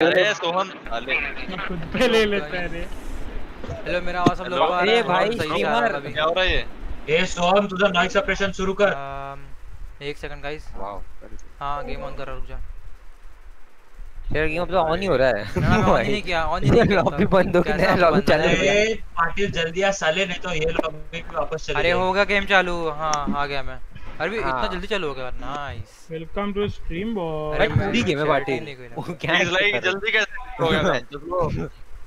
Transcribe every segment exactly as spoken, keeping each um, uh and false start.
अरे सोहम अरे खुद पे ले लेता है रे। हेलो मेरा आवाज सब लोग को आ रहा है? भाई सही आ रहा है। क्या हो रहा है ये? ए सोहम तुझा नॉइस सप्रेशन शुरू कर। एक सेकंड गाइस। वाओ हाँ गेम ऑन कर रहा, रुक जा। यार गेम तो ऑन ही हो रहा है। ना ऑन ही नहीं किया, ऑन ही नहीं किया। लॉबी बंद हो गया, लॉबी चालू हो गया। ए पाटिल जल्दी आ साले, नहीं तो ये लॉबी भी वापस चले अरे होगा गेम चालू। हाँ आ गया मैं। अरे इतना जल्दी चालू हो गया? Nice. Welcome to stream boy. अरे पूरी गेम है पाटिल। क्या लाइक जल्दी कैसे हो गया मैं चलो।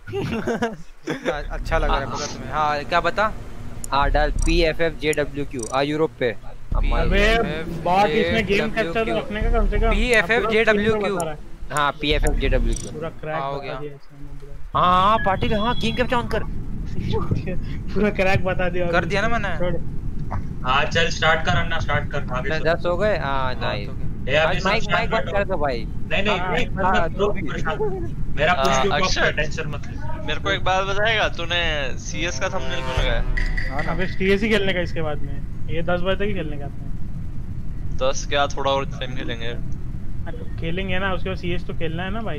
अच्छा लग रहा है पता तुम्हें? हाँ क्या बता? आ डाल P F F J W Q आ यूरोप पे। अबे बॉट इसमें गेम कैप्चर रखने का कम से कम P F F J W Q. हाँ P F F J W Q पूरा क्रैक हो गया। हाँ पाटिल हाँ गेम कैप्चर ऑन कर। पूरा क्रैक बता दिया। कर दिया ना मैंने। हाँ चल स्टार्ट कर अन्ना, स्टार्ट कर। आगे दस हो गए। हाँ नाइस। माइक माइक बंद कर दो भाई। नहीं नहीं मेरा कुछ भी अक्षर टेंशन मत ले। मेरे को एक बात बताएगा, तूने सीएस का थंबनेल क्यों लगाया? हां अबे सीएस ही खेलने का इसके बाद में। ये दस बजे तक ही खेलने का है। दस क्या थोड़ा और टाइम खेलेंगे। तो खेलेंगे ना, उसके बाद सीएस तो खेलना है ना भाई।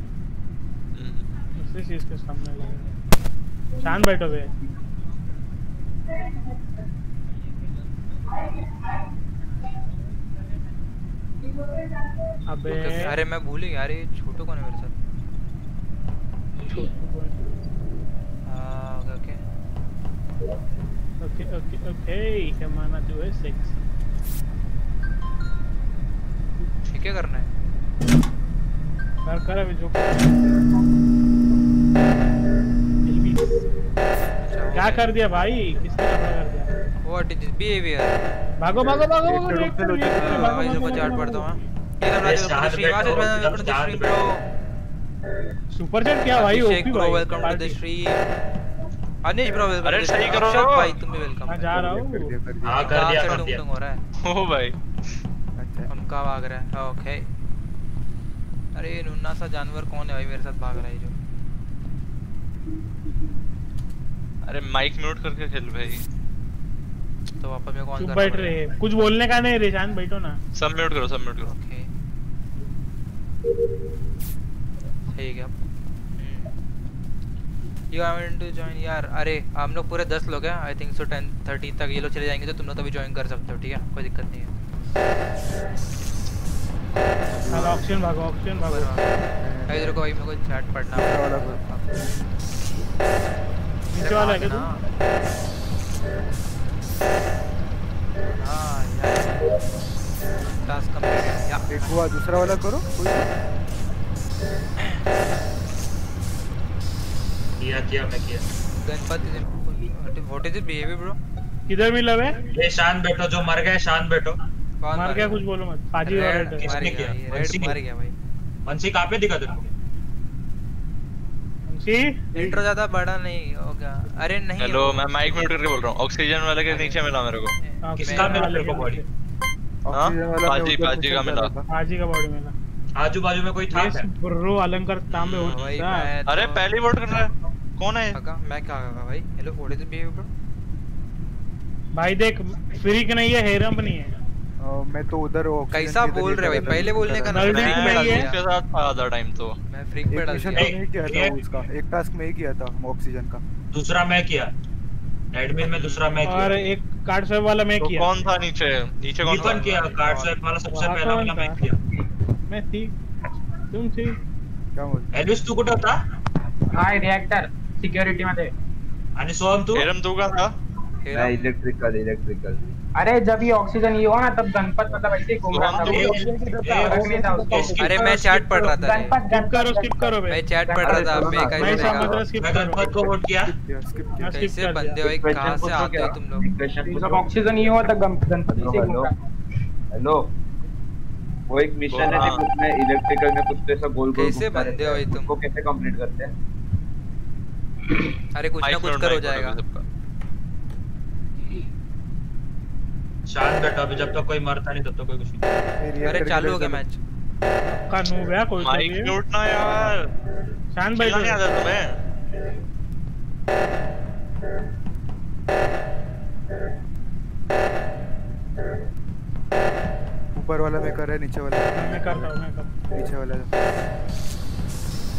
इसलिए सीएस के सामने लगा। शांत बैठो बे। अबे अरे मैं भूल ही गया। अरे छोटू कौन है मेरे साथ? छोटू हां ओके ओके ओके ओके कमाना टू है सिक्स। ठीक है करना है कर कर अभी जो क्या कर दिया भाई? किसने कर दिया? What is this behaviour? भागो भागो भागो भाई जो चार्ट पढ़ता हूं। ये करना जो श्रीवास मैंने अपने स्ट्रीम ब्रो सुपर चैट क्या भाई? OP bro welcome to the stream. Anish bro welcome. अरे सही करो भाई तुम भी वेलकम। मैं जा रहा हूं। हां कर दिया कर दिया हो रहा है। ओ भाई हम कहां भाग रहे हैं? ओके अरे नुन्ना सा जानवर कौन है भाई मेरे साथ भाग रहा है जो? अरे माइक म्यूट करके खेल भाई। तो वापस मैं कौन कर बैठ रहे? कुछ बोलने का नहीं रे, शांत बैठो ना। सब म्यूट करो, सब म्यूट करो। ओके सही है। You are going to join यार। अरे हम लोग पूरे दस लोग हैं। I think so ten thirty तक ये लोग चले जाएंगे तो तुम लोग तभी ज्वाइन कर सकते हो। ठीक है कोई दिक्कत नहीं है। चलो ऑप्शन भागो, ऑप्शन भागो। भाई इधर को भाई मेरे को चैट पढ़ना है। नीचे वाला है क्या तू? हां यार टास्क कंप्लीट है। या एक हुआ, दूसरा वाला करो। किया किया मैं किया। Ganpati what is it behaviour bro? किधर मिला बे? ये शांत बैठो, जो मर गए शांत बैठो। मर गया कुछ बोलो मत। पाजी वाला किसने किया? रेड मर गया भाई। मंसी कहां पे दिखा तेरे को? मंसी इंट्रो ज्यादा बड़ा नहीं होगा। अरे नहीं हेलो मैं माइक म्यूट करके बोल रहा हूं। ऑक्सीजन वाले के नीचे मिला मेरे को। किसका मिला तेरे को बॉडी? हां पाजी पाजी का मिला। पाजी का बॉडी मिला। आजू बाजू में कोई था? ब्रो अलंकार तांबे हो चुका है। अरे पहली वोट कर रहा है कौन है? मैं क्या कहा भाई? Hello what is the behaviour bro? भाई देख फ्रीक नहीं है, हेरम नहीं है। मैं तो उधर कैसा बोल रहे भाई? पहले बोलने का ना। फ्रीक में डाल इसके साथ था आधा टाइम तो मैं फ्रीक पे डाल दिया। एक किया था उसका, एक टास्क में ही किया था ऑक्सीजन का। दूसरा मैं किया एडमिन में, दूसरा मैं किया। और एक कार्ड स्वाइप वाला मैं तो किया। कौन था नीचे? नीचे कौन था? किया कार्ड स्वाइप वाला सबसे पहला वाला मैं किया। मैं थी, तुम थी। क्या बोल? एल्विस तू कुठे होता? हां रिएक्टर सिक्युरिटी मध्ये। आणि सोहम तू? हेरम तू का था? मैं इलेक्ट्रिकल इलेक्ट्रिकल। अरे जब ये ऑक्सीजन ये हुआ ना तब गणपत मतलब ऐसे ही घूम रहा था। अरे मैं चैट पढ़ रहा था। स्किप करो स्किप करो बे। मैं चैट पढ़ रहा था। मैं मैं समझ रहा स्किप मैं गणपत को वोट किया। कैसे बंदे हो? कहां से आते हो तुम लोग? जब ऑक्सीजन ये हुआ था गणपत से घूम रहा। हेलो वो एक मिशन है जिसमें इलेक्ट्रिकल में कुछ ऐसा गोल गोल कैसे बंदे हो तुम? को कैसे कंप्लीट करते हैं? अरे कुछ ना कुछ कर हो जाएगा। शांत बैठो अभी, जब तक कोई मरता नहीं तब तक कोई कुछ नहीं। अरे चालू हो गया मैच। का नूब है कोई? माइक म्यूट ना यार। शांत बैठो। नहीं आता तुम्हें? ऊपर वाला मैं कर रहा है, नीचे वाला मैं करता हूं मैं करता हूं। नीचे वाला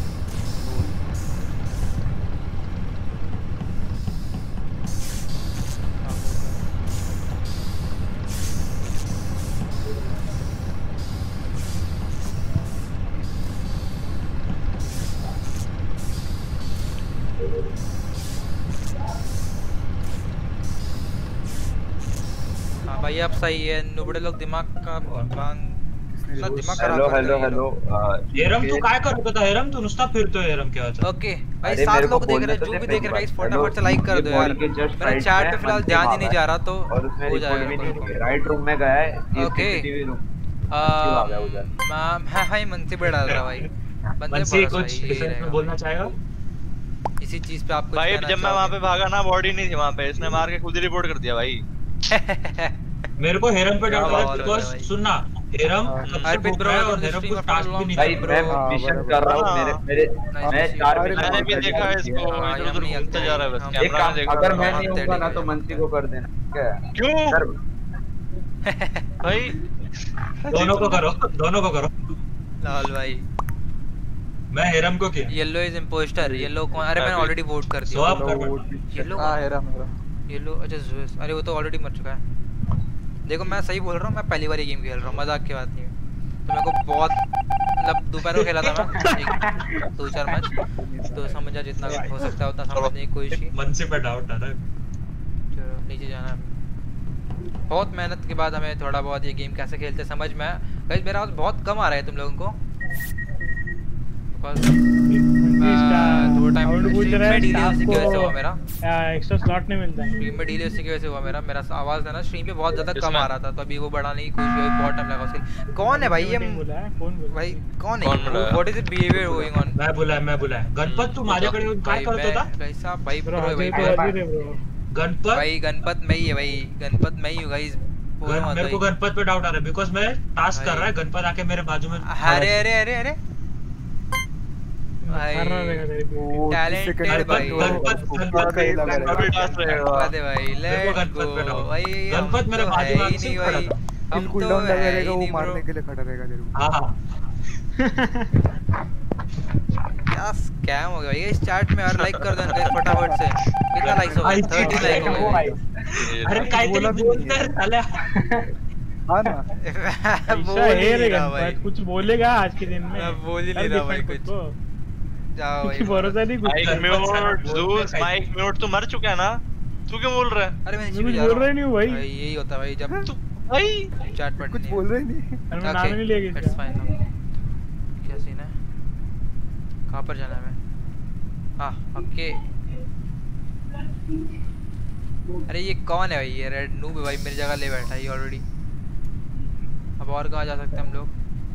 भाई अब सही है, नुबड़े लोग दिमाग का भांग ना दिमाग खराब हेलो करते हेलो हैं ये हेलो लोग। हेरम तू काय करत होता हेरम तू नुसता फिरतोय हेरम क्या होता ओके भाई अरे सात मेरे को लोग देख रहे हैं, बोलने तो जो दे भी पहली देख रहे हैं बार। गाइस हेलो, फटाफट से लाइक कर ये दो यार। बॉडी के just मेरे right चैट में पे फिलहाल मंच ध्यान ही पे नहीं जा रहा, तो और उसमें हो रिपोर्ट भी नहीं जाएगा। की है। राइट रूम में गया है, ये ओके। सीसीटीवी रूम आ गया उधर। मैं मैं भाई मंसी पे डाल रहा भाई, बंदे मनसी भरोसा कुछ यही डिफेंस में रहेगा। बोलना चाहेगा? इसी चीज पे आप कुछ भाई कहना जब मैं वहां पे चाहोगे? भागा ना बॉडी नहीं थी वहां पे, इसने मार के खुद ही रिपोर्ट कर दिया भाई। मेरे को हेरम पे क्या डाउट बात है है बिकॉज़ भाई। सुनना हेरम कब से अर्पित भूख ब्रो, रहा है welcome और to हेरम stream कुछ after टास्क long भी नहीं भाई time, किया। मैं bro। मिशन कर रहा हूँ, मेरे मेरे Nice मैं to see चार you. मिनट मैंने भी में देखा है इसको, हाँ, इधर उधर हम नहीं घूमते हंसते जा रहा है बस, हम- एक कैमरा काम में देख अगर रहा मैं था। नहीं हम होऊंगा ना तेरे तो लिए मंसी को कर देना, ठीक है? क्यों सर भाई? दोनों को करो, दोनों को करो। लाल भाई मैं हेरम को किया। Yellow is impostor. येलो कौन? अरे मैंने ऑलरेडी वोट कर दिया। स्वाप कर। येलो हाँ हेरा मेरा येलो अच्छा जुएस, अरे वो तो ऑलरेडी मर चुका है। देखो मैं सही बोल रहा हूँ, मैं पहली बार ये गेम खेल रहा हूँ, मजाक की बात नहीं है। तो मेरे को बहुत मतलब दोपहर को खेला था मैं एक दो चार मैच, तो समझा जितना हो सकता है उतना समझने की कोशिश की। मनसी पे डाउट आ रहा है। चलो नीचे जाना है। बहुत मेहनत के बाद हमें थोड़ा बहुत ये गेम कैसे खेलते समझ में आया। गाइस मेरा आवाज बहुत कम आ रहा है तुम लोगों को, दो टाइम पूछ रहा है डिले staff उसी की वजह से को- हुआ मेरा। एक्स्ट्रा स्लॉट नहीं मिलता है। स्ट्रीम में डिले उसी की वजह से हुआ मेरा मेरा आवाज है ना स्ट्रीम पे बहुत ज्यादा कम किसमें? आ रहा था, तो अभी वो बढ़ाने की कोशिश हुई, बहुत टाइम लगा उसके। कौन है भाई ये? Meeting बोला है, कौन बोला? भाई कौन कौन है? बोला? What is the behaviour going on? मैं बोला मैं बोला गणपत तू माझ्याकडे येऊन काय भाई करत होता? मैं भाई साहब भाई Bro, प्रो है भाई अजय तो भाई अजीब है bro। गणपत भाई गणपत मैं ही है भाई, गणपत मैं ही हूँ गाइस। गण- मेरे को गणपत पे डाउट आ रहा है बिकॉज़ मैं टास्क कर भाई। रहा है, गणपत आके मेरे बाजू में अरे अरे अरे अरे भाई मार रहा रहेगा तेरे को। वो Talented तीस सेकंड भाई। में गणपत गणपत का ही लगा अभी रहेगा। टास्क रहेगा। अरे भाई मेरे को लेट्स गणपत पे गो डाउट। भाई। हम गणपत मेरे तो बाजू है में ही आके नहीं खड़ा भाई, था। हम बिल तो कूल डाउन लगा है रहेगा, ही वो नहीं मारने bro। के लिए खड़ा रहेगा तेरे को। हाँ हाँ क्या स्कैम हो गया भाई इस चैट में यार। लाइक कर देना गाइस फटाफट से। कितना लाइक्स हो गए? तीस लाइक हो गए। अरे काहीतरी बोलतोय साल्या। हाँ ना ऐसा बोल है ही रे नहीं रहा गणपत, भाई। कुछ बोलेगा आज के दिन में। मैं बोल ही नहीं कर रहा भाई defend कुछ। खुद को। जाओ भाई कुछ भरोसा नहीं कुछ। Mic mute, juice mic mute, तू मर चुका है ना? तू क्यों बोल रहा है? अरे मैं मैं नीचे कुछ भी जा बोल रहा रहा हूँ नहीं हूँ भाई। भाई, यही होता है भाई जब तू भाई चैट पढ़नी कुछ है। बोल रहे नहीं। अरे मैं नाम नहीं लेगा इट्स इसका। Fine now. क्या सीन है? कहाँ पर जाना है हमें? हाँ ओके। अरे ये कौन है भाई? ये रेड नूब है भाई, मेरी जगह ले बैठा है ये ऑलरेडी। अब और कहाँ जा सकते हैं हम लोग?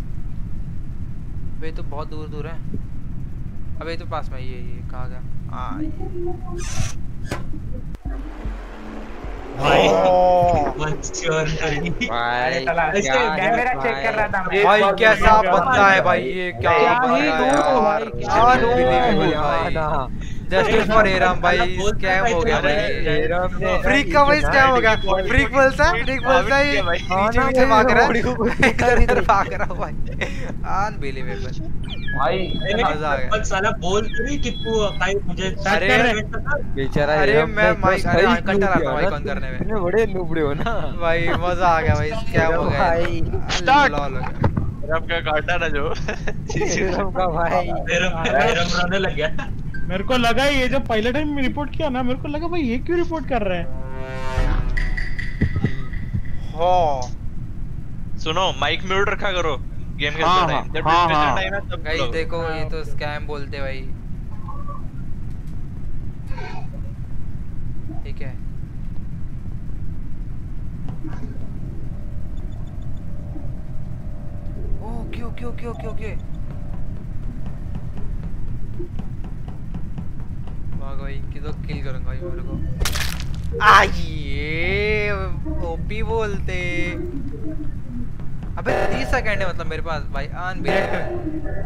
अबे तो बहुत दूर दूर है। अबे तो पास में ये ये कहाँ गया? हाँ ये। भाई What's your name? भाई चला क्या कैमरा चेक कर रहा था मैं। भाई कैसा बंदा है भाई ये? क्या क्या बंदा ही है दो भाई, यार? क्या ही दो Unbelievable यार ना। भाई। जस्टिस फॉर एरम भाई, स्कैम हो गया भाई। एरम ने फ्रीक का भाई स्कैम हो गया। फ्रीक बोलता है, फ्रीक बोलता है ये नीचे नीचे भाग रहा है, इधर इधर भाग रहा है भाई। अनबिलीवेबल भाई मजा आ गया। गणपत साला बोल तरी कि तू काही म्हणजे अरे बेचारा अरे एरम मैं ने माइक बस अरे सही कंटा क्यों रहा था किया माइक ना? ऑन करने में इतने बड़े लुबड़े हो ना भाई। मजा आ गया भाई, स्कैम हो गया भाई। स्टार्ट लॉल हो गया। रब का काटा ना जो। एरम का भाई एरम एरम रोने लग गया। मेरे को लगा ये जब पहले टाइम रिपोर्ट किया ना, मेरे को लगा भाई ये क्यों रिपोर्ट कर रहा है। हो सुनो माइक म्यूट रखा करो गेम खेलते हाँ, टाइम। जब हाँ, डिस्कशन हाँ। टाइम है तब गाइस बोलो। देखो ये तो स्कैम बोलते भाई। ठीक है okay okay okay okay okay भाग भाई इनकी तो किल करूंगा भाई मेरे को। आइए ओपी बोलते। अबे तीस सेकंड है मतलब मेरे पास भाई। अनबिलीवेबल।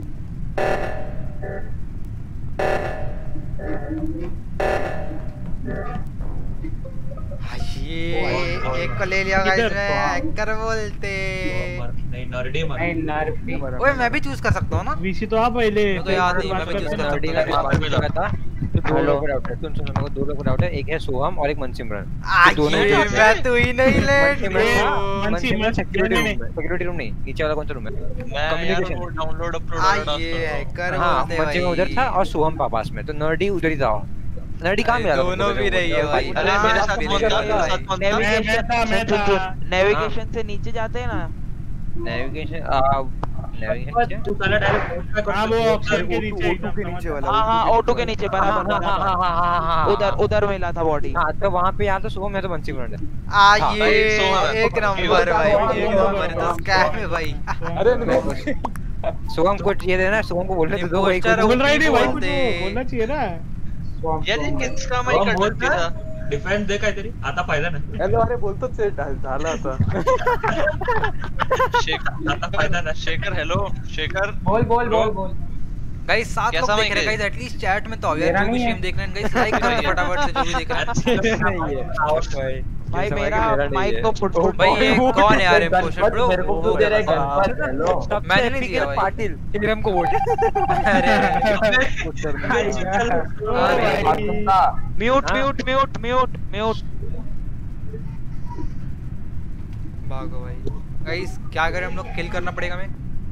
ये एक को ले लिया गाइस ने, हैकर बोलते। नहीं नर्डी मर नहीं नर्फी ओए मैं भी चूज कर सकता हूं ना? वीसी तो आप पहले मेरे को याद नहीं, मैं भी चूज कर नर्डी सकता का हूं। दिमाग में लगा था तो दो लोग डाउट है। सुन सुन मेरे को दो लोग डाउट है, एक है सोहम और एक मनसिमरन। आइए दोनों ही डाउट है। मैं तू ही नहीं लेट मनसिमरन मनसिमरन सिक्योरिटी नहीं, रूम में, सिक्योरिटी रूम नहीं, नीचे वाला कौन सा रूम है? मैं Communication। यार वो डाउनलोड अपलोड वाला आइए हैकर हाँ बोलते मनसिमरन उधर भाई। था और सोहम पास में, तो नर्डी उधर ही था। नडी कहां में दोनों भी रही है भाई। अरे मेरे साथ कौन था? मेरे साथ कौन था? मैं था मैं था नेविगेशन से नीचे जाते हैं ना। नेविगेशन आ नेविगेशन तू पहले डायरेक्ट हाँ वो ऑप्शन के नीचे ऑटो के नीचे वाला हाँ हाँ ऑटो के नीचे बराबर हाँ हाँ हाँ हाँ हाँ उधर उधर मिला था बॉडी। हाँ तो वहाँ पे यहाँ तो सुबह में तो बंसी ग्राउंड है। आ हाँ, ये भाई, सोहम है। एक नंबर भाई, एक नंबर तो स्कैम है भाई। अरे सुबह को ये देना, सुबह को बोलने तो दो भाई Imposter बोल रहा ही नहीं भाई कुछ बोलते। बोलना चाहिए ना। यार ये किसका माइक हम कट बोलते था? डिफेन्स दे काहीतरी आता फायदा नाही. हॅलो अरे बोलतोच आहे, झालं आता. शेखर आता फायदा नाही. शेखर हेलो शेखर बोल बोल बोल बोल गाइस सात लोग कैसा देख mic रहे हैं है? गाइस, एटलीस्ट चैट में तो यार मेरा जो भी नहीं है। स्ट्रीम देख रहे हैं गाइस लाइक करो फटाफट से जो भी देख रहे हैं। नहीं है भाई भाई मेरा माइक तो फुट फुट भाई ये कौन है यार इम्पोस्टर ब्रो? मेरे को क्यों दे रहा है गणपत? हेलो मैंने नहीं दिया भाई। पाटिल फिर हमको वोट अरे mute mute mute mute mute. भागो भाई गाइस, क्या करें हम लोग? किल करना पड़ेगा हमें।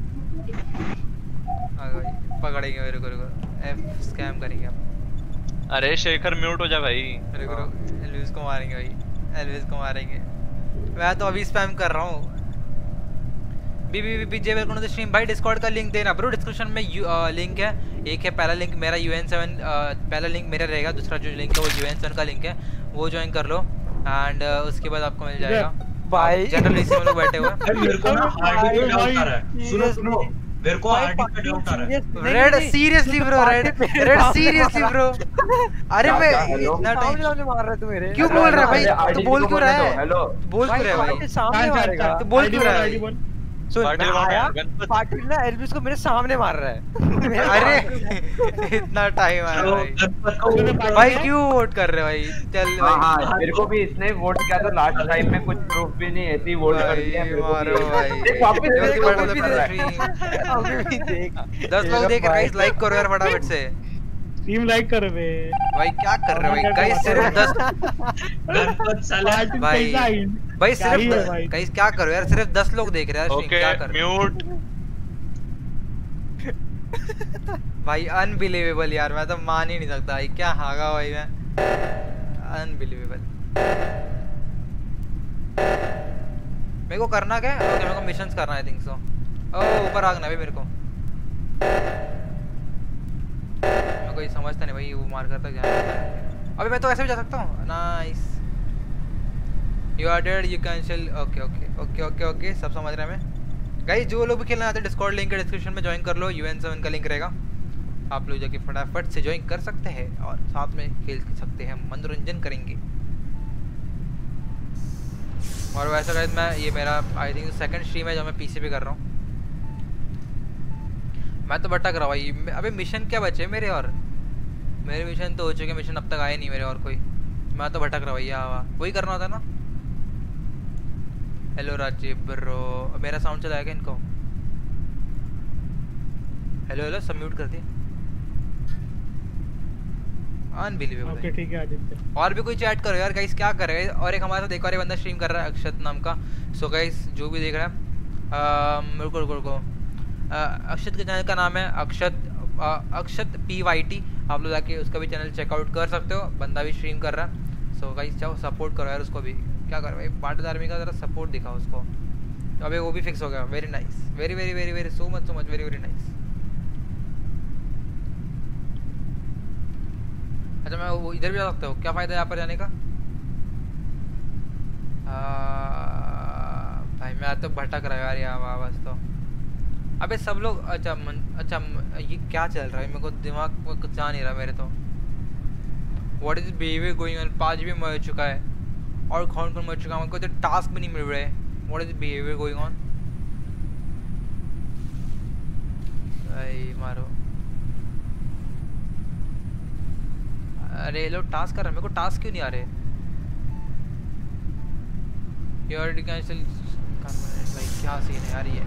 आ भाई पकड़ेंगे मेरे को, रुको एफ स्कैम करेंगे हम। अरे शेखर म्यूट हो जा भाई। रुको रुको एल्विस को मारेंगे भाई, एल्विस को मारेंगे। मैं तो अभी स्पैम कर रहा हूँ। BB BJ welcome to the stream भाई। डिस्कॉर्ड का लिंक देना ब्रो, डिस्क्रिप्शन में लिंक है। एक है पहला लिंक मेरा यू एन सेवन, पहला लिंक मेरा रहेगा, दूसरा जो लिंक है वो यू एन सेवन का लिंक है, वो ज्वाइन कर लो एंड उसके बाद आपको मिल जाएगा। भाई जनरल इसी में लोग बैठे हुए अरे मेरे को ना आरडी पे डाउट आ रहा है. सुनो सुनो मेरे को आरडी पे डाउट आ रहा है. Red seriously bro, red red seriously bro. अरे मैं इतना टाइम सामने मार रहा है तू मेरे। क्यों बोल रहा है भाई? तू बोल क्यों रहा है? हेलो बोल क्यों रहा है भाई? सामने मारेगा। तो बोल क्यों रहा है? सुन पाटिल मैं कौन है? आया, गणपत। पाटिल ना एल्विस को मेरे सामने मार रहा है। अरे इतना टाइम आया तो भाई। गणपत को भाई क्यों वोट कर रहे हो भाई? चल हाँ भाई हाँ मेरे को भी इसने वोट किया था लास्ट टाइम में, कुछ प्रूफ भी नहीं, ऐसे ही वोट कर दिया मेरे को मारो भी. भाई। देख वापस देखो मेरे को बड़ा भी बड़ा कर रहा है. stream। अभी भी देख दस लोग देख रहे हैं, लाइक करो यार फटाफट से। टीम लाइक कर बे भाई क्या कर रहे हो भाई? गाइस सिर्फ दस गणपत साला भाई भाई क्या ही है सिर्फ भाई? गाइस क्या करो यार, सिर्फ दस लोग देख रहे हैं स्ट्रीम, ओके क्या कर रहे हो? म्यूट। भाई अनबिलीवेबल यार, मैं तो मान ही नहीं सकता भाई, क्या हागा भाई मैं। अनबिलीवेबल। मेरे को करना क्या है? ओके मेरे को मिशंस करना है, आई थिंक सो। ओह ऊपर आगना भाई मेरे को। मैं कोई समझता नहीं भाई, वो मार करता क्या है? अबे मैं तो ऐसे भी जा सकता हूँ। Nice. You are dead, you cancel. Okay okay okay okay okay सब समझ रहे हैं मैं। गाइस जो लोग भी खेलना चाहते हैं डिस्कॉर्ड लिंक है डिस्क्रिप्शन में, ज्वाइन कर लो। यू एन सेवन का लिंक रहेगा, आप लोग जाके फटाफट से ज्वाइन कर सकते हैं और साथ में खेल सकते हैं, मनोरंजन करेंगे। और वैसे गाइस मैं ये मेरा आई थिंक सेकंड स्ट्रीम है जो मैं पीसी पे कर रहा हूँ। मैं तो भटक रहा भाई। अबे मिशन क्या बचे मेरे? और मेरे मिशन तो हो चुके, मिशन अब तक आए नहीं मेरे और कोई। मैं तो भटक रहा भैया, वही करना होता ना। हेलो राजीव ब्रो, मेरा साउंड चलाएगा इनको? हेलो हेलो सब म्यूट कर दिए। अनबिलीवेबल। ओके ठीक है आदित्य। और भी कोई चैट करो यार गाइस, क्या कर रहे हैं? और एक हमारे साथ एक और एक बंदा स्ट्रीम कर रहा है अक्षत नाम का। सो गाइस जो भी देख रहा है रुको रुको रुको अक्षत के चैनल का नाम है Akshat Akshat P Y T. आप लोग जाके उसका भी चैनल चेकआउट कर सकते हो, बंदा भी स्ट्रीम कर रहा है। सो गाइस चाहो सपोर्ट करो यार उसको भी। क्या कर भाई पार्टनर आर्मी का जरा सपोर्ट दिखाओ उसको। तो अबे वो भी फिक्स हो गया। Very nice, very very very very so much so much very very nice. अच्छा मैं वो इधर भी जा सकता हूँ, क्या फायदा है यहाँ पर जाने का? आ, भाई मैं तो भटक रहा यार यहाँ बस तो। अबे सब लोग अच्छा मन, अच्छा ये क्या चल रहा है? मेरे को दिमाग में कुछ जा नहीं रहा मेरे तो। What is behaviour going on? पाँच भी मर चुका है और कौन कौन मर चुका है? मेरे को तो टास्क भी नहीं मिल रहे। What is behaviour going on? भाई मारो। अरे ये लोग टास्क कर रहे हैं, मेरे को टास्क क्यों नहीं आ रहे? You already cancel. भाई क्या सीन है यार ये।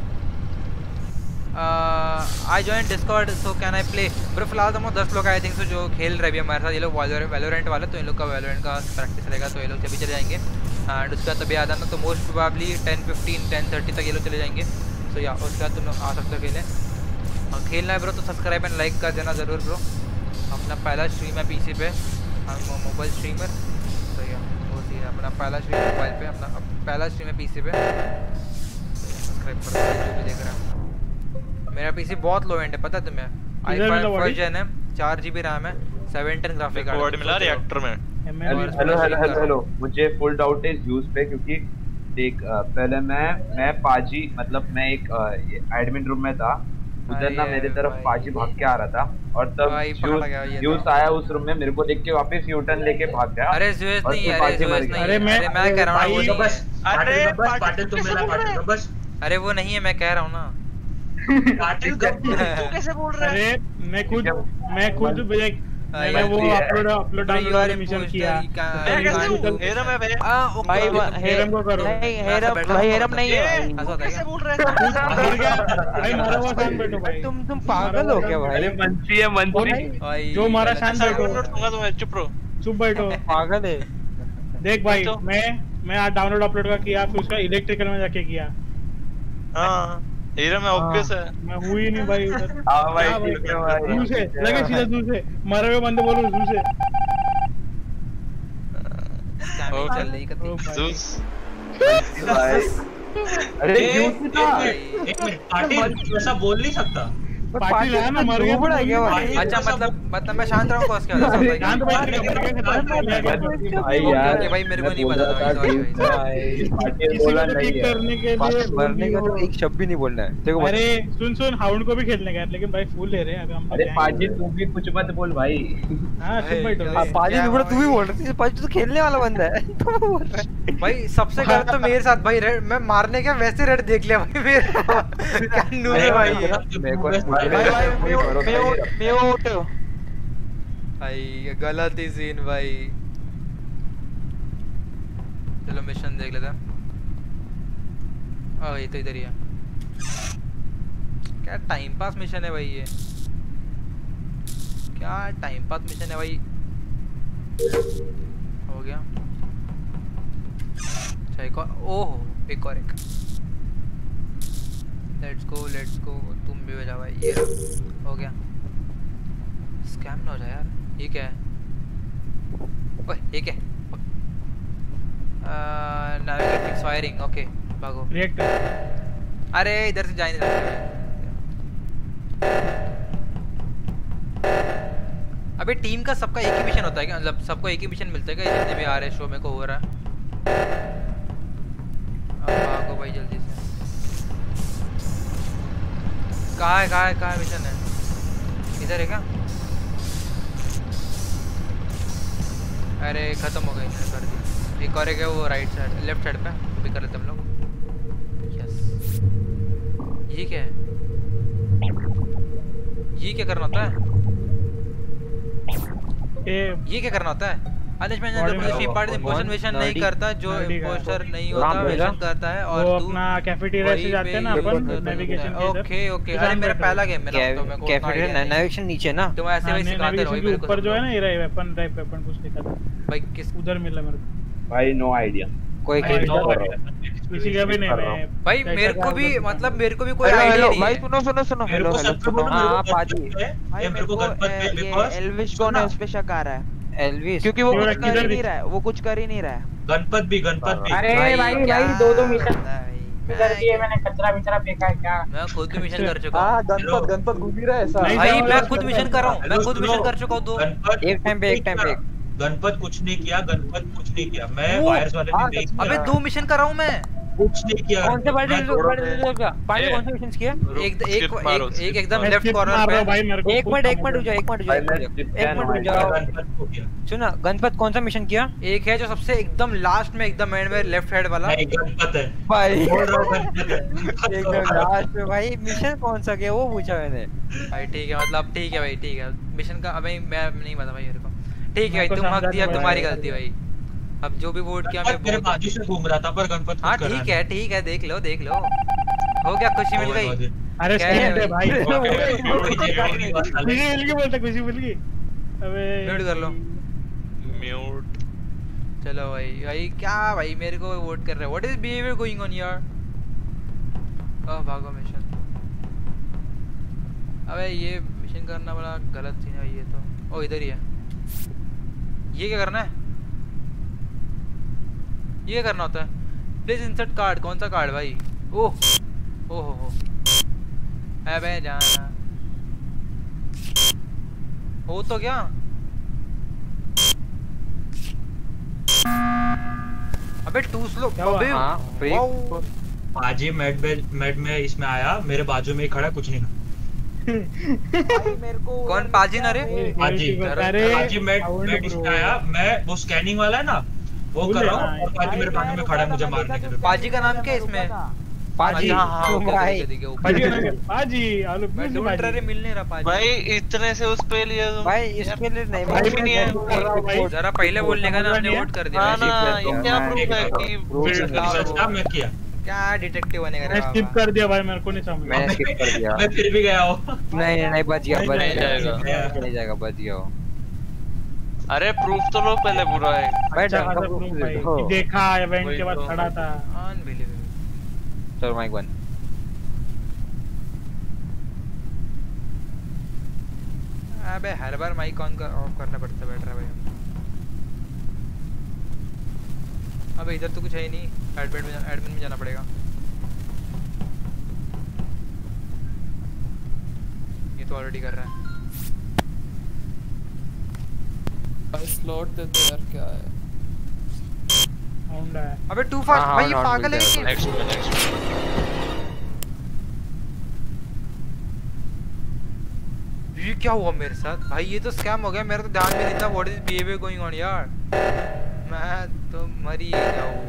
I join Discord so can I play? Bro फिलहाल तो हम दस लोग आई थिंक सो जो खेल रहे भी हमारे साथ। ये लोग वैलोरेंट वाले, तो इन लोग का वैलोरेंट का प्रैक्टिस रहेगा, तो ये लोग जब भी चले जाएंगे एंड उसके बाद तभी आ जाना। तो most probably ten fifteen ten thirty तक ये लोग चले जाएंगे। सो या उसके बाद तुम लोग आ सकते हो खेलें। और खेलना है ब्रो तो सब्सक्राइब एंड लाइक कर देना ज़रूर ब्रो। अपना पहला स्ट्रीम है पीसी पे हम मोबाइल स्ट्रीमर तो या वो सी अपना पहला स्ट्रीम मोबाइल पे अपना पहला स्ट्रीम है पीसी पे सब्सक्राइब कर जो भी देख रहा है। मेरा पीसी बहुत लो एंड है पता है तुम्हें, आई फाइव फर्स्ट जेन है, चार जीबी रैम है, सेवन टेन ग्राफिक कार्ड वर्ड मिला रिएक्टर में। हेलो हेलो हेलो हेलो मुझे फुल डाउट है यूज पे, क्योंकि देख पहले मैं मैं पाजी मतलब मैं एक एडमिन रूम में था, उधर ना मेरे तरफ पाजी भाग के आ रहा था और तब यूज आया उस रूम में, मेरे को देख के वापस यू टर्न लेके भाग गया। अरे ज़्यूस नहीं, अरे ज़्यूस नहीं, अरे मैं मैं कह रहा हूं बस अरे पाटिल तुम मेरा पाटिल बस, अरे वो नहीं है मैं कह रहा हूं ना पाटिल तू कैसे बोल रहा है? अरे मैं खुद मैं खुद भैया मैंने वो अपलोड अपलोड डाउनलोड वाला मिशन किया। हेरम है भाई, भाई हेरम को करो नहीं, हेरम भाई हेरम नहीं है, कैसे बोल रहे हैं भाई? मारा हुआ शान बैठो भाई, तुम तुम पागल हो क्या भाई? अरे मंची है मंची जो मारा शान बैठो, दूंगा तुम्हें, चुप रहो चुप बैठो। पागल है देख भाई मैं मैं आज डाउनलोड अपलोड का किया, फिर उसका इलेक्ट्रिकल में जाके किया। हां हेरम है ऑब्वियस है, मैं हुई नहीं भाई उधर। हां भाई ठीक है भाई, दूर से लगे सीधा दूर से मारे हुए बंदे बोलो दूर से कैमरे चल रही कती जूस भाई। अरे यूज था एक मिनट पाटिल ऐसा बोल नहीं सकता, पाटिल है ना मर गया भाई। अच्छा मतलब मतलब मैं शांत रहूं कॉस क्या होता है? शांत बैठ भाई यार भाई मेरे को नहीं पता था भाई, भाई पाटिल बोला नहीं है करने के लिए मरने का तो एक शब्द भी नहीं बोलना है देखो। अरे सुन सुन हाउंड को भी खेलने का, लेकिन भाई फुल ले रहे हैं अभी हम। अरे पाजी तू भी कुछ मत बोल भाई। हां चुप बैठो। पाजी भी बोला, तू भी बोल रही है, पाजी तो खेलने वाला बंदा है तू बोल रहा है भाई। सबसे गलत तो मेरे साथ भाई, रेड मैं मारने के वैसे रेड देख लिया भाई मेरे क्या नू है भाई मेरे को भाई भाई म्यूट म्यूट भाई गलत ही सीन भाई। चलो मिशन देख लेते हैं। आ ये तो इधर ही है। क्या टाइम पास मिशन है भाई ये, क्या टाइम पास मिशन है भाई। हो गया अच्छा एक और, ओह एक और एक। लेट्स गो लेट्स गो, तुम भी हो जा भाई। ये हो गया। स्कैम ना हो जाए यार। ये क्या है? ओए ये क्या है? नाविगेट फिक्स फायरिंग, ओके भागो। रिएक्टर अरे इधर से जा नहीं सकते। अबे टीम का सबका एक ही मिशन होता है क्या? मतलब सबको एक ही मिशन मिलता है क्या जितने भी आ रहे शो में को हो रहा है? अब भागो भाई जल्दी से। कहाँ है कहाँ है कहाँ मिशन है? इधर है क्या? अरे खत्म हो गई, कर दी। एक और एक है वो राइट साइड लेफ्ट साइड पे, वो भी कर लेते हम लोग। यस ये क्या है? ये क्या करना होता है? ये ये क्या करना होता है? अनिशमेंट इंपोर्टेंट मिशन नहीं करता, जो इंपोस्टर नहीं होता मिशन करता है। और वो अपना कैफेटेरिया से जाते हैं ना अपन नेविगेशन के इधर। Okay okay. अरे मेरा पहला गेम है ना, तो मेरे को कैफेटेरिया नेविगेशन नीचे ना, तुम ऐसे वैसे सिखाते रहो। मेरे को ऊपर जो है ना ये वेपन टाइप वेपन कुछ लिखा था भाई, किस उधर मिला मेरे को भाई। नो आइडिया कोई भाई, खेल किसी का भी नहीं। मैं भाई मेरे को भी मतलब मेरे को भी कोई आईडिया नहीं भाई। है। सुनो सुनो सुनो हेलो हेलो। हाँ पाजी भाई मेरे को ये एल्विश कौन है उस पे शक आ रहा है, एल्विस क्योंकि वो कुछ कर ही नहीं रहा है, वो कुछ कर ही नहीं रहा है। गणपत भी गणपत भी। अरे भाई भाई दो दो मिशन मैं इधर दिए मैंने, कचरा विचरा फेंका है क्या? मैं खुद भी मिशन कर चुका हूं हाँ गणपत गणपत घूम ही रहा है ऐसा। भाई। मैं खुद मिशन कर रहा हूं, मैं खुद मिशन कर चुका हूं दो। गणपत एक टाइम पे एक टाइम पे एक। गणपत कुछ नहीं किया, गणपत कुछ नहीं किया। मैं वो- वायर्स वाले ने देख अबे लिया, दो मिशन कर रहा हूं मैं। कुछ नहीं किया। कौन से पार्टी मैं थोड़ा- का पार्टी कौन से मिशंस किया? एक एक मारो, एक एक एकदम मैं लेफ्ट skip कॉर्नर मार रहा हूं पे। भाई मेरे को। एक मिनट एक मिनट रुक जाओ, एक मिनट रुक जाओ, भाई, एक मैं मिनट skip एक मिनट रुक किया जाओ। गणपत को किया। सुना गणपत कौन सा मिशन किया? एक है जो सबसे एकदम लास्ट में एकदम एंड में लेफ्ट साइड वाला। नहीं गणपत है, भाई बोल रहा हूँ गणपत है। एकदम लास्ट में भाई मिशन कौन सा किया वो पूछा मैंने। भाई ठीक है, मतलब ठीक है भाई, ठीक है। मिशन का अबे मैं नहीं पता भाई मेरे को। ठीक है भाई, मेरे को तुम हक समझा दिया, नहीं तुम्हारी भाई। गलती भाई। अब जो भी वोट किया मैं गणपत मेरे बहुत- बाजू से घूम रहा था, पर गणपत हाँ कुछ कर रहा ठीक है ठीक है, देख लो देख लो। हो गया, खुशी मिल गई। नहीं। अरे क्या है स्टैंड है भाई। Okay, okay, okay, okay, okay, बस साले। खुशी मिल गई बोलता, खुशी मिल गई। अबे म्यूट कर लो। म्यूट। चलो भाई भाई क्या भाई मेरे को वोट कर रहे हैं? What is behaviour going on यार? ओह भागो मिशन। अबे ये मिशन करना बड़ा गलत सीन है ये तो। ओ इधर ही है। ये क्या करना है? ये क्या करना होता है? Please insert card. कौन सा कार्ड भाई? ओह ओह हो हो अबे जाना हो तो क्या? अबे टू स्लो। अबे हाँ वाओ। पाजी मेड में मेड में इसमें आया, मेरे बाजू में ही खड़ा, कुछ नहीं भाई मेरे को कौन पाजी ना रे? पाजी पाजी मेड मेड इसमें आया, मैं वो स्कैनिंग वाला है ना वो कर रहा हूँ और पाजी मेरे बाजू में खड़ा है मुझे मारने के लिए। पाजी का नाम क्या है इसमें? पाजी हाँ हाँ ओके भाई ओके ओके पाजी पाजी आलू मैं पूछ ढूंढ रहा पाजी रे, मिल नहीं रहा पाजी। भाई इतने से उस पे लिया तुम। भाई इसके लिए नहीं भाई भी नहीं है। भाई जरा पहले बोलने का ना, हमने वोट कर दिया। हाँ ना, ये क्या प्रूफ है कि रिसर्च काम मैं किया, क्या डिटेक्टिव बनेगा रे मैं बाबा? स्किप कर दिया भाई, मेरे को नहीं समझ। मैंने स्किप कर दिया। मैं फिर भी गया हूँ। नहीं नहीं नहीं बच गया, बच नहीं जाएगा। गया, नहीं जाएगा, बच गया वो। अरे प्रूफ तो लो पहले पूरा है। भाई अच्छा ढंग का खासा proof proof दे भाई दो। कि देखा इवेंट वही के बाद तो। खड़ा था। अनबिलीवेबल। चलो माइक बंद। अबे हर बार माइक ऑन कर ऑफ करना पड़ता है, बैठ रहा भाई। अबे इधर तो कुछ है ही नहीं, एडमिन में एडमिन में जाना पड़ेगा। ये तो ऑलरेडी कर रहा है। भाई स्लॉट दे दो यार, क्या है? होंडा है। अबे टू फास्ट हाँ, भाई, ये हाँ, पागल है मिल कि? नेक्स्ट में नेक्स्ट ये क्या हुआ मेरे साथ भाई? ये तो स्कैम हो गया, मेरा तो ध्यान में नहीं था। What is behaviour going on यार? मैं तो मर ही जाऊं।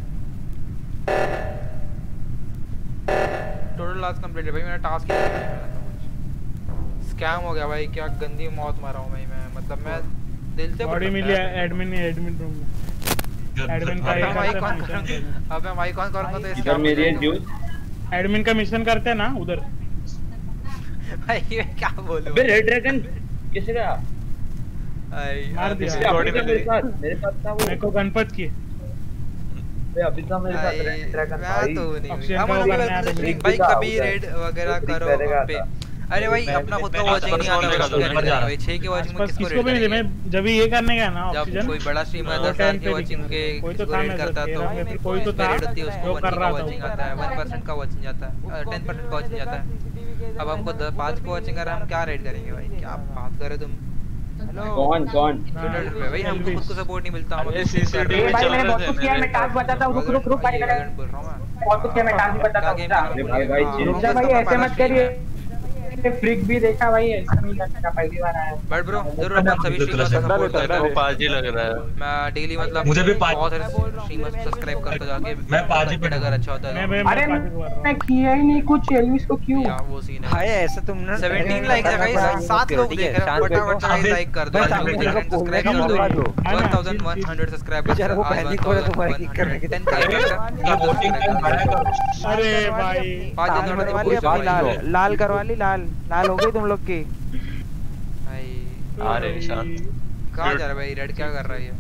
टोटल लास्ट कंप्लीट है भाई, मेरा टास्क ही नहीं है। स्कैम हो गया भाई, क्या गंदी मौत मारा हूं भाई मैं। मतलब मैं दिल से बॉडी मिली एडमिन ने, एडमिन रूम में। एडमिन का अबे माइक ऑन एक करूंगा, अबे माइक ऑन करूंगा तो इसका मेरी ड्यूज एडमिन का मिशन करते हैं ना उधर। भाई ये क्या बोलूं? बे रेड ड्रैगन किसे का भाई मार दिया। किसे बॉडी अभी मिली। मेरे साथ मेरे साथ था वो। मेरे को गणपत की बे अभी था मेरे साथ रेड ड्रैगन भाई। तो नहीं ऑप्शन हम का लोग करना है तो भाई ब्रिक का कभी होता है। रेड वगैरह ब्रिक करो पहले का हम पे। था। अरे भाई अपना खुद का वाचिंग नहीं आता, मैं उसको मैं रेड जा भाई छह के वाचिंग में बस किसको किसको रेड भी नहीं। करेंगे? मैं जब ये करने गया ना जब ऑक्सीजन, कोई बड़ा स्ट्रीमर वो दस टाइम हजार पे के वाचिंग दिखा के कोई तो किसको था रेड मैं करता कह तो रहा हूँ, फिर कोई तो था रेड होती है, उसको जो वन कर का रहा था वाचिंग वो। आता है, वन परसेंट का वाचिंग जाता है, टेन परसेंट का वाचिंग जाता है। अब हमको पाँच को वाचिंग कर रहा है, हम क्या रेड करेंगे भाई? क्या बात कर रहे हो तुम? हेलो कौन कौन ट्विटर पे भाई हमको खुद को सपोर्ट नहीं मिलता। हम अरे खुद कर रहे सीसीटीवी हैं। भाई चल मैंने रहे बहुत थे कुछ किया है, मैं टास्क बताता हूँ। रुक रुक रुक भाई ये बोल रहा हूँ मैं। बहुत कुछ किया, मैं टास्क भी बताता हूँ। क्या game अरे भाई भाई रुक जा भाई, ऐसे मत करिए। फ्लिक भी देखा भाई, ऐसा नहीं लगता पहली बार आया। बट ब्रो जरूर अपन सभी स्ट्रीमर्स को सपोर्ट करते वो हैं। पाजी लग रहा है। मैं डेली मतलब मुझे भी पाजी- बहुत सारे स्ट्रीमर्स सब्सक्राइब करके जाके मैं पाजी पे- अगर अच्छा होता मैं है मैं अरे मैं पाजी को कर रहा हूँ। मैं किया ही नहीं कुछ, एलविस को क्यों? या वो सीन है। भाई ऐसा तुमने सत्रह लाइक है गाइस, सात लोग देख रहे हैं। फटाफट गाइस लाइक कर दो, बस सब्सक्राइब अभी कर दो। बोलने का मौका दो। ग्यारह सौ सब्सक्राइबर्स बेचारा वो पहले को रहा तुम्हारे किक करने के टेन का वोटिंग टाइम बढ़ाया करो। अरे भाई पाँच लाल दिन करवा ली में अपनी, लाल लाल करवा ली, लाल लाल हो गई तुम लोग की। भाई अरे शांत। कहाँ जा रहा है भाई? रेड क्या कर रहा है ये?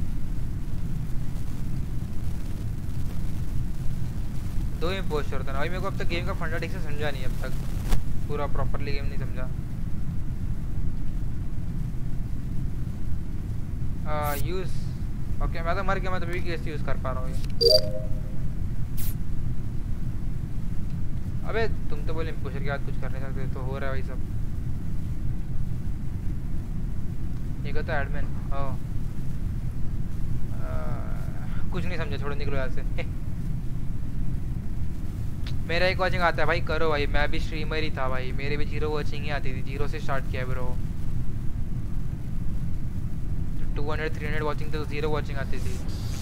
दो ही पोस्टर था ना भाई। मेरे को अब तक गेम का फंडा ठीक से समझा नहीं, अब तक पूरा प्रॉपर्ली गेम नहीं समझा। यूज ओके, मैं तो मर गया, मैं तो भी कैसे यूज कर पा रहा हूँ ये? अबे तुम तो बोले पोस्टर के बाद कुछ कर नहीं सकते, तो हो रहा है भाई सब। ये कहता है एडमिन। ओह कुछ नहीं समझा, छोड़ो निकलो यहाँ से। मेरा एक वॉचिंग आता है भाई, करो भाई। मैं भी स्ट्रीमर ही था भाई, मेरे भी जीरो वॉचिंग ही आती थी, जीरो से स्टार्ट किया bro. Two hundred three hundred watching तो जीरो वॉचिंग आती थी।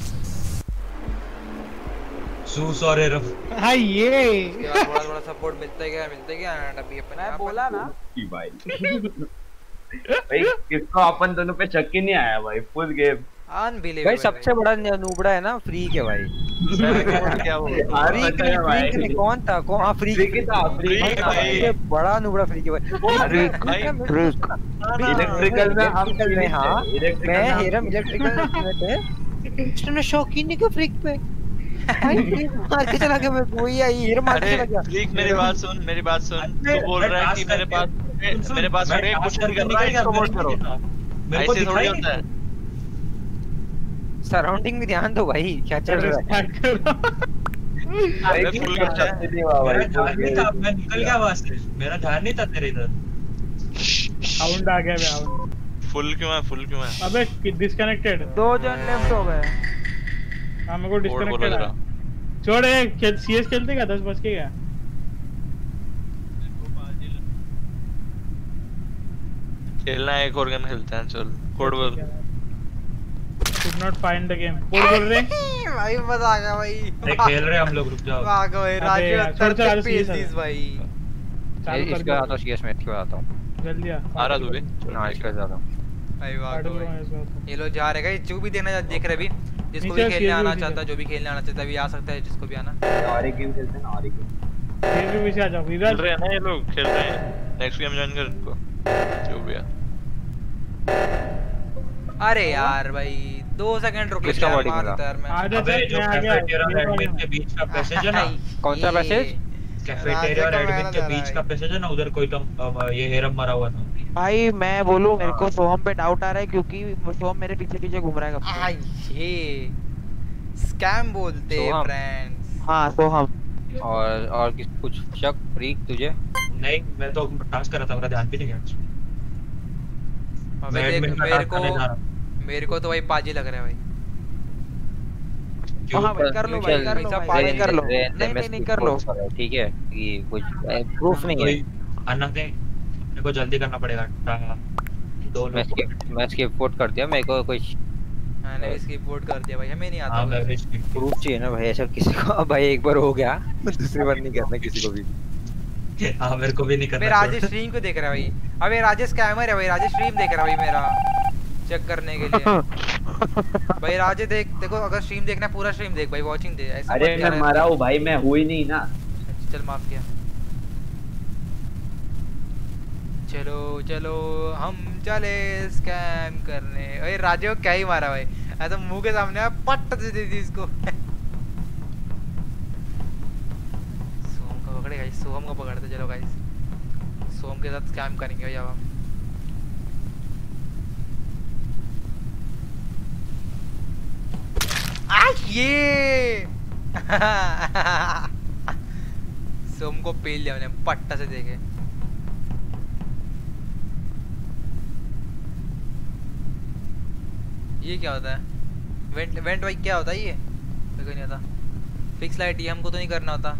सू सॉरी रफ हाय ये इसके बाद थोड़ा थोड़ा सपोर्ट मिलता गया मिलता गया एंड अभी अपन मैं बोला ना की भाई भाई किसको अपन दोनों पे शक ही नहीं आया भाई, फुल गेम। अनबिलीवेबल भाई सबसे बड़ा नूबड़ा है ना फ्री के भाई। क्या बोल रहा हूँ? फ्री के फ्री के कौन था? कौन? हाँ फ्री फ्री की था, फ्री फ्री की था भाई। सबसे बड़ा नूबड़ा फ्री के भाई। अरे भाई इलेक्ट्रिकल में हम चल रहे हाँ हैं, इलेक्ट्रिकल मैं में हम- हेरम इलेक्ट्रिकल में थे। इसने शौकीन नहीं क्यों फ्रिक पे? भाई फ्रिक मार के चला गया, मैं वही आई हेर मार के अरे चला गया। फ्रीक मेरी बात सुन, मेरी बात सुन। तू बोल रहा है कि मेरे पास मेरे पास मैं एक टास्क क्वेश्चन करके करने का मेरे इसको को वोट करो। दिखा। मेरे को ऐसे दिखाई थोड़ी नहीं। होता है। सराउंडिंग में ध्यान दो भाई, क्या चल रहा है? भाई फुल कर सकते नहीं हुआ भाई। ध्यान नहीं था, मैं निकल गया वहां से, मेरा ध्यान नहीं था तेरे इधर। साउंड आ गया मैं। फुल क्यों है? फुल क्यों है? अबे डिस्कनेक्टेड। दो जन लेफ्ट हो गए। हां मेरे को डिस्कनेक्टेड। छोड़ एक खेल सीएस खेलते क्या? दस बज के क्या? खेलना है, एक और गेम खेलते हैं चल। कोड बोल। Could not find the game। Code बोल रहे भाई मजा आ गया भाई। नहीं खेल रहे हम लोग, रुक जाओ। आ गए राजू अंदर पे पेल दीस भाई। इसका आता सीएस में क्यों आता हूं? जल्दी आ। आ रहा तू भी? ना इसका ज्यादा। भाई वाह भाई। ये लोग जा रहे हैं, जो भी देखना देख रहे भी, जिसको भी खेलने आना चाहता है, जो भी खेलने आना चाहता है, भी आ सकता है, जिसको भी आना। और एक गेम खेलते हैं ना, और एक गेम। ये भी पीछे आ जाओ। खेल रहे हैं ना ये लोग, खेल रहे हैं। नेक्स्ट गेम ज्वाइन कर इनको। जो भी है। अरे यार भाई दो सेकंड रुक किसका यार, बॉडी मार मिला? देता यार मैं। अबे जो कैफेटेरिया और एडमिन के बीच का पैसेज है ना, कौन सा पैसेज? कैफेटेरिया और एडमिन के बीच का पैसेज है ना, उधर कोई तो ये हेरम मरा हुआ था। भाई मैं बोलूं, मेरे को सोहम पे डाउट आ रहा है क्योंकि सोहम मेरे पीछे पीछे घूम रहा है कब आ ये स्कैम बोलते हैं फ्रेंड्स। हां सोहम। और और किस कुछ शक फ्रीक तुझे? नहीं मैं तो टास्क कर रहा था, मेरा ध्यान भी नहीं गया। अबे देख मेरे को मेरे को तो भाई पाजी लग रहा है भाई। हां भाई कर लो भाई, कर लो भाई, कर लो। नहीं नहीं नहीं कर लो, ठीक है कि कुछ प्रूफ नहीं है। अन्ना दे, मेरे को जल्दी करना पड़ेगा। दो मैं स्किप मैं स्किप वोट कर दिया, मेरे को कुछ मैंने स्किप वोट कर दिया भाई, हमें नहीं आता। हां मैं भी स्किप। प्रूफ चाहिए ना भाई, ऐसा किसी को भाई एक बार हो गया दूसरी बार नहीं करना किसी को भी। हां मेरे को भी नहीं करना। मैं राजेश स्ट्रीम को देख रहा है भाई। अबे राजेश स्कैमर है भाई, राजेश स्ट्रीम देख रहा है भाई मेरा चेक करने के लिए। भाई राजे देख, देखो अगर स्ट्रीम देखना पूरा स्ट्रीम देख भाई, वाचिंग दे ऐसा। अरे मैं मरा हूं भाई, मैं हुई नहीं ना। चल माफ किया। चलो चलो हम चले स्कैम करने। भाई राजे को क्या ही मारा भाई, ऐसा मुंह के सामने पट दे दी इसको। सोम को पकड़े गाइस, सोम को पकड़ते चलो गाइस, सोम के साथ स्कैम करेंगे भाई अब हम। आ ये सोम को पेल लिया मैंने पट्टा से देखे। ये क्या होता है? वेंट वेंट भाई क्या होता है ये? मेरे को नहीं आता। फिक्स लाइट ये हमको तो नहीं करना होता।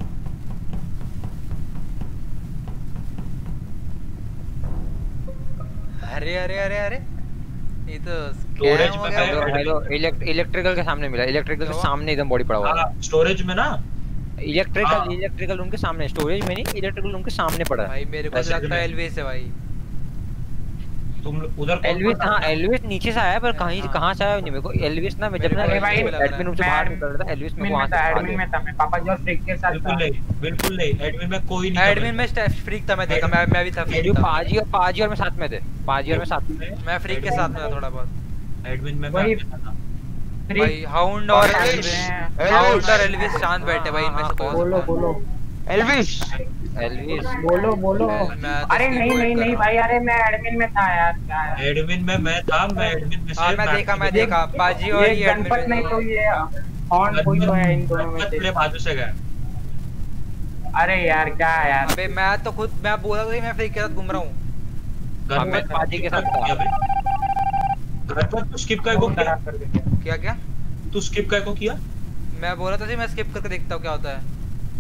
अरे अरे अरे अरे ये तो स्टोरेज में हेलो हेलो इलेक्ट्रिकल के सामने मिला, इलेक्ट्रिकल के सामने एकदम बॉडी पड़ा हुआ है। स्टोरेज में ना, इलेक्ट्रिकल इलेक्ट्रिकल रूम के सामने, स्टोरेज में नहीं, इलेक्ट्रिकल रूम के सामने पड़ा है भाई। मेरे को लगता है एलवीएस है भाई। तुम उधर एलवीएस? हां एलवीएस नीचे से आया, पर कहीं से कहां से आया नहीं मेरे को। एलवीएस ना मैं जब ना एडमिन रूम से बाहर निकल रहा था, एलवीएस में वहां से एडमिन में था मैं, पापा जो फ्रिक के साथ था। बिल्कुल नहीं, बिल्कुल नहीं, एडमिन में कोई नहीं। एडमिन में फ्रीक था, मैं देखा, मैं मैं भी था फ्रीक था। पाजी और पाजी और मैं साथ में थे, पाजी और मैं साथ में, मैं फ्रीक के साथ में था थोड़ा बहुत। एडमिन में वही भाई हाउंड और हाउंड और एलविस शांत बैठे भाई, इनमें से कोई। बोलो बोलो एलविस एलविस बोलो बोलो। अरे नहीं नहीं नहीं भाई, अरे मैं एडमिन में था यार। क्या है एडमिन में मैं था, मैं एडमिन में से मैं देखा मैं देखा पाजी और ये गणपत नहीं तो ये ऑन कोई तो है इन दोनों में से। मेरे बाजू से गया। अरे यार क्या है यार। अबे मैं तो खुद मैं बोला था मैं फ्रीक के साथ घूम रहा हूं। गणपत पाजी के साथ था। गणपत तू स्किप काय को किया? क्या क्या तू स्किप काय को किया? मैं बोला था जी मैं स्किप करके देखता हूं क्या होता है।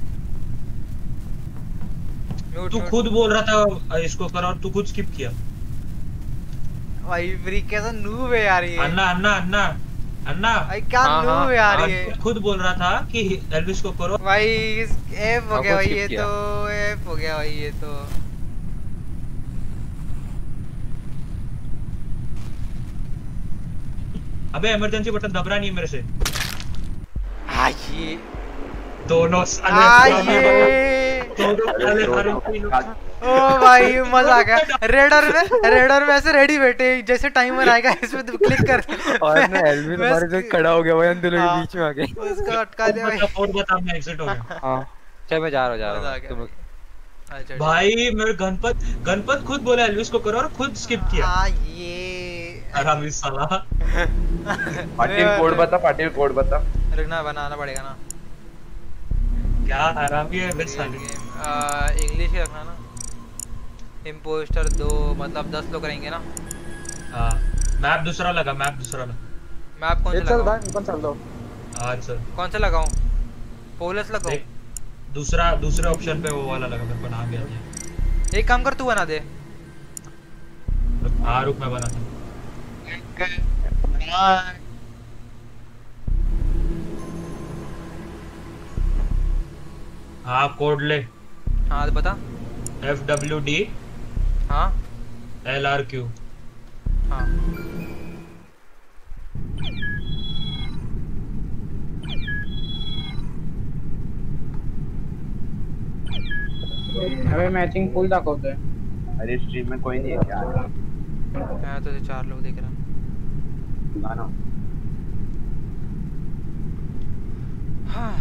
तू खुद बोल रहा था इसको कर और तू खुद स्किप किया। भाई फ्रीक कैसा नूब है यार ये। अन्ना अन्ना अन्ना अन्ना भाई क्या नूब है यार ये। खुद बोल रहा था कि एल्विस को करो। भाई एफ हो गया भाई ये तो, एफ हो गया भाई ये तो। अबे इमरजेंसी बटन दबरा नहीं है मेरे से। हाँ ये दोनों साले दोनों साले ओ भाई मजा आ गया। रेडर में रेडर में ऐसे रेडी बैठे, जैसे टाइमर आएगा इसमें तो क्लिक कर और ना एल्विन हमारे से खड़ा हो गया भाई, उन दोनों के बीच में आके उसको अटका दिया भाई। और बता मैं एग्जिट हो गया। हां चल मैं जा रहा हूं जा रहा हूं तुम भाई मेरे गणपत गणपत खुद बोला एल्विस को करो और खुद स्किप किया। हां ये हरामी साला। पाटिल कोड बता, पाटिल कोड बता। रुकना बनाना पड़ेगा ना। क्या हरामी है बे साले। इंग्लिश ही रखना ना। इम्पोस्टर दो मतलब दस लोग रहेंगे ना। हाँ मैप दूसरा लगा, मैप दूसरा लगा। मैप कौन सा लगाऊं? चल चल दो। आज सर कौन सा लगाऊं? पोलस लगाऊं? दूसरा दूसरे ऑप्शन पे वो वाला लगा, मेरे को नाम याद नहीं। एक काम कर तू बना दे। हाँ रुक मैं बनाता हूँ। हाँ कोड ले। हाँ बता। एफ डब्ल्यू डी हाँ एल आर क्यू। हाँ अबे मैचिंग फुल दाखवतोय। अरे स्ट्रीम में कोई नहीं है क्या? मैं तो चार लोग देख रहा हूँ। गाना हाँ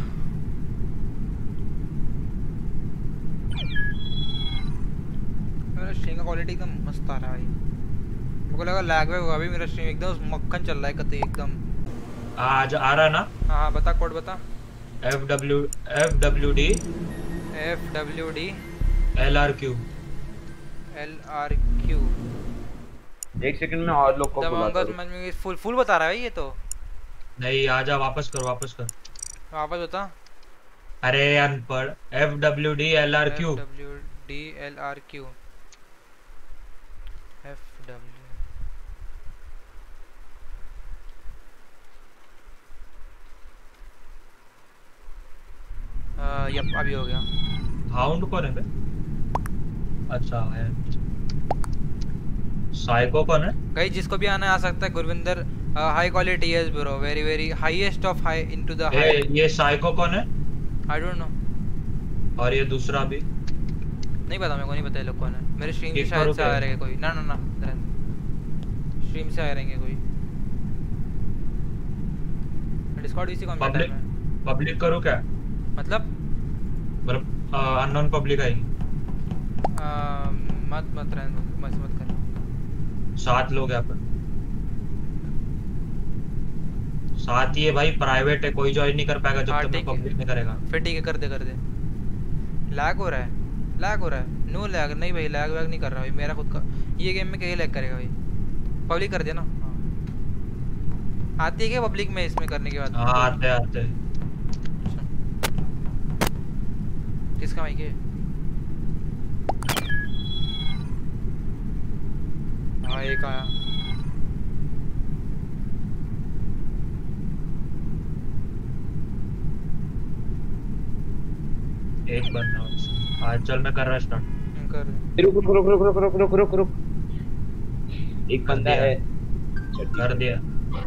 मेरा स्ट्रीम का क्वालिटी एकदम मस्त आ रहा है भाई। मेरे को लगा लैग वैग होगा, अभी मेरा स्ट्रीम एकदम मक्खन चल रहा है कतई एकदम। आज आ रहा है ना? हाँ हाँ बता कोड बता। F W F W D F W D L R Q L R Q. एक सेकंड में और लोग को बुलाता हूं। फुल फुल बता रहा है ये तो। नहीं आजा वापस कर, वापस कर वापस बता। अरे अनपढ़। F W D L R Q W D L R Q F W yup अभी हो गया। हाउंड कौन है बे? अच्छा है। साइको कौन है? गाइस जिसको भी आना आ सकता है। Gurvinder high quality yes bro, very very highest of high into the high. ये साइको कौन है? I don't know. और ये दूसरा भी नहीं पता, मेरे को नहीं पता ये लोग कौन है। मेरे स्ट्रीम से शायद से आ रहे हैं कोई। ना ना ना स्ट्रीम से आ रहे हैं कोई। डिस्कॉर्ड वीसी कौन बैठा है? मैं पब्लिक करूं क्या? मतलब मतलब अननोन पब्लिक आई। मत मत रहने मत मत कर। सात लोग यहाँ पर। सात ही है भाई, प्राइवेट है, कोई ज्वाइन नहीं कर पाएगा जब तक मैं पब्लिक नहीं करेगा। फिर ठीक है कर दे कर दे। लैग हो रहा है, लैग हो रहा है। नो लैग नहीं भाई, लैग वैग नहीं कर रहा भाई मेरा खुद का। ये गेम में क्या लैग करेगा भाई? पब्लिक कर देना। आती है क्या पब्लिक में इसमें करने के बाद? हाँ आते आते। किसका माइक है? हाँ एक आया। एक बंदा आज चल मैं कर रहा स्टार्ट। कर रुक रुक रुक रुक रुक रुक रुक रुक रुक। एक बंदा है। कर दिया।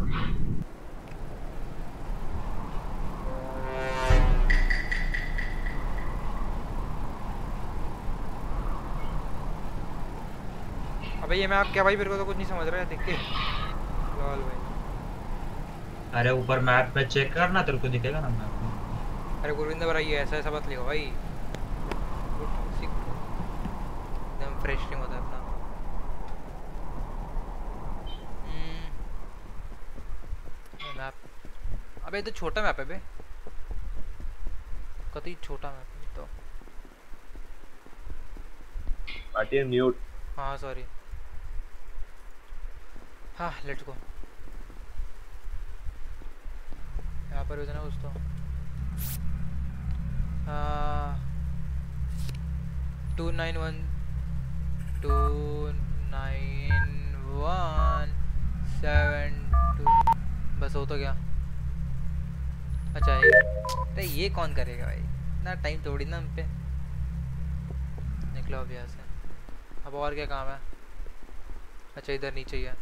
अबे ये मैं आप क्या भाई, मेरे को तो कुछ नहीं समझ रहा है देख के। लॉल भाई। अरे ऊपर मैप पे चेक करना, तेरे को दिखेगा ना मैप में। अरे गुरविंदर भाई ये ऐसा ऐसा मत लिखो भाई। एकदम फ्रेश नहीं होता अपना। मैप अबे तो छोटा मैप है बे, कतई छोटा मैप है तो। Party mute. हाँ सॉरी। हाँ लेट्स गो। यहाँ पर ना कुछ तो two nine one two nine one seven two. बस हो तो गया। अच्छा ये तो ये कौन करेगा भाई, ना टाइम थोड़ी ना हम पे। निकलो अब यहाँ से। अब और क्या काम है? अच्छा इधर नीचे ही है।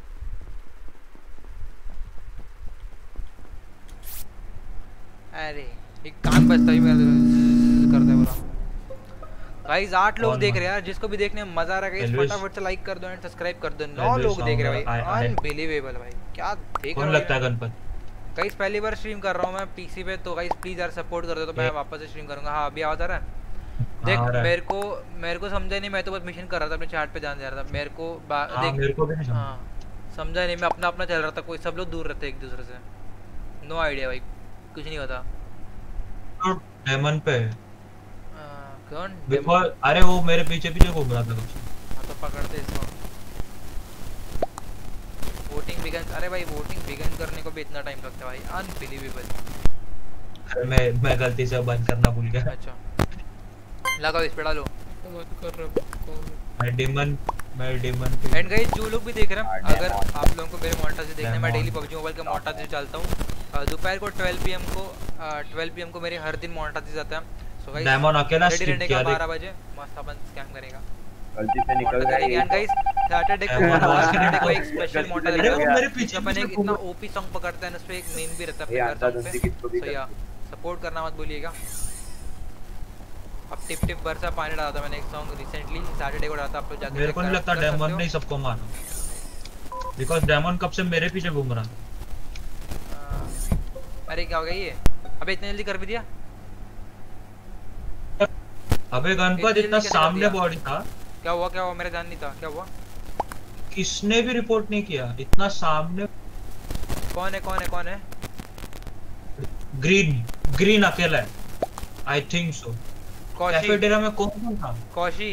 अरे एक कान बजता ही मेरा करता है पूरा। गाइस आठ लोग देख रहे हैं यार, जिसको भी देखने में मजा आ रहा है गाइस फटाफट से लाइक कर दो एंड सब्सक्राइब कर दो। नौ लोग देख रहे हैं भाई, अनबिलीवेबल भाई क्या देख रहे हो। कौन लगता है गणपत? गाइस पहली बार स्ट्रीम कर रहा हूं मैं पीसी पे, तो गाइस प्लीज यार सपोर्ट कर दो तो मैं वापस से स्ट्रीम करूंगा। हां अभी आवाज आ रहा है? देख मेरे को मेरे को समझा नहीं, मैं तो बस मिशन कर रहा था, अपने चैट पे ध्यान दे रहा था। मेरे को देख मेरे को भी नहीं। हां समझा नहीं, मैं अपना अपना चल रहा था, कोई सब लोग दूर रहते एक दूसरे से। नो आइडिया भाई, कुछ नहीं पता। डेमन पे कौन? बिकॉज़ अरे वो मेरे पीछे पीछे घूम रहा था कुछ। हाँ तो पकड़ते इसको। वोटिंग बिगन, अरे भाई वोटिंग बिगन करने को भी इतना टाइम लगता है भाई, अनबिलीवेबल। अरे मैं मैं गलती से बंद करना भूल गया। अच्छा लगाओ इस पे डालो। बंद कर रहा हूं। मैं डेमन मैं डेमन एंड गाइस जो लोग भी देख रहे हैं, अगर आप लोगों को मेरे मोंटाज से देखना है, मैं डेली पबजी मोबाइल का मोंटाज से चलता हूं दोपहर को ट्वेल्व पी एम को ट्वेल्व पी एम को मेरे हर दिन मोंटाज आता है। सो गाइस डायमंड अकेला रेडी रहने किया का बारह बजे मस्त अपन स्कैम करेगा। गलती से निकल गया। एंड गाइस सैटरडे को सैटरडे को एक स्पेशल मोंटाज अरे वो मेरे पीछे अपन एक इतना ओपी सॉन्ग पकड़ते हैं, उस पे एक मीम भी रहता है ये अपने आंदा घर दंती पे। सो या सपोर्ट करना मत भूलिएगा। अब टिप टिप बरसा पानी डाला था मैंने एक सॉन्ग रिसेंटली सैटरडे को डाला था, आप लोग जाके मेरे को नहीं लगता डायमंड ने सबको मारा, बिकॉज़ डायमंड कब से मेरे पीछे घूम रहा था। अरे क्या हो गया ये? अबे इतने जल्दी कर भी दिया? अबे गणपत इतना सामने बॉडी था। क्या हुआ क्या हुआ? मेरा ध्यान नहीं था, क्या हुआ? किसने भी रिपोर्ट नहीं किया, इतना सामने। कौन है कौन है कौन है? ग्रीन ग्रीन अकेला है आई थिंक सो। कैफेटेरिया में कौन कौन था? कौशी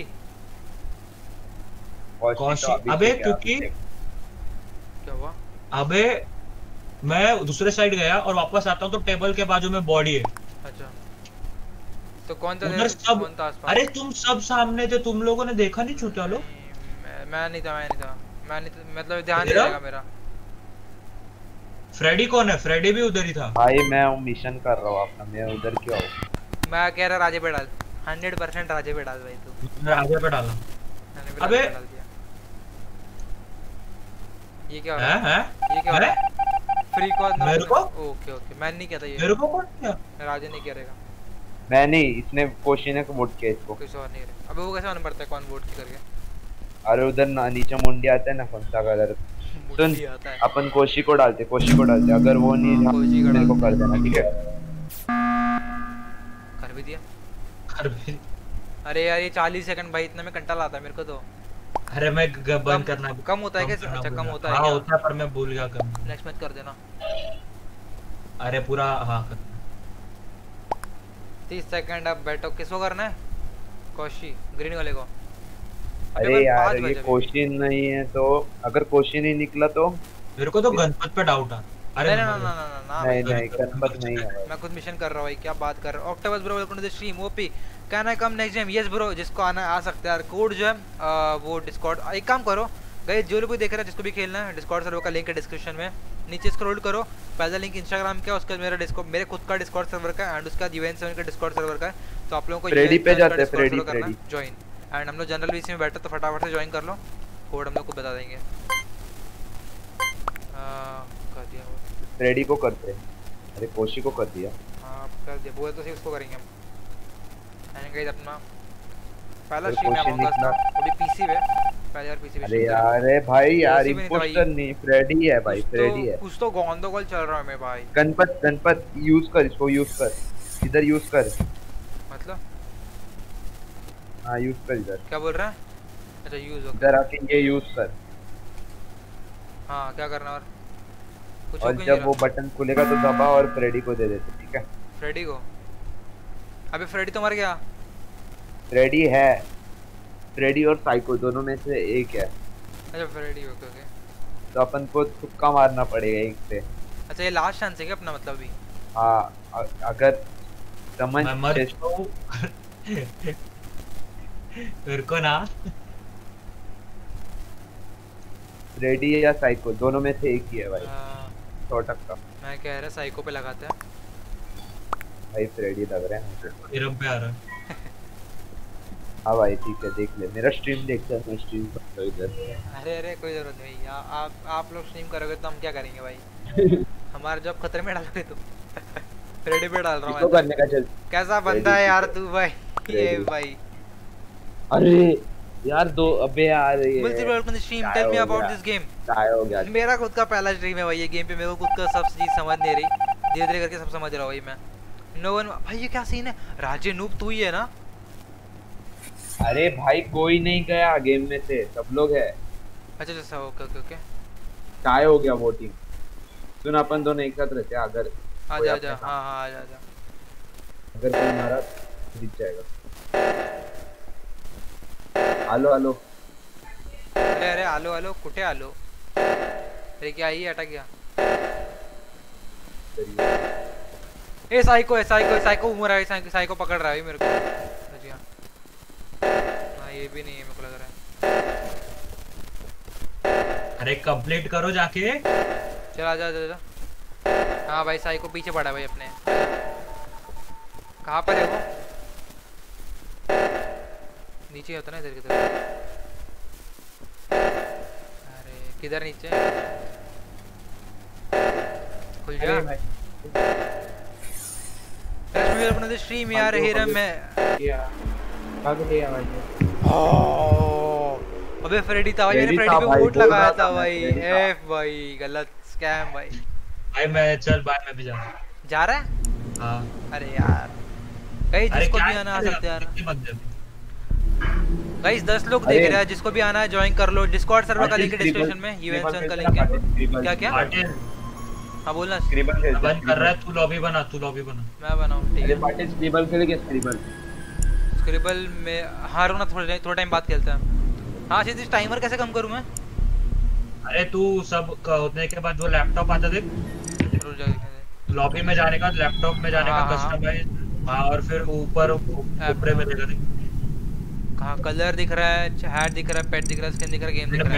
कौशी अबे क्योंकि क्या हुआ? अबे मैं दूसरे साइड गया और वापस आता हूँ तो टेबल के बाजू में बॉडी है। अच्छा तो कौन था उधर सब? कौन था आसपास? अरे तुम सब सामने थे, तुम लोगों ने देखा नहीं छूटा लो? मैं, मैं नहीं था मैं नहीं था मैं नहीं था, मतलब ध्यान नहीं रहेगा मेरा। फ्रेडी कौन है? फ्रेडी भी उधर ही था भाई। मैं मिशन कर रहा हूँ अपना, मैं उधर क्यों आऊँ? मैं कह रहा राजे पे डाल, हंड्रेड परसेंट राजे पे डाल भाई तू। मैं राजे पे डाला। अबे ये क्या हो रहा है? ये क्या हो रहा है? फ्री कॉल मेरे को? ओके ओके मैं नहीं कहता ये। मेरे को कौन किया? राजे नहीं करेगा। मैं नहीं, इसने कोशी ने वोट किया इसको। कुछ और नहीं रहे। अबे वो कैसे मालूम पड़ता है कौन वोट करके? अरे उधर नीचे मुंडी आता है ना, कौन सा कलर? सुन अपन कोशी को डालते कोशी को डालते अगर वो नहीं मेरे को कर देना, ठीक है? कर भी दिया कर भी। अरे यार ये चालीस सेकंड भाई, इतना में कंटाल आता है मेरे को तो। अरे मैं बंद करना कम होता है क्या? अच्छा कम होता है। हाँ होता है पर मैं भूल गया करना। नेक्स्ट मैच कर देना। अरे पूरा हाँ कर। तीस सेकंड अब बैठो। किसको करना है? कौशी ग्रीन वाले को। अरे यार ये कोशी नहीं है तो अगर कोशी नहीं निकला तो मेरे को तो गणपत पे डाउट आ। अरे ना ना ना ना ना नहीं नहीं गणपत नहीं है। मैं खुद मिशन कर रहा हूं भाई, क्या बात कर रहा हूं? Octobus bro welcome to the stream. OP can I come next game? Yes bro, जिसको आना आ सकता है यार। कोड जो है वो डिस्कॉर्ड, एक काम करो गाइस जो लोग भी देख रहे हैं जिसको भी खेलना है, डिस्कॉर्ड सर्वर का लिंक है डिस्क्रिप्शन में, नीचे स्क्रॉल करो। पहला लिंक इंस्टाग्राम का, उसका मेरा डिस्कॉर्ड, मेरे खुद का डिस्कॉर्ड सर्वर का एंड उसका यूएन सेवन का डिस्कॉर्ड सर्वर का है। तो आप लोगों को फ्रेडी पे जाते हैं, फ्रेडी फ्रेडी ज्वाइन। एंड हम लोग जनरल बीसी में बैठे तो फटाफट से ज्वाइन कर लो, कोड हम लोग को बता देंगे। हां कर दिया वो फ्रेडी को करते हैं। अरे कोशी को कर दिया। हां कर दिया वो, तो सिर्फ उसको करेंगे हम। एंड गाइस अपना पहला स्ट्रीम है अमंग अस का, अभी पीसी पे पहले यार पीसी पे। अरे यार ए भाई यार इंपोस्टर नहीं, फ्रेडी है भाई, फ्रेडी है। कुछ तो गोंदोगोल चल रहा है मैं भाई। गणपत गणपत यूज कर इसको, यूज कर इधर, यूज कर। मतलब हां यूज कर इधर। क्या बोल रहा है? अच्छा यूज ओके, इधर आके ये यूज कर। हां क्या करना और कुछ और जब वो बटन खुलेगा तो दबा और फ्रेडी को दे देते, ठीक है? फ्रेडी को? अबे फ्रेडी तो मर गया। फ्रेडी है, फ्रेडी और साइको दोनों में से एक है। अच्छा फ्रेडी ओके ओके, तो अपन को तुक्का मारना पड़ेगा एक से। अच्छा ये लास्ट चांस है क्या अपना मतलब भी? हाँ अगर समझ मेरे को ना फ्रेडी या साइको दोनों में से एक ही है भाई। सौ टक्का मैं कह रहा साइको पे लगाते हैं भाई, फ्रेडी लग रहा है मुझे। इरम पे आ रहा है। हाँ भाई ठीक है, देख ले मेरा स्ट्रीम, देखता है मैं स्ट्रीम करता हूँ इधर। अरे अरे कोई जरूरत नहीं, आ, आप आप लोग स्ट्रीम करोगे तो हम क्या करेंगे भाई? हमारा जॉब खतरे में डालोगे तुम। फ्रेडी पे डाल रहा हूँ करने का चल। कैसा बंदा है यार तू भाई, ये भाई। अरे यार दो, अबे यार ये multiplayer on the stream, tell me about this game. काय हो गया? मेरा खुद का पहला स्ट्रीम है भाई ये गेम पे, मेरे को खुद का सब चीज समझ नहीं रही, धीरे धीरे करके सब समझ रहा हूं भाई मैं। नो वन भाई ये क्या सीन है? राजे नूब तू ही है ना? अरे भाई कोई नहीं गया गेम में से, सब लोग है। अच्छा अच्छा ओके ओके ओके टाई हो गया वोटिंग। सुन अपन दोनों एक साथ रहते हैं, अगर आजा आजा हाँ हाँ आजा आजा। अगर कोई हमारा जीत जाएगा। हेलो हेलो अरे अरे आलो आलो कुटे आलो। अरे क्या ही अटक गया। ए साइको है साइको है साइको घूम रहा है साइको साइको पकड़ रहा है मेरे को। हाँ ये भी नहीं है मेरे को लग रहा है। अरे कंप्लीट करो जाके। चल आजा आजा आजा। हाँ भाई साइको पीछे पड़ा है भाई अपने। कहाँ पर है वो? नीचे होता ना इधर की तरफ। अरे किधर नीचे? खुल जा। रश्मि अपना स्ट्रीम यार हीरा में। भाग लिया भाई। अबे फ्रेडी था भाई, मैंने फ्रेडी पे वोट लगाया था भाई। एफ भाई गलत स्कैम भाई। भाई मैं चल भाई मैं भी जा रहा हूं। जा रहा है? हां। अरे यार गाइस जिसको भी आना आ सकते हैं यार। गाइस दस लोग देख रहे हैं, जिसको भी आना है ज्वाइन कर लो। डिस्कॉर्ड सर्वर का लिंक है डिस्क्रिप्शन में, यूएनसन का लिंक है। क्या क्या? हां बोलना। स्क्रिबल बंद कर रहा है तू, लॉबी बना तू लॉबी बना। मैं बनाऊं ठीक है। पार्टी स्क्रिबल खेलेंगे स्क्रिबल। स्क्रिबल में हां रुकना थोड़ा थोड़ा टाइम बाद खेलते हैं। हां सीधे टाइमर कैसे कम करूं मैं? अरे तू सब होने के बाद वो लैपटॉप आता देख, रुक जा लॉबी में जाने का, लैपटॉप में जाने का कस्टमाइज। हां और फिर ऊपर ऊपर में देगा देख। कहां कलर दिख रहा है, हैट दिख रहा है, पेट दिख रहा है, स्किन दिख रहा है, गेम दिख रहा है।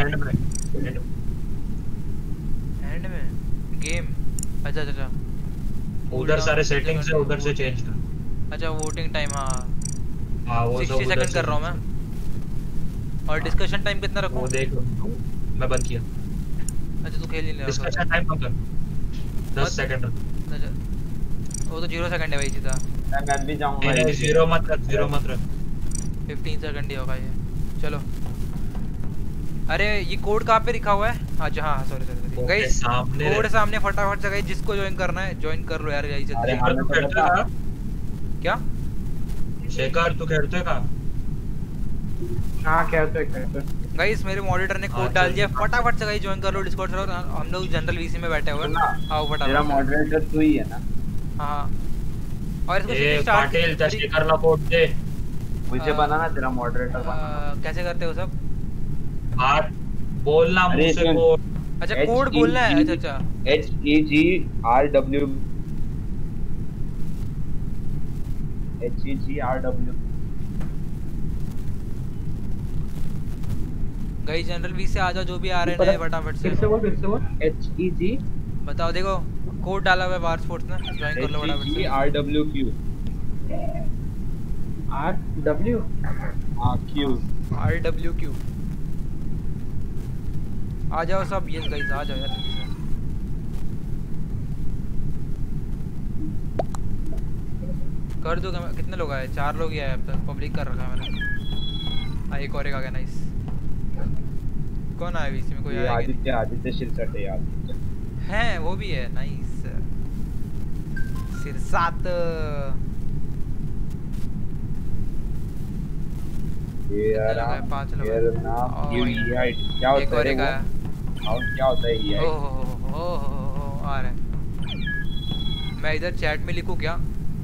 एंड में गेम। अच्छा अच्छा उधर सारे सेटिंग्स है, उधर से चेंज कर। अच्छा वोटिंग टाइम हां हां वो साठ सेकंड कर रहा हूं मैं। और डिस्कशन टाइम कितना रखूं? वो देख मैं बंद किया। अच्छा तू खेल नहीं रहा। डिस्कशन टाइम कम कर दस सेकंड रख। अच्छा वो तो जीरो सेकंड है भाई सीधा। मैं भी जाऊंगा। नहीं जीरो मत रख, जीरो मत रख। पंद्रह सेकंड ही होगा ये। चलो अरे ये कोड कहाँ पे लिखा हुआ है? अच्छा हाँ सॉरी सॉरी गाइस कोड सामने फटाफट से गाइस जिसको ज्वाइन करना है ज्वाइन कर लो यार गाइस। अरे हाँ तू खेलते का क्या शेखर तू खेलते का? हाँ खेलते खेलते गाइस मेरे मॉडरेटर ने कोड डाल दिया, फटाफट से गाइस ज्वाइन कर लो डिस्कॉर्ड सर्वर। हम लोग जनरल वीसी में बैठे हुए हैं। आओ फटाफट। तेरा मॉडरेटर तू ही है ना? हां और इसको ए पाटिल शेखर ला कोड दे मुझे बनाना, तेरा मॉडरेटर बनाना। कैसे करते हो सब? हाथ बोलना मुंह से कोड। अच्छा कोड बोलना है। अच्छा अच्छा H E G R W H E G R W guys general V से आ जाओ जो भी आ रहे हैं फटाफट से। फिर से बोल फिर से बोल H E G बताओ देखो कोड डाला हुआ है वार स्पोर्ट्स ने, ज्वाइन कर लो फटाफट से। R W Q R W हां Q R W Q आ जाओ सब। यस गाइस आ जाओ यार। कर दो कितने लोग आए? चार लोग ही आए अब तक, पब्लिक कर रखा है मैंने। हाँ एक और एक आ गया नाइस। कौन आया वीसी में? कोई आया? आदित्य आदित्य शिरसट है यार हैं वो भी है नाइस। सिरसात ये यार पांच लोग यार नाम यूआई क्या होता है? एक और क्या होता है ये? ओह हो हो आ रहा है। मैं इधर चैट में लिखूं क्या?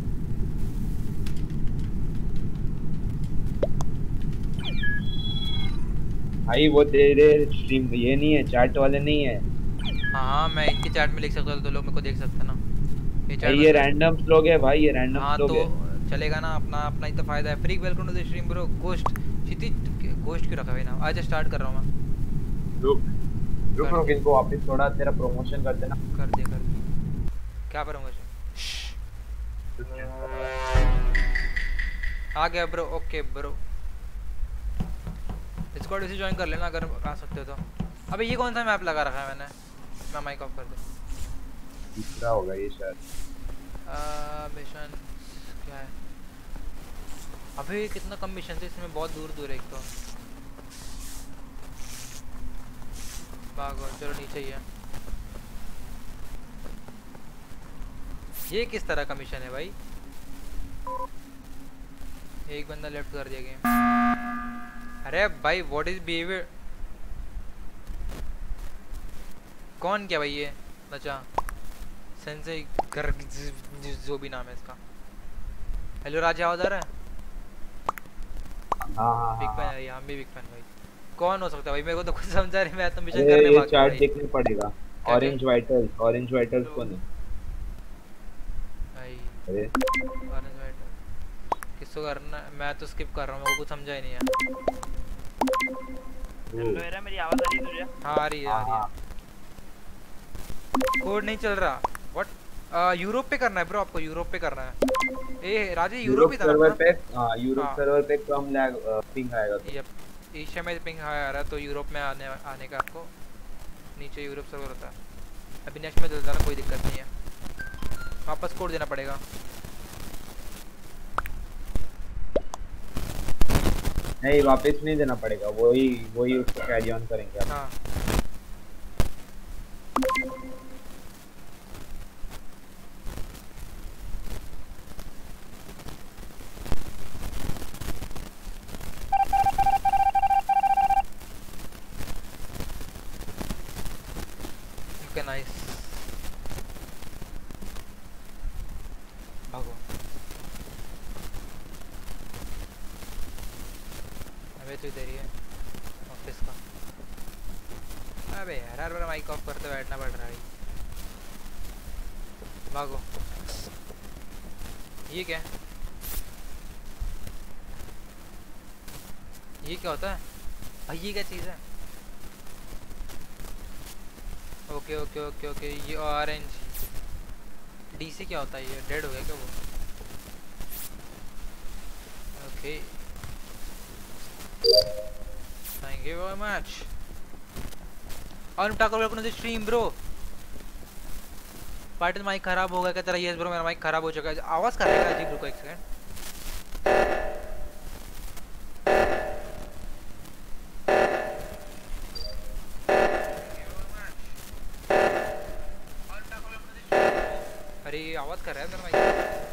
भाई वो तेरे स्ट्रीम ये नहीं है, चैट वाले नहीं है। हाँ मैं इनके चैट में लिख सकता हूँ तो लोग मेरे को देख सकते ना। ये चैट ये रैंडम लोग है भाई, ये रैंडम हाँ, लोग है। तो चलेगा ना, अपना अपना ही तो फायदा है। Freak welcome to the stream bro. Ghost Kshitij ghost क्यों रखा है ना? आज स्टार्ट कर रहा हूँ मैं। रुक रुक रुक इनको वापस थोड़ा तेरा प्रमोशन कर देना। कर दे कर दे। क्या प्रमोशन? आ गया ब्रो। ओके ब्रो डिस्कॉर्ड इसे ज्वाइन कर लेना अगर आ सकते हो तो। अबे ये कौन सा मैप लगा रखा है मैंने? मैं माइक ऑफ कर दे। तीसरा होगा ये शायद। मिशन क्या है? अबे कितना कम मिशन थे इसमें, बहुत दूर दूर है एक तो। भागो चलो नीचे ही है। ये किस तरह का मिशन है भाई? एक बंदा लेफ्ट कर दिया गेम। अरे भाई व्हाट इज बिहेवियर? कौन क्या भाई ये बचा सेंसे कर जो भी नाम है इसका। हेलो राजा उधर है? हाँ हाँ बिग फैन है, हम भी बिग फैन भाई। कौन हो सकता है भाई, मेरे को तो कुछ समझा नहीं, मैं तो मिशन अरे करने ये भाग चार्ट देखने पड़ेगा। क्या ऑरेंज वाइटल्स, ऑरेंज वाइटल्स कौन है भाई? अरे ऑरेंज वाइट किसको करना है? मैं तो स्किप कर रहा हूँ, मेरे को कुछ समझा ही नहीं है। हेलो हेरा, मेरी आवाज आ रही है तुझे? हाँ आ रही है आ रही है। कोड नहीं चल रहा व्हाट? यूरोप पे करना है ब्रो, आपको यूरोप पे करना है। ए राजे यूरोप ही था सर्वर ना? पे हां यूरोप हाँ। सर्वर पे कम लैग पिंग आएगा तो यप एशिया में पिंग आ रहा है, तो यूरोप में आने आने का आपको नीचे यूरोप सर्वर होता है। अभी नेक्स्ट में चलता ना, कोई दिक्कत नहीं है, वापस कोड देना पड़ेगा। नहीं वापस नहीं देना पड़ेगा, वही वही उसको कैरी ऑन करेंगे। हाँ ओके नाइस। भागो अबे तू इधर ही है ऑफिस का। अबे यार हर बार माइक ऑफ करते बैठना पड़ रहा है। भागो। ये क्या है? ये क्या होता है भाई? ये क्या चीज़ है? ओके ओके ओके ओके ये ऑरेंज डीसी क्या होता है? ये डेड हो गया क्या वो? Okay thank you very much. और taco welcome to the stream bro. पार्टन माइक खराब हो गया क्या तेरा? यस ब्रो मेरा माइक खराब हो चुका है। आवाज़ कर रहा है अजीब, रुको एक सेकंड। अरे आवाज़ कर रहा है मेरा माइक।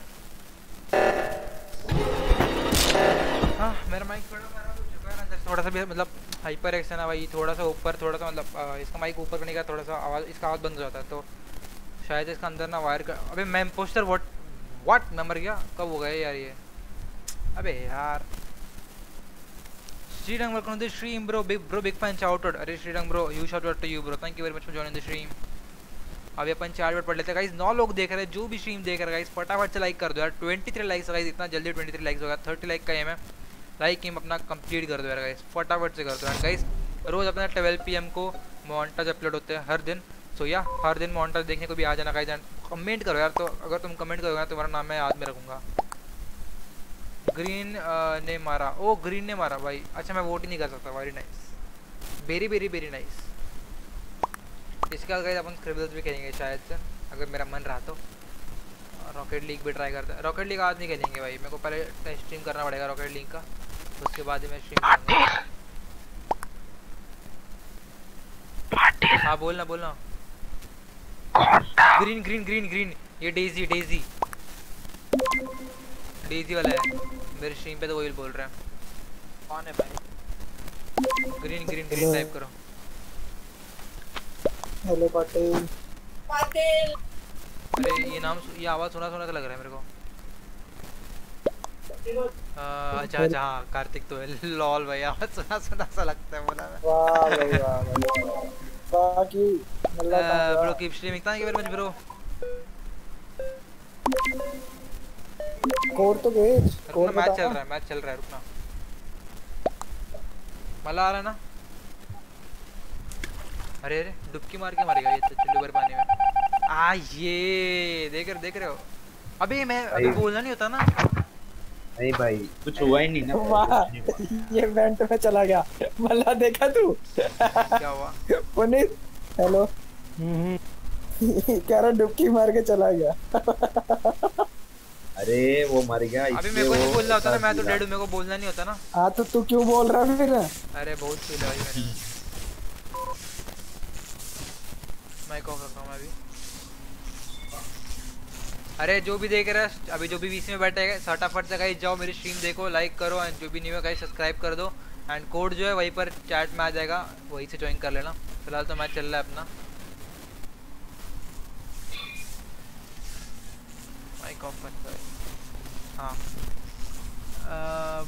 हाँ मेरा माइक थोड़ा खराब हो चुका है अंदर, थोड़ा सा भी मतलब हाइपर एक्स है ना भाई, थोड़ा सा ऊपर थोड़ा सा मतलब आ, इसका माइक ऊपर करने का थोड़ा सा आवाज़, इसका आवाज़ बंद हो जाता है, तो शायद इसका अंदर ना वायर का। अबे मैं पोस्टर व्हाट व्हाट मैं मर गया कब हो गया यार ये? अबे यार Shrirang welcome to the stream bro. Big bro big fan shout out. अरे Shrirang bro you shout out to you bro, thank you very much for joining the stream. अभी अपन चार वर्ड पढ़ लेते हैं गाइस। नौ लोग देख रहे हैं, जो भी स्ट्रीम देख रहे हैं गाइस फटाफट से लाइक कर दो यार। तेईस लाइक्स गाइस, इतना जल्दी तेईस लाइक्स होगा। तीस लाइक का एम है, लाइक एम अपना कंप्लीट कर दो यार गाइस, फटाफट से कर दो यार गाइस। रोज अपना ट्वेल्व पी एम को मोन्टाज अपलोड होते हैं हर दिन, सो या हर दिन मोन्टाज देखने को भी आ जाना गाइस। कमेंट करो यार, तो अगर तुम कमेंट करोगे ना तुम्हारा नाम मैं याद में रखूँगा। ग्रीन ने मारा, ओ ग्रीन ने मारा भाई। अच्छा मैं वोट ही नहीं कर सकता, very nice, very very very nice. इसके बाद गाइस अपन स्क्रिबल्स भी खेलेंगे शायद से, अगर मेरा मन रहा तो। रॉकेट लीग भी ट्राई करते हैं। रॉकेट लीग आज नहीं खेलेंगे भाई, मेरे को पहले स्ट्रीम करना पड़ेगा रॉकेट लीग का, उसके बाद ही मैं स्ट्रीम करूंगा। हाँ बोलना बोलना। ग्रीन ग्रीन ग्रीन ग्रीन ये डेजी डेजी डेजी वाला है मेरे स्ट्रीम पे, तो वही बोल रहे हैं। कौन है भाई? ग्रीन ग्रीन ग्रीन टाइप करो। हेलो पटेल। पटेल अरे ये नाम ये आवाज सुना सुना सा लग रहा है मेरे को। अच्छा अच्छा हाँ कार्तिक तो है। लॉल भाई आवाज सुना सुना सा लगता है बोला मैं। वाह भाई वाह भाई। बाकी bro keep streaming, thank you very much bro. Code तो भेज। कोड मैच चल रहा है, मैच चल रहा है, रुकना। मला आ रहा है ना? अरे अरे डुबकी मार के मारेगा ये तो चुल्लू भर पानी में। आ ये देख रहे देख रहे हो? अबे मैं अभी बोलना नहीं होता ना। नहीं भाई कुछ हुआ ही नहीं ना। वाह ये इवेंट में चला गया। मल्ला देखा तू? क्या हुआ? पुनीत हेलो। हम्म कह रहा डुबकी मार के चला गया। अरे वो मर गया। अभी मेरे को नहीं बोलना होता ना, मैं तो डेड हूं, मेरे को बोलना नहीं होता ना। हाँ तो तू क्यों बोल रहा है फिर? अरे बहुत फील है भाई मैंने। माइक ऑफ रखा हूं मैं अभी। अरे जो भी देख रहा है अभी, जो भी बीच में बैठा है फटाफट से गाइस जाओ मेरी स्ट्रीम देखो, लाइक करो, एंड जो भी न्यू है गाइस सब्सक्राइब कर दो। एंड कोड जो है वहीं पर चैट में आ जाएगा, वहीं से ज्वाइन कर लेना। फिलहाल तो मैच चल रहा है अपना, माइक ऑफ करता है। हाँ uh,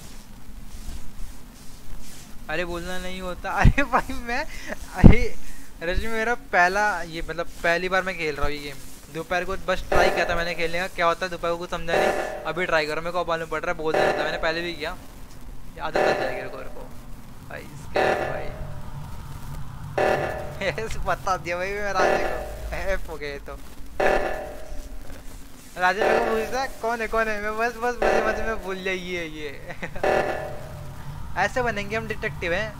अरे बोलना नहीं होता। अरे भाई मैं अरे रजनी मेरा पहला ये मतलब पहली बार मैं खेल रहा हूँ ये गेम। दोपहर को बस ट्राई किया था मैंने खेलने का, क्या होता है दोपहर को कुछ समझा नहीं, अभी ट्राई करो, मेरे को मालूम पड़ रहा है बोल देना था, मैंने पहले भी किया, आदत लग जाएगी मेरे को भाई इसके भाई। यस बता दिया भाई मैं राजे को, एफ हो गए तो राजे मेरे को पूछता कौन है कौन है, मैं बस बस मजे मजे में भूल जाए ये ये ऐसे बनेंगे हम डिटेक्टिव हैं,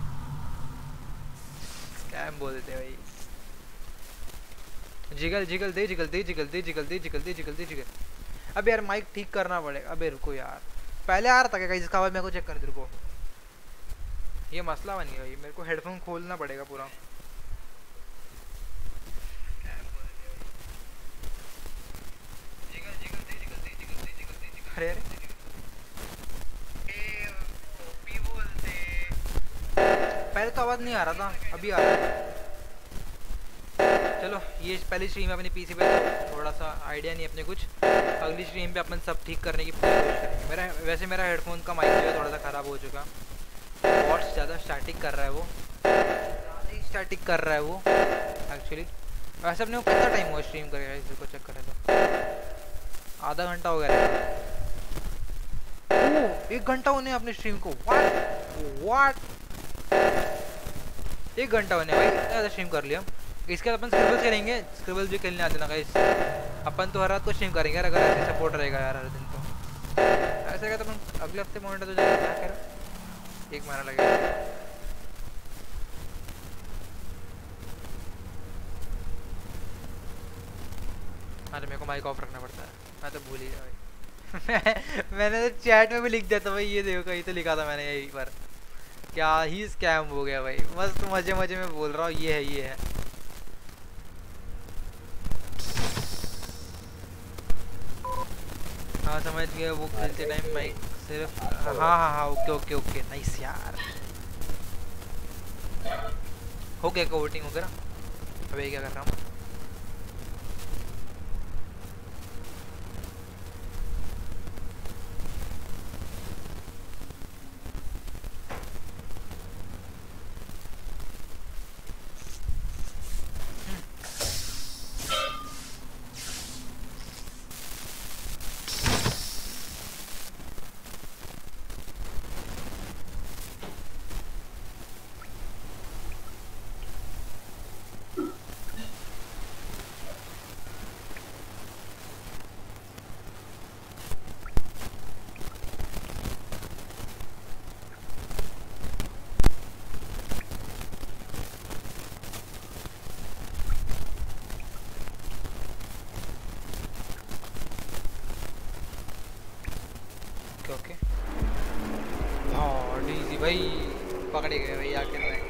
स्कैम बोल देते भाई। जिगल जिगल दे जिगल दे जिगल दे जिगल दे जिगल दे जिगल दे जिगल। अब यार माइक ठीक करना पड़ेगा। अबे रुको यार, पहले आ रहा था क्या इसका आवाज, मेरे को चेक कर दे रुको, ये मसला बन गया, ये मेरे को हेडफोन खोलना पड़ेगा पूरा। अरे अरे पहले तो आवाज नहीं आ रहा था, अभी आ रहा है। चलो ये पहली स्ट्रीम है अपनी पीसी पे, तो थोड़ा सा आइडिया नहीं अपने कुछ, अगली स्ट्रीम पे अपन सब ठीक करने की पूरी कोशिश करेंगे। मेरा वैसे मेरा हेडफोन का माइक जो है थोड़ा सा ख़राब हो चुका, बहुत ज़्यादा स्टैटिक कर रहा है वो, स्टैटिक कर रहा है वो एक्चुअली। वैसे अपने को कितना टाइम हुआ स्ट्रीम करेगा इसको चेक करें तो आधा घंटा हो गया, एक घंटा होने अपने स्ट्रीम को। व्हाट व्हाट एक घंटा होने भाई, इतना ज़्यादा स्ट्रीम कर लिया। इसके बाद अपन स्क्रिबल्स करेंगे, स्क्रिबल्स भी खेलने आते ना गाइस, अपन तो हर रात को स्ट्रीम करेंगे यार, अगर ऐसे सपोर्ट रहेगा यार हर दिन तो ऐसे का तो अपन अगले हफ्ते मोनेटाइज हो जाएगा। क्या करो एक महीना लगेगा। अरे मेरे को माइक ऑफ रखना पड़ता है, मैं तो भूल ही गया भाई मैंने तो चैट में भी लिख दिया था भाई, ये देखो कहीं तो लिखा था मैंने यही पर, क्या ही स्कैम हो गया भाई, मस्त मजे मजे में बोल रहा हूँ ये है ये है। हाँ समझ गया, वो खेलते टाइम माइक सिर्फ हाँ हाँ हाँ ओके ओके ओके नाइस यार, हो गया का वोटिंग वगैरह। अबे क्या कर रहा हूँ, पकड़े गए भाई आखिर में।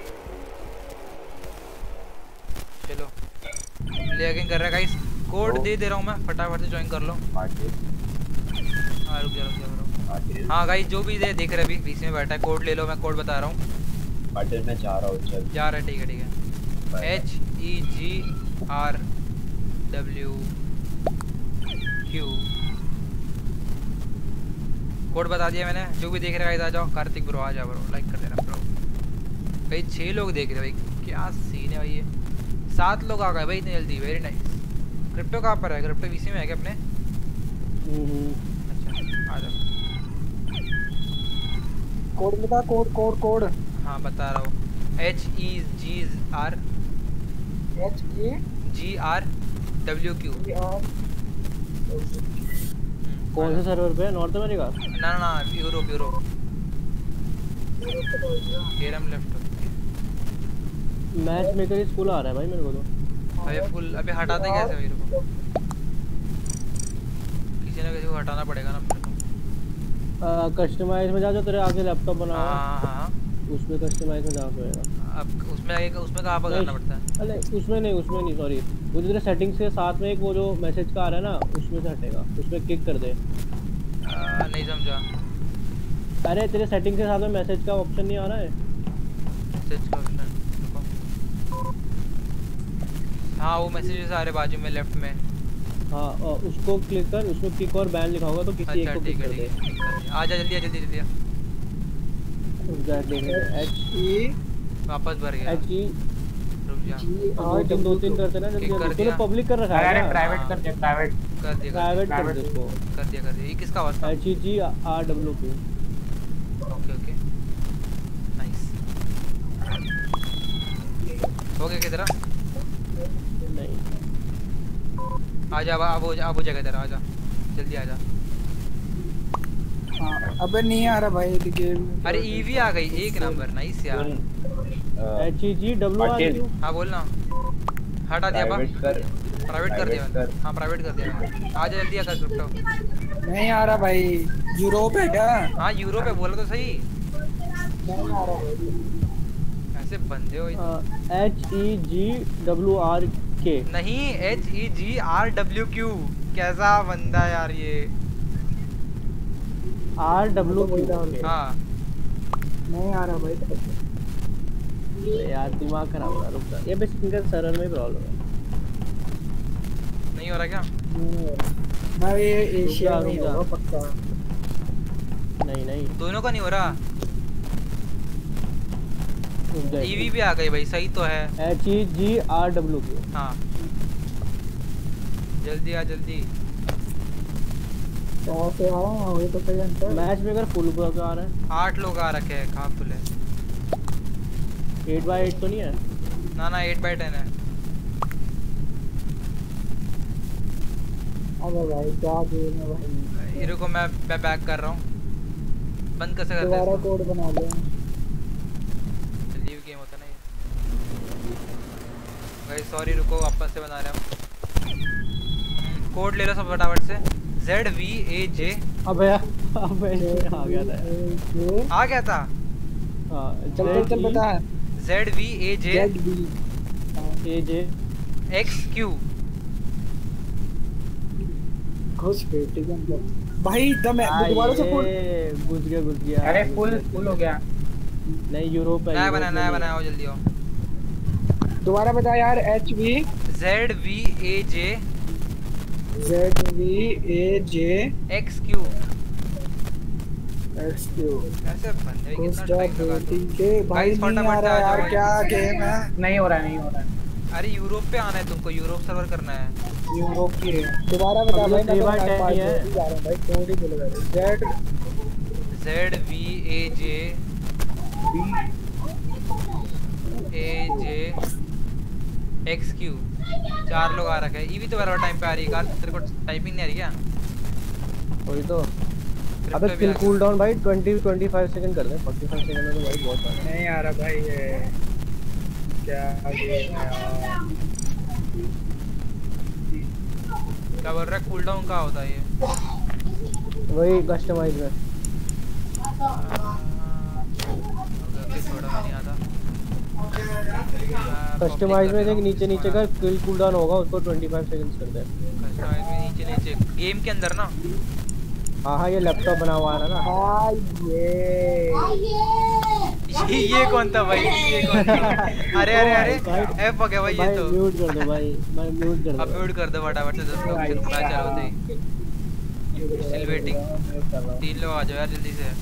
चलो लेकिन कर रहा है गाइस, कोड दे दे रहा हूँ मैं, फटाफट से ज्वाइन कर लो। हाँ रुक जा रुक जा। हाँ गाइस जो भी दे देख रहे अभी बीच में बैठा है, कोड ले लो, मैं कोड बता रहा हूँ। पाटिल मैं जा रहा हूँ, चल जा रहा है, ठीक है ठीक है। H E G R W Q code बता दिया मैंने, जो भी देख रहे हैं आ जाओ। कार्तिक ब्रो आ जाओ ब्रो, लाइक कर देना ब्रो। भाई छह लोग देख रहे भाई, क्या सीन है भाई ये, सात लोग आ गए भाई इतनी जल्दी, वेरी नाइस। क्रिप्टो कहाँ पर है, क्रिप्टो वीसी में है क्या अपने? अच्छा आ जाओ। कोड बता, कोड कोड कोड। हाँ बता रहा हूँ, H E G R H E G R W Q. कौन से सर्वर पे है, नॉर्थ अमेरिका? ना ना ना यूरोप यूरोप गेरम लेफ्ट। मैच मेकर ही स्कूल आ रहा है भाई मेरे को तो। अबे फुल अबे हटाते कैसे मेरे को, किसी ना किसी को हटाना पड़ेगा ना मेरे को। कस्टमाइज में जा, जो तेरे आगे लैपटॉप बना हुआ है हां हां उसमें कस्टमाइज में जा होएगा। अब उसमें आगे उसमें कहां पर करना पड़ता है? अरे उसमें नहीं उसमें नहीं सॉरी, वो जो तेरे सेटिंग्स के साथ में एक वो जो मैसेज का आ रहा है ना, उसमें से हटेगा, उसमें क्लिक कर दे। आ, नहीं समझा। अरे तेरे सेटिंग के साथ में मैसेज का ऑप्शन नहीं आ रहा है? मैसेज का ऑप्शन हाँ वो मैसेजेस आ रहे बाजू में लेफ्ट में। हाँ और उसको क्लिक कर, उसमें किक और बैन लिखा होगा तो किसी एक अच्छा को ठीक क्लिक है कर ठीक दे। है आ जा जल्दी आ जल्दी जल्दी आ। एच ई वापस भर गया एच ई रुक जा दो तीन दो तीन करते ना जल्दी किक कर जल्दी। दिया। तूने पब्लिक कर रखा है अरे क्या? प्राइवेट कर दे प्राइवेट कर दिया प्राइवेट कर दे इसको। कर दिया कर दिया ये किसका आवाज था? H E G R W Q. Okay okay nice हो गया किधर? नहीं आजा अब अब हो जा अब हो जाएगा इधर आजा जल्दी आजा। हाँ, अबे नहीं आ रहा भाई गेम। अरे ईवी आ गई एक नंबर नाइस यार। H E G W R Q. हाँ बोल ना हटा दिया बा प्राइवेट कर प्राइवेट कर दिया कर। हाँ प्राइवेट कर दिया आजा जल्दी आकर क्रिप्टो। नहीं आ रहा भाई। यूरोप है क्या? हाँ यूरोप है बोला तो सही। नहीं आ रहा भाई। ऐसे बंदे हो H E G W R के नहीं H E G R W Q. कैसा बंदा यार ये आर डब्ल्यू क्यू। हाँ नहीं आ रहा भाई। यार दिमाग खराब हो रहा है रुक जा। ये बस इनका सर्वर में प्रॉब्लम है। नहीं हो रहा क्या? मैं ये एशिया में होगा पक्का। नहीं नहीं दोनों का नहीं हो रहा। ईवी भी आ गई भाई सही तो है। H E G R W Q. हाँ जल्दी आ जल्दी। कहाँ से आ रहा है? तो सही अंतर। मैच में अगर फुल ब्लॉक आ रहा है। आठ लोग आ रखे हैं कहाँ फुल है? एट बाई एट तो नहीं है ना ना एट बाई टेन है। अबे भाई क्या गेम है भाई। हीरो को मैं मैं बैक कर रहा हूँ। बंद कैसे करते हैं दोबारा इसको? कोड बना दो। लीव गेम होता ना ये। भाई सॉरी रुको वापस से बना रहे हम। कोड ले लो सब फटाफट से। Z V A J। अबे अबे आ गया था। आ गया था। हाँ चल चल बता। Z V A J Z V A J X Q। घुस गए ठीक है भाई। दम है दोबारा से कोड घुस गया घुस गया। अरे फुल फुल हो गया। नहीं यूरोप है। नया बना नया बना आओ जल्दी आओ। दोबारा बता यार। H V Z V A J Z V A J X Q X Q। ऐसे बंदे कितना टाइम लगा ठीक है भाई। नहीं आ रहा यार क्या गेम है। नहीं हो रहा नहीं हो रहा। अरे यूरोप पे आना है तुमको। यूरोप सर्वर करना है। यूरोप की दोबारा बता भाई। थ्री बाय टेन ही है। जा रहा हूं भाई। कौन ही बोलेगा Z Z V A J A J X Q चार लोग आ रखे हैं। ईवी तो बराबर टाइम पे आ रही है। कार तेरे को टाइपिंग नहीं आ रही क्या? वही तो। अबे स्किल कूल डाउन भाई ट्वेंटी ट्वेंटी फाइव सेकंड कर दे। फोर्टी फाइव सेकंड में तो भाई बहुत है। नहीं आ रहा भाई। ये क्या गेम है यार। क्या बोल रहा है? कूल डाउन कहाँ होता है ये? वही कस्टमाइज में। थोड़ा नहीं आता। कस्टमाइज में देख नीचे नीचे का स्किल कूल डाउन होगा उसको ट्वेंटी फाइव सेकंड्स कर दे। कस्टमाइज में नीचे नीचे गेम के अंदर ना। हाँ हाँ ये लैपटॉप बना हुआ है ना। हाँ ये ये ये कौन था भाई? ये कौन था? अरे अरे अरे एफ हो गया भाई ये तो। म्यूट कर दो भाई। मैं म्यूट कर दो। अब म्यूट कर दो फटाफट से। दस लोग मैच चालू होते ही। Still waiting. तीन लोग आ जाओ यार जल्दी से।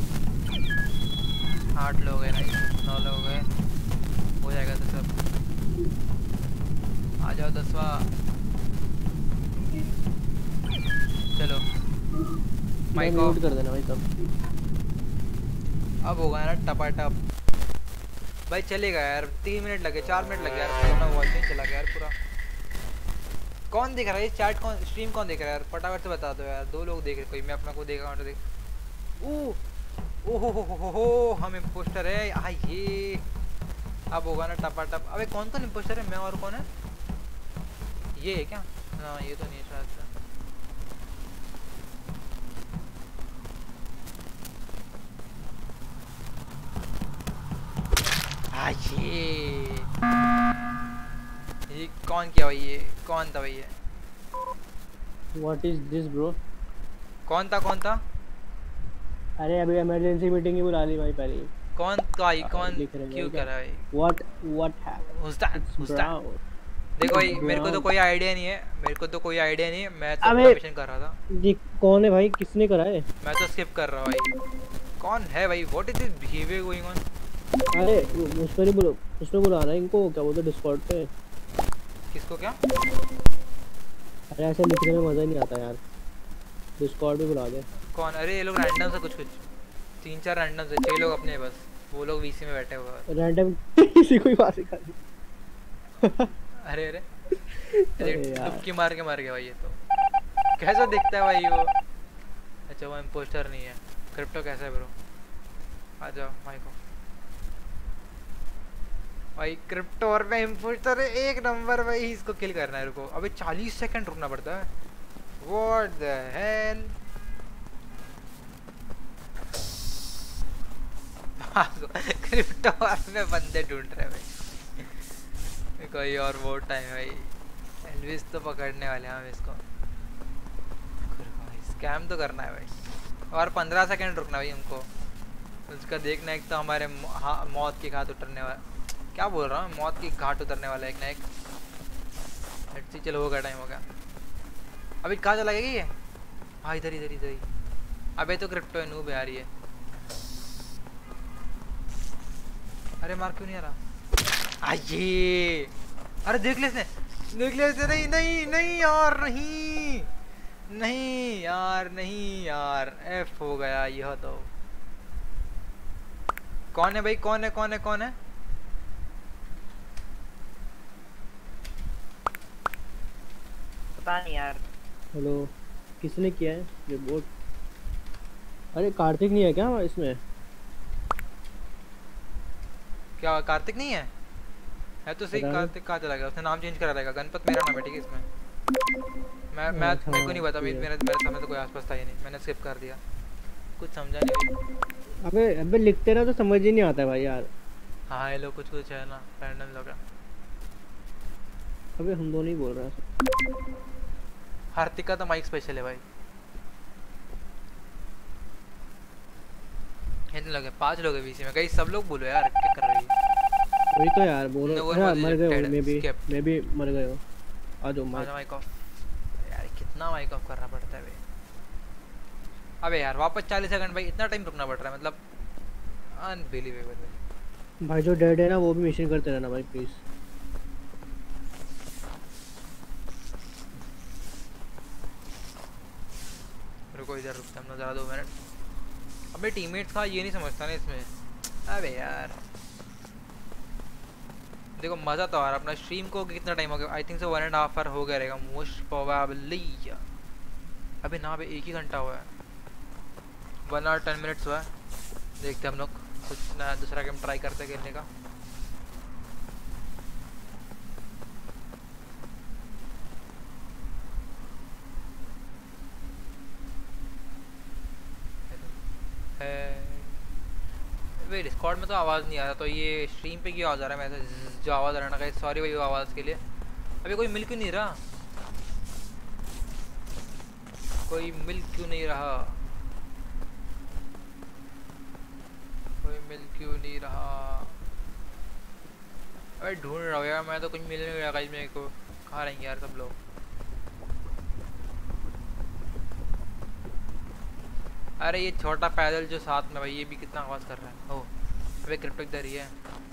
आठ लोग हैं ना। नौ लोग हैं हो जाएगा तो सब। आ जाओ दसवां। चलो माइक ऑफ कर देना भाई तब। अब होगा ना टपाटप भाई। चलेगा यार। तीन मिनट लगे चार मिनट लगे यार। अपना वॉचिंग चला गया यार पूरा। कौन देख रहा है ये चैट? कौन स्ट्रीम कौन देख रहा है यार? फटाफट से बता दो यार। दो लोग देख रहे। कोई मैं अपना को देखा और देख। ओ हो हो हो हो हम इंपोस्टर है। आ ये अब होगा ना टपाटप। अबे कौन कौन इंपोस्टर है? मैं और कौन है? ये है क्या? ना ये तो नहीं है शायद से। ये ये कौन किया भाई? ये कौन था भाई? ये What is this bro? कौन था कौन था? अरे अभी इमरजेंसी मीटिंग ही बुला ली भाई पहले। कौन का? कौन क्यों कर रहा है? What what happened? Who's that? Who's that? देखो भाई मेरे को तो कोई आइडिया नहीं है, मेरे को तो कोई आइडिया नहीं है, मैं तो अबे मिशन कर रहा था। ये कौन है भाई, किसने करा है? मैं तो स्किप कर रहा हूँ भाई। कौन है भाई? What is this behaviour going on? अरे उस पर ही बोलो, उस पे बुला रहा है इनको, क्या बोलते डिस्कॉर्ड पे। किसको क्या? अरे ऐसे लिखने में मजा नहीं आता यार, डिस्कॉर्ड पे बुला दे। कौन? अरे ये लोग रैंडम से कुछ कुछ तीन चार रैंडम से, छह लोग अपने बस, वो लोग वीसी में बैठे हुए हैं रैंडम किसी को ही मार दिखा दी। अरे अरे अरे डुबकी मार के मार गया भाई। ये तो कैसा दिखता है भाई वो? अच्छा वो इम्पोस्टर नहीं है। क्रिप्टो कैसा है ब्रो? आ जाओ माइको भाई। क्रिप्टो और मैं इम्पोस्टर है एक नंबर भाई। इसको किल करना है, रुको अबे चालीस सेकंड रुकना पड़ता है। What the hell? क्रिप्टो और मैं बंदे ढूंढ रहे हैं भाई। कोई और वोट टाइम है भाई। एल्विस तो पकड़ने वाले हैं हम इसको। स्कैम तो करना है भाई। और पंद्रह सेकंड रुकना भाई हमको। उसका देखना एक तो हमारे हाँ, मौत की घाट उतरने वाला, क्या बोल रहा हूँ, मौत की घाट उतरने वाला एक ना एक। लेट्स सी, चलो होगा, टाइम हो गया। अभी कहाँ चला गया ये? हाँ इधर इधर इधर ही। अबे तो क्रिप्टो है, नूब आ रही है। अरे मार क्यों नहीं आ रहा? आइए अरे देख ले इसने, देख ले इसने। नहीं नहीं नहीं यार, नहीं नहीं यार, नहीं यार, एफ हो गया यह तो। कौन है भाई? कौन है कौन है कौन है? पता नहीं यार। हेलो, किसने किया है ये बोट? अरे कार्तिक नहीं है क्या इसमें? क्या कार्तिक नहीं है? है तो सही। कार्तिक कहाँ चला गया? उसने नाम चेंज करा रहेगा। गणपत मेरा नाम है ठीक है इसमें। मैं मैं मेरे को नहीं पता, मेरे मेरे सामने तो कोई आसपास था ही नहीं, मैंने स्किप कर दिया, कुछ समझा नहीं। अबे अबे लिखते रहो तो समझ ही नहीं आता भाई यार। हाँ ये लोग कुछ कुछ है ना रैंडम लोग। अबे हम दोनों ही बोल रहे हैं। हार्दिक का तो माइक स्पेशल है भाई। इतने लोग हैं, पांच लोग हैं बीसी में। कहीं सब लोग बोलो यार, क्या कर रही है? वही तो यार बोलो। अरे मर गए हो, मैं भी मैं भी मर गए हो। आ जाओ माइक ऑफ। यार कितना माइक ऑफ करना पड़ता है भाई। अबे यार वापस चालीस सेकंड भाई, इतना टाइम रुकना पड़ रहा है, मतलब अनबिलीवेबल। भाई जो डेड है ना वो भी मिशन करते रहना भाई प्लीज। रुको इधर रुकता हम ज़्यादा दो मिनट। अबे टीममेट्स का ये नहीं समझता ना इसमें। अबे यार देखो मज़ा तो आ रहा। अपना स्ट्रीम को कितना टाइम हो गया? I think so one and half hour हो गया रहेगा मोस्ट प्रोबेबली। अबे ना अबे एक ही घंटा हुआ है, वन आवर टेन मिनट्स हुआ है। देखते हम लोग कुछ नया दूसरा गेम ट्राई करते खेलने का। वे डिस्कॉर्ड में तो आवाज़ नहीं आ रहा, तो ये स्ट्रीम पे क्यों आवाज़ आ रहा है? मैसेज जो आवाज़ आ रहा है, सॉरी भाई वो आवाज़ के लिए। अभी कोई मिल क्यों नहीं रहा? कोई मिल क्यों नहीं रहा? कोई मिल क्यों नहीं रहा? अरे ढूंढ रहा हूँ यार मैं तो, कुछ मिल नहीं रहा मेरे को। कहाँ रहेंगे यार सब लोग? अरे ये छोटा पैदल जो साथ में भाई, ये भी कितना आवाज़ कर रहा है। ओह अबे क्रिप्टो इधर ही है।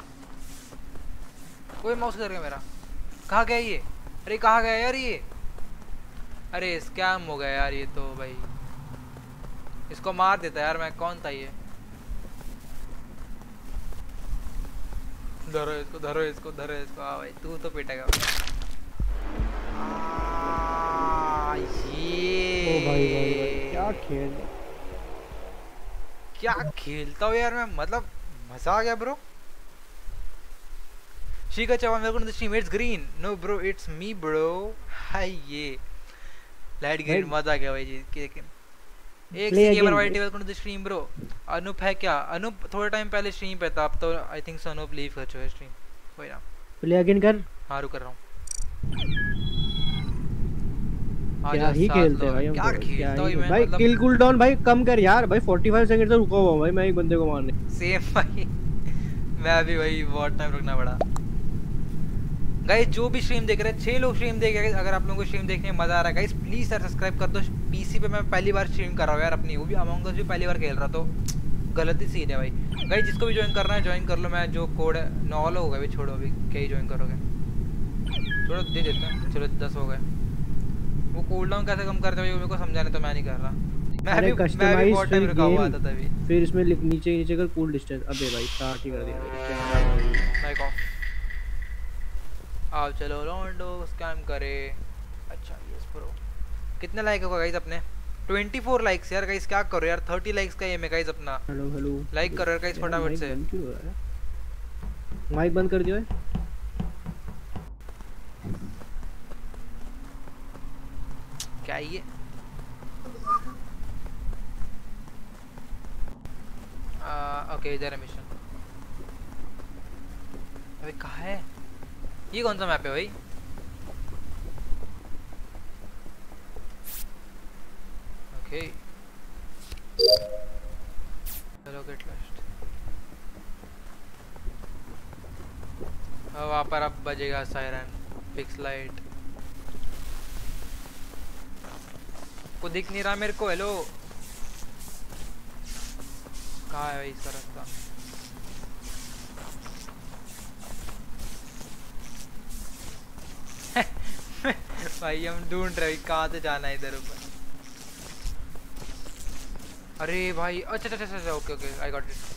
कोई माउस कर गया मेरा। कहाँ गया ये? अरे कहाँ गया यार ये? अरे स्कैम हो गया यार ये तो भाई। इसको मार देता यार मैं। कौन था ये? धरो इसको, धरो इसको, धरो इसको। हाँ भाई तू तो पिटेगा। ये ओ भाई भाई भाई क्या खेल, क्या खेलता हूँ यार मैं, मतलब मजा आ गया bro. Shika Chavan, welcome to the stream. It's green. No bro, it's me bro. Hi ये लाइट ग्रीन मजा आ गया भाई जी। लेकिन एक C gamer whitey, welcome to the stream bro. Anoop है क्या? अनूप थोड़े टाइम पहले स्ट्रीम पे था, अब तो I think so Anoop leave कर चुका है स्ट्रीम। कोई ना, प्ले अगेन कर। हाँ रुक कर रहा हूँ। क्या ही खेलते हैं भाई हम। क्या खेलता हूँ मैं भाई? मतलब किल कूल डाउन भाई कम कर यार भाई। पैंतालीस सेकंड से रुका हुआ भाई मैं एक बंदे को मारने। सेम भाई मैं भी वही बहुत टाइम रुकना पड़ा। गाइस जो भी स्ट्रीम देख रहे हैं, छह लोग स्ट्रीम देख रहे हैं, अगर आप लोगों को स्ट्रीम देखने में मजा आ रहा है गाइस प्लीज यार सब्सक्राइब कर दो। पीसी पे मैं पहली बार स्ट्रीम कर रहा हूँ यार अपनी, वो भी अमंग अस भी पहली बार खेल रहा, तो गलती सीन है भाई। गाइस जिसको भी ज्वाइन करना है ज्वाइन कर लो। मैं जो कोड है नौ हो गए, छोड़ो अभी क्या ही ज्वाइन करोगे, छोड़ो दे देते हैं। चलो दस हो गए। वो कूल डाउन कैसे कम करते हैं मेरे को समझाने, तो मैं नहीं कर रहा। मैं भी मैं भी बहुत टाइम रुका हुआ था तभी। फिर इसमें नीचे नीचे कर कूल डिस्टेंस। अबे भाई स्टार्ट ही कर दिया लाइक ऑफ। आओ चलो रोंडो स्कैम करे। अच्छा यस ब्रो। कितने लाइक होगा गाइस अपने? चौबीस लाइक्स यार गाइस, क्या करो यार, तीस लाइक्स का एम है गाइस अपना। हेलो हेलो लाइक करो यार गाइस फटाफट से। माइक बंद कर दियो है। क्या ये आ, ओके इधर है मिशन। अबे कहाँ है ये? कौन सा मैप है भाई? ओके चलो गेट लॉस्ट। वहाँ पर अब बजेगा सायरन। फिक्स लाइट को दिख नहीं रहा मेरे को। हेलो कहाँ है भाई इसका रास्ता? भाई हम ढूंढ रहे कहाँ से जाना है इधर ऊपर। अरे भाई अच्छा अच्छा अच्छा okay okay I got it.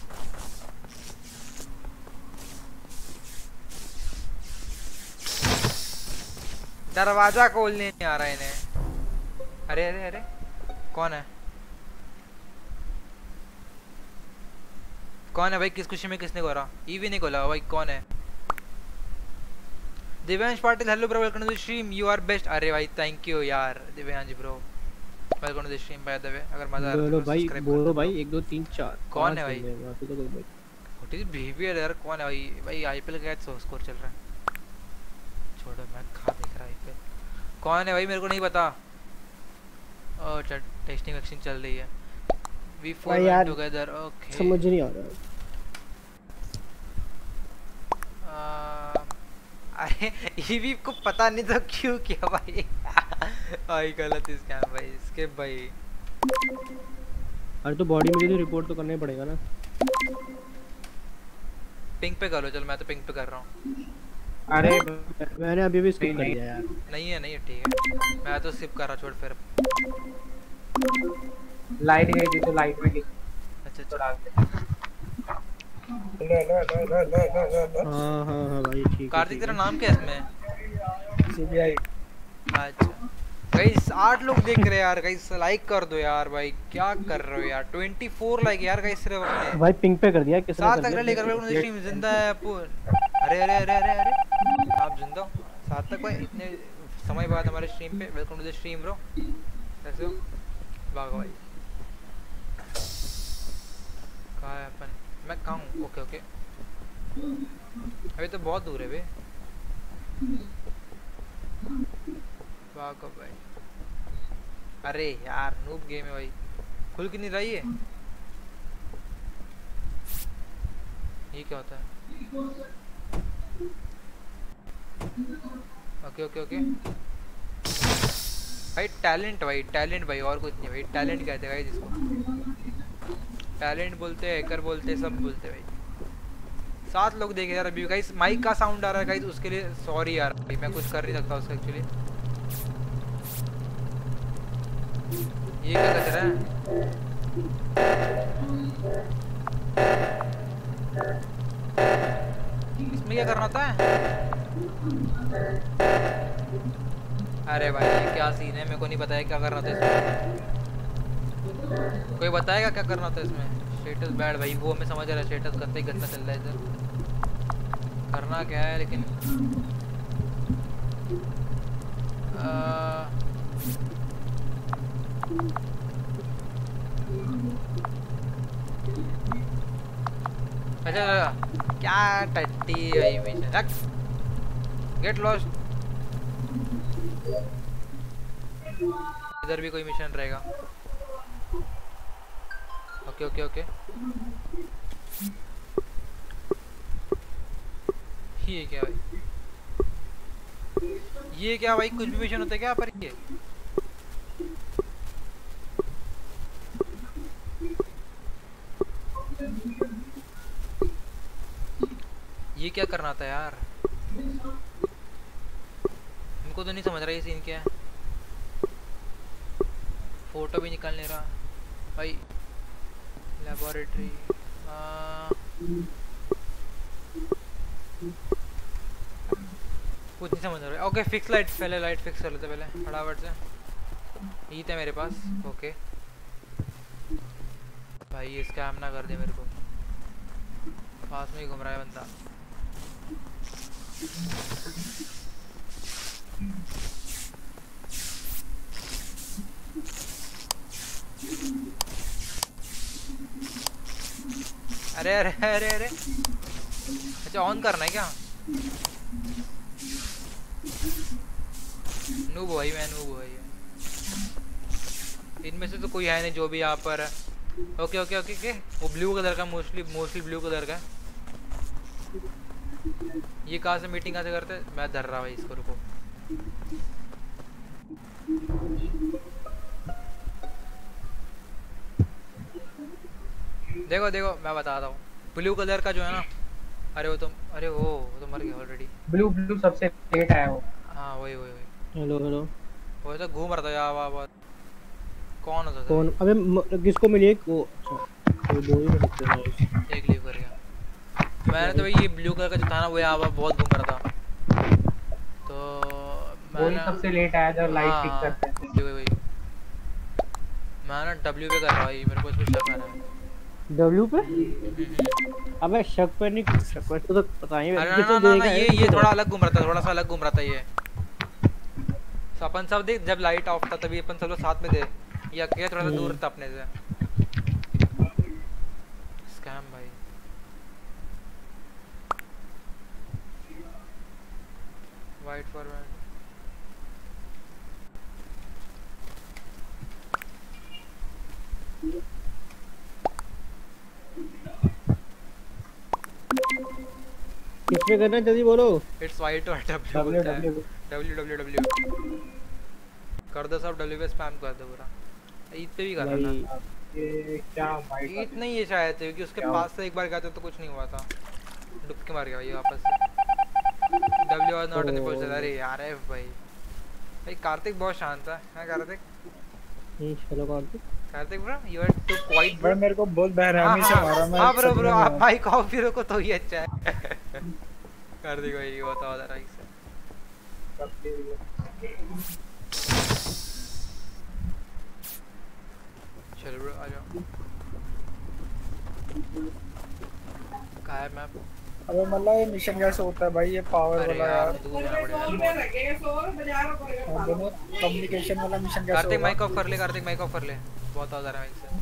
दरवाजा खोलने नहीं आ रहा है इन्हें। अरे अरे अरे कौन है कौन है भाई? किस खुशी में किसने खोला? ईवी नहीं खोला भाई, कौन है? Divyansh Patil hello bro, welcome to the stream, you are best. अरे भाई थैंक यू यार Divyansh bro, welcome to the stream by the way. अगर मजा आ रहा है तो भाई बोलो भाई एक दो तीन चार। कौन है भाई? व्हाट इज बिहेवियर यार? कौन है भाई? भाई आईपीएल का क्या स्कोर चल रहा है? छोड़ो मैं कहां देख रहा आईपीएल। कौन है भाई मेरे को नहीं पता। ओह टेस्टिंग वैक्सीन चल रही है। We four went together. Okay समझ नहीं आ रहा। अरे ईवी को पता नहीं तो क्यों किया भाई? भाई गलत स्कैम भाई इसके भाई। अरे तो बॉडी में तो रिपोर्ट तो करना ही पड़ेगा ना। पिंक पे कर लो। चल मैं तो पिंक पे कर रहा हूँ। अरे मैंने अभी भी स्किप कर दिया यार। नहीं है नहीं है ठीक है, मैं तो स्किप कर रहा। छोड़ फिर लाइट गई थी तो लाइट में अच्छा अच्छा हाँ हाँ हाँ भाई ठीक है। कार्तिक तेरा नाम क्या है इसमें? सीबीआई। अच्छा गाइस आठ लोग देख रहे हैं यार। गाइस लाइक कर दो यार भाई, क्या कर रहे हो यार? चौबीस लाइक यार गाइस सिर्फ अपने भाई पिंक पे कर दिया किसने? सात तक लेकर वेलकम टू स्ट्रीम जिंदा है अपुन। अरे अरे अरे अरे अरे आप जिंदा हो? सात तक भाई इतने समय बाद हमारे स्ट्रीम पे। Welcome to the stream bro. कैसे हो? भागो भाई। कहाँ है अपन? मैं कहाँ हूँ? ओके ओके अभी तो बहुत दूर है बे। भागो भाई। अरे यार नूब गेम है भाई, खुल क्यों नहीं रही है? ये क्या होता है? ओके ओके ओके भाई टैलेंट भाई टैलेंट भाई और कुछ नहीं भाई। टैलेंट कहते हैं भाई जिसको टैलेंट बोलते हैं, हैकर बोलते हैं, सब बोलते हैं भाई। सात लोग देखे यार अभी। गाइस माइक का साउंड आ रहा है गाइस, उसके लिए सॉरी यार भाई, मैं कुछ कर नहीं सकता उसका एक्चुअली। ये क्या कर रहा है? इसमें क्या करना होता है? अरे भाई ये क्या सीन है? मेरे को नहीं पता है क्या करना था इसमें। कोई बताएगा क्या करना था इसमें? स्टेटस बैड भाई, वो हमें समझ आ रहा है। स्टेटस गंदा ही गंदा चल रहा है इधर। करना क्या है लेकिन आ... अच्छा क्या टट्टी भाई मिशन रख। Get lost. इधर भी कोई मिशन रहेगा। ओके ओके ओके ये क्या भाई? ये क्या भाई, कुछ भी मिशन होता है क्या पर? ये ये क्या करना था यार? हमको तो नहीं समझ रहा ये सीन क्या है। फोटो भी निकाल नहीं रहा भाई। लेबोरेटरी कुछ नहीं समझ रहा। ओके फिक्स लाइट, पहले लाइट फिक्स कर लेते पहले फटाफट से। ये था मेरे पास। ओके भाई ये स्कैम ना कर दे मेरे को। पास में ही घूम रहा है बंदा। अरे अरे अरे अरे अच्छा ऑन करना है क्या? नूब भाई, मैं नूब भाई। इनमें से तो कोई है नहीं जो भी यहाँ पर। ओके ओके ओके ओके वो ब्लू कलर का, मोस्टली मोस्टली ब्लू कलर का। ये कहाँ से मीटिंग कहाँ से करते? मैं धर रहा भाई इसको, रुको। देखो देखो मैं बताता हूँ। ब्लू कलर का जो है ना, अरे वो तो अरे वो वो तो मर गया ऑलरेडी। ब्लू ब्लू सबसे लेट आया वो। हाँ वही वही वही। हेलो हेलो वो तो घूम रहा था यार वहाँ पर। कौन होता था? कौन? अबे किसको मिली एक वो? अच्छा वो दो ही मिलते हैं। एक लीव कर गया मैंने तो भाई। ये ब्लू कलर का जो था ना वो यहाँ पर बहुत घूम रहा था। तो वही सबसे लेट आया जब लाइट टिक करते हैं। वही वही मैं ना डब्ल्यू पे कर रहा हूँ। मेरे को इसमें शक आ रहा है। डब्ल्यू पे? अबे शक पे नहीं, शक पे तो पता ही है। अरे ना ना ना ये ये थोड़ा अलग घूम रहा था, थोड़ा सा अलग घूम रहा था ये। तो अपन सब देख जब लाइट ऑफ था तभी अपन सब लोग साथ में थे। या क्या थोड़ा सा दूर था अपने से। स्कैम भाई। वाइट फॉरवर्ड किस पे करना है जल्दी बोलो। इट्स वाइट और डब्ल्यू डब्ल्यू डब्ल्यू डब्ल्यू कर दो सब। डब्ल्यू पे स्पैम कर दो पूरा। ईद पे भी कर रहा था। ये क्या वाइट? ईद नहीं ये शायद थे क्योंकि उसके पास से एक बार गया था तो कुछ नहीं हुआ था। डुब के मार गया ये वापस से। W was not in the position. अरे यार है भाई। भाई कार्तिक बहुत शांत है। हां कार्तिक। हम्म चलो Kartik. Kartik bro you are too quite bro. मेरे को बहुत बेरहमी से मारा मैं। हां ब्रो ब्रो आप भाई कॉफी रखो तो ही अच्छा है। कार्तिक भाई ये बताओ जरा इससे। चलो ब्रो आ जाओ। कहाँ है मैप? अबे मतलब ये मिशन कैसे होता है भाई? ये पावर वाला यार दूर जाना पड़ेगा। कम्युनिकेशन वाला मिशन कैसे? कार्तिक माइक ऑफ कर ले। कार्तिक माइक ऑफ कर ले। बहुत आवाज आ रहा है इससे।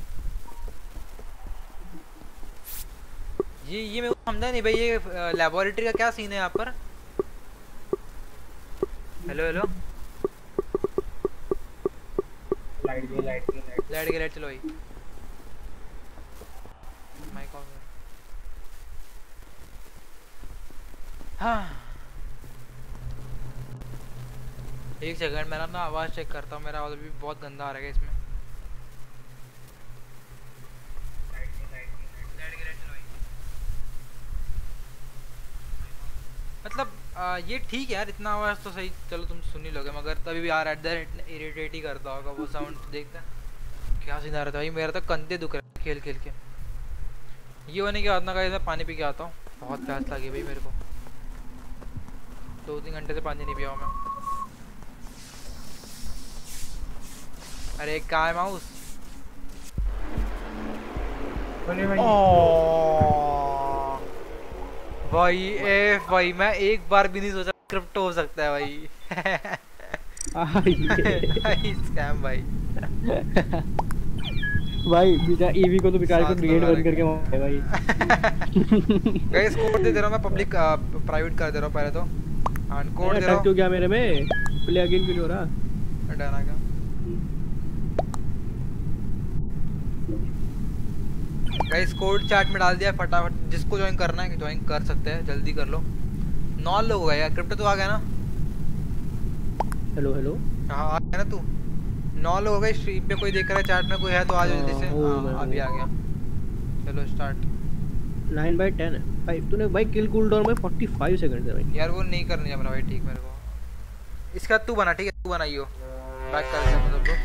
ये ये मैं समझा नहीं भाई। ये लैबोरेटरी का क्या सीन है यहाँ पर? हेलो हेलो लाइट गई लाइट गई लाइट लाइट गई लाइट चलो भाई। Mic off. हाँ एक सेकंड मेरा ना आवाज चेक करता हूँ। मेरा आवाज भी बहुत गंदा आ रहा है इसमें। मतलब आ, ये ठीक है यार इतना आवाज तो सही। चलो तुम सुन ही लोगे मगर तभी भी यार एट द इरिटेट ही करता होगा वो साउंड। देखता क्या सीन आ रहा था भाई। मेरा तो कंधे दुख रहे खेल खेल के। ये होने के बाद ना गाइस मैं पानी पी के आता हूँ। बहुत प्यास लगी भाई मेरे को। दो तीन घंटे से पानी नहीं पिया हूँ मैं। अरे क्या है माउस? भाई ए भाई मैं एक बार भी नहीं सोचा क्रिप्टो हो सकता है भाई। स्कैम भाई। भाई बेटा ईवी को तो बेचारे को ग्रेड बंद करके मारे भाई। गाइस कोड दे दे रहा हूं मैं। पब्लिक प्राइवेट कर दे रहा हूं पहले तो। एंड कोड दे रहा हूं। क्यों क्या मेरे में प्ले अगेन क्यों हो रहा? हटाना का गाइस कोड चैट में डाल दिया फटाफट। जिसको ज्वाइन करना है ज्वाइन कर सकते हैं। जल्दी कर लो। नौ लोग हो गए यार। क्रिप्टो तो आ गया ना? Hello hello. हाँ आ गया ना तू? नौ लोग हो गए स्ट्रीम पे, कोई देख रहा है चैट में कोई है तो आ जाओ जल्दी से। हाँ अभी आ गया। चलो स्टार्ट। नाइन बाई टेन है भाई। तूने भाई किल कूल डाउन में फोर्टी फाइव सेकंड है भाई। यार वो नहीं करने जा भाई ठीक मेरे को। इसका तू बना ठीक है, तू बनाइयो। बैक कर दे मतलब को।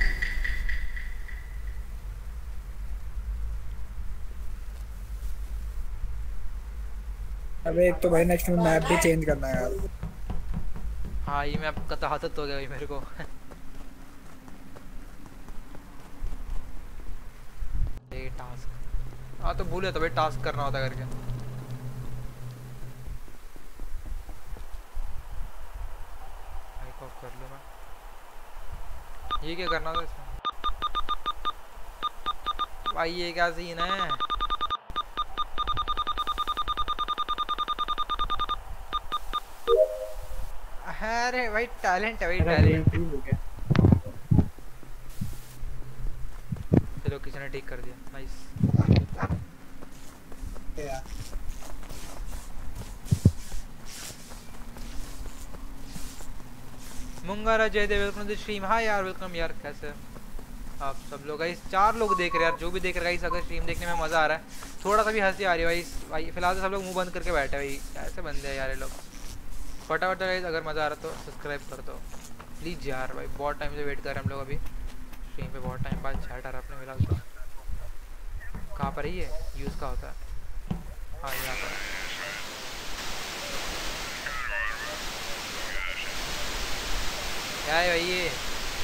अबे एक तो भाई नेक्स्ट में मैप भी चेंज करना है यार। हाँ ये मैप का तहातत हो गया भाई मेरे को। ये टास्क हाँ तो भूले तो भाई टास्क करना होता करके। माइक ऑफ कर लूँ मैं। ये क्या करना था इसमें भाई? ये क्या सीन है? अरे भाई टैलेंट है भाई टैलेंट। चलो किसी ने ठीक कर दिया nice. Mungara Jaydev welcome to the stream. हाँ यार वेलकम यार, कैसे आप सब लोग? गाइस चार लोग देख रहे हैं यार, जो भी देख रहे हैं गाइस, अगर स्ट्रीम देखने में मजा आ रहा है, थोड़ा सा भी हंसी आ रही है भाई भाई फिलहाल तो सब लोग मुंह बंद करके बैठे भाई। ऐसे बंदे हैं यार ये लोग। फटाफट गाइस अगर मजा आ रहा तो सब्सक्राइब कर दो प्लीज यार भाई। बहुत टाइम से वेट कर रहे हैं हम लोग अभी स्ट्रीम पे, बहुत टाइम बाद चैट आ रहा अपने फिलहाल तो। कहाँ पर है ये यूज़ का होता है? हाँ यहाँ पर। क्या है भाई ये?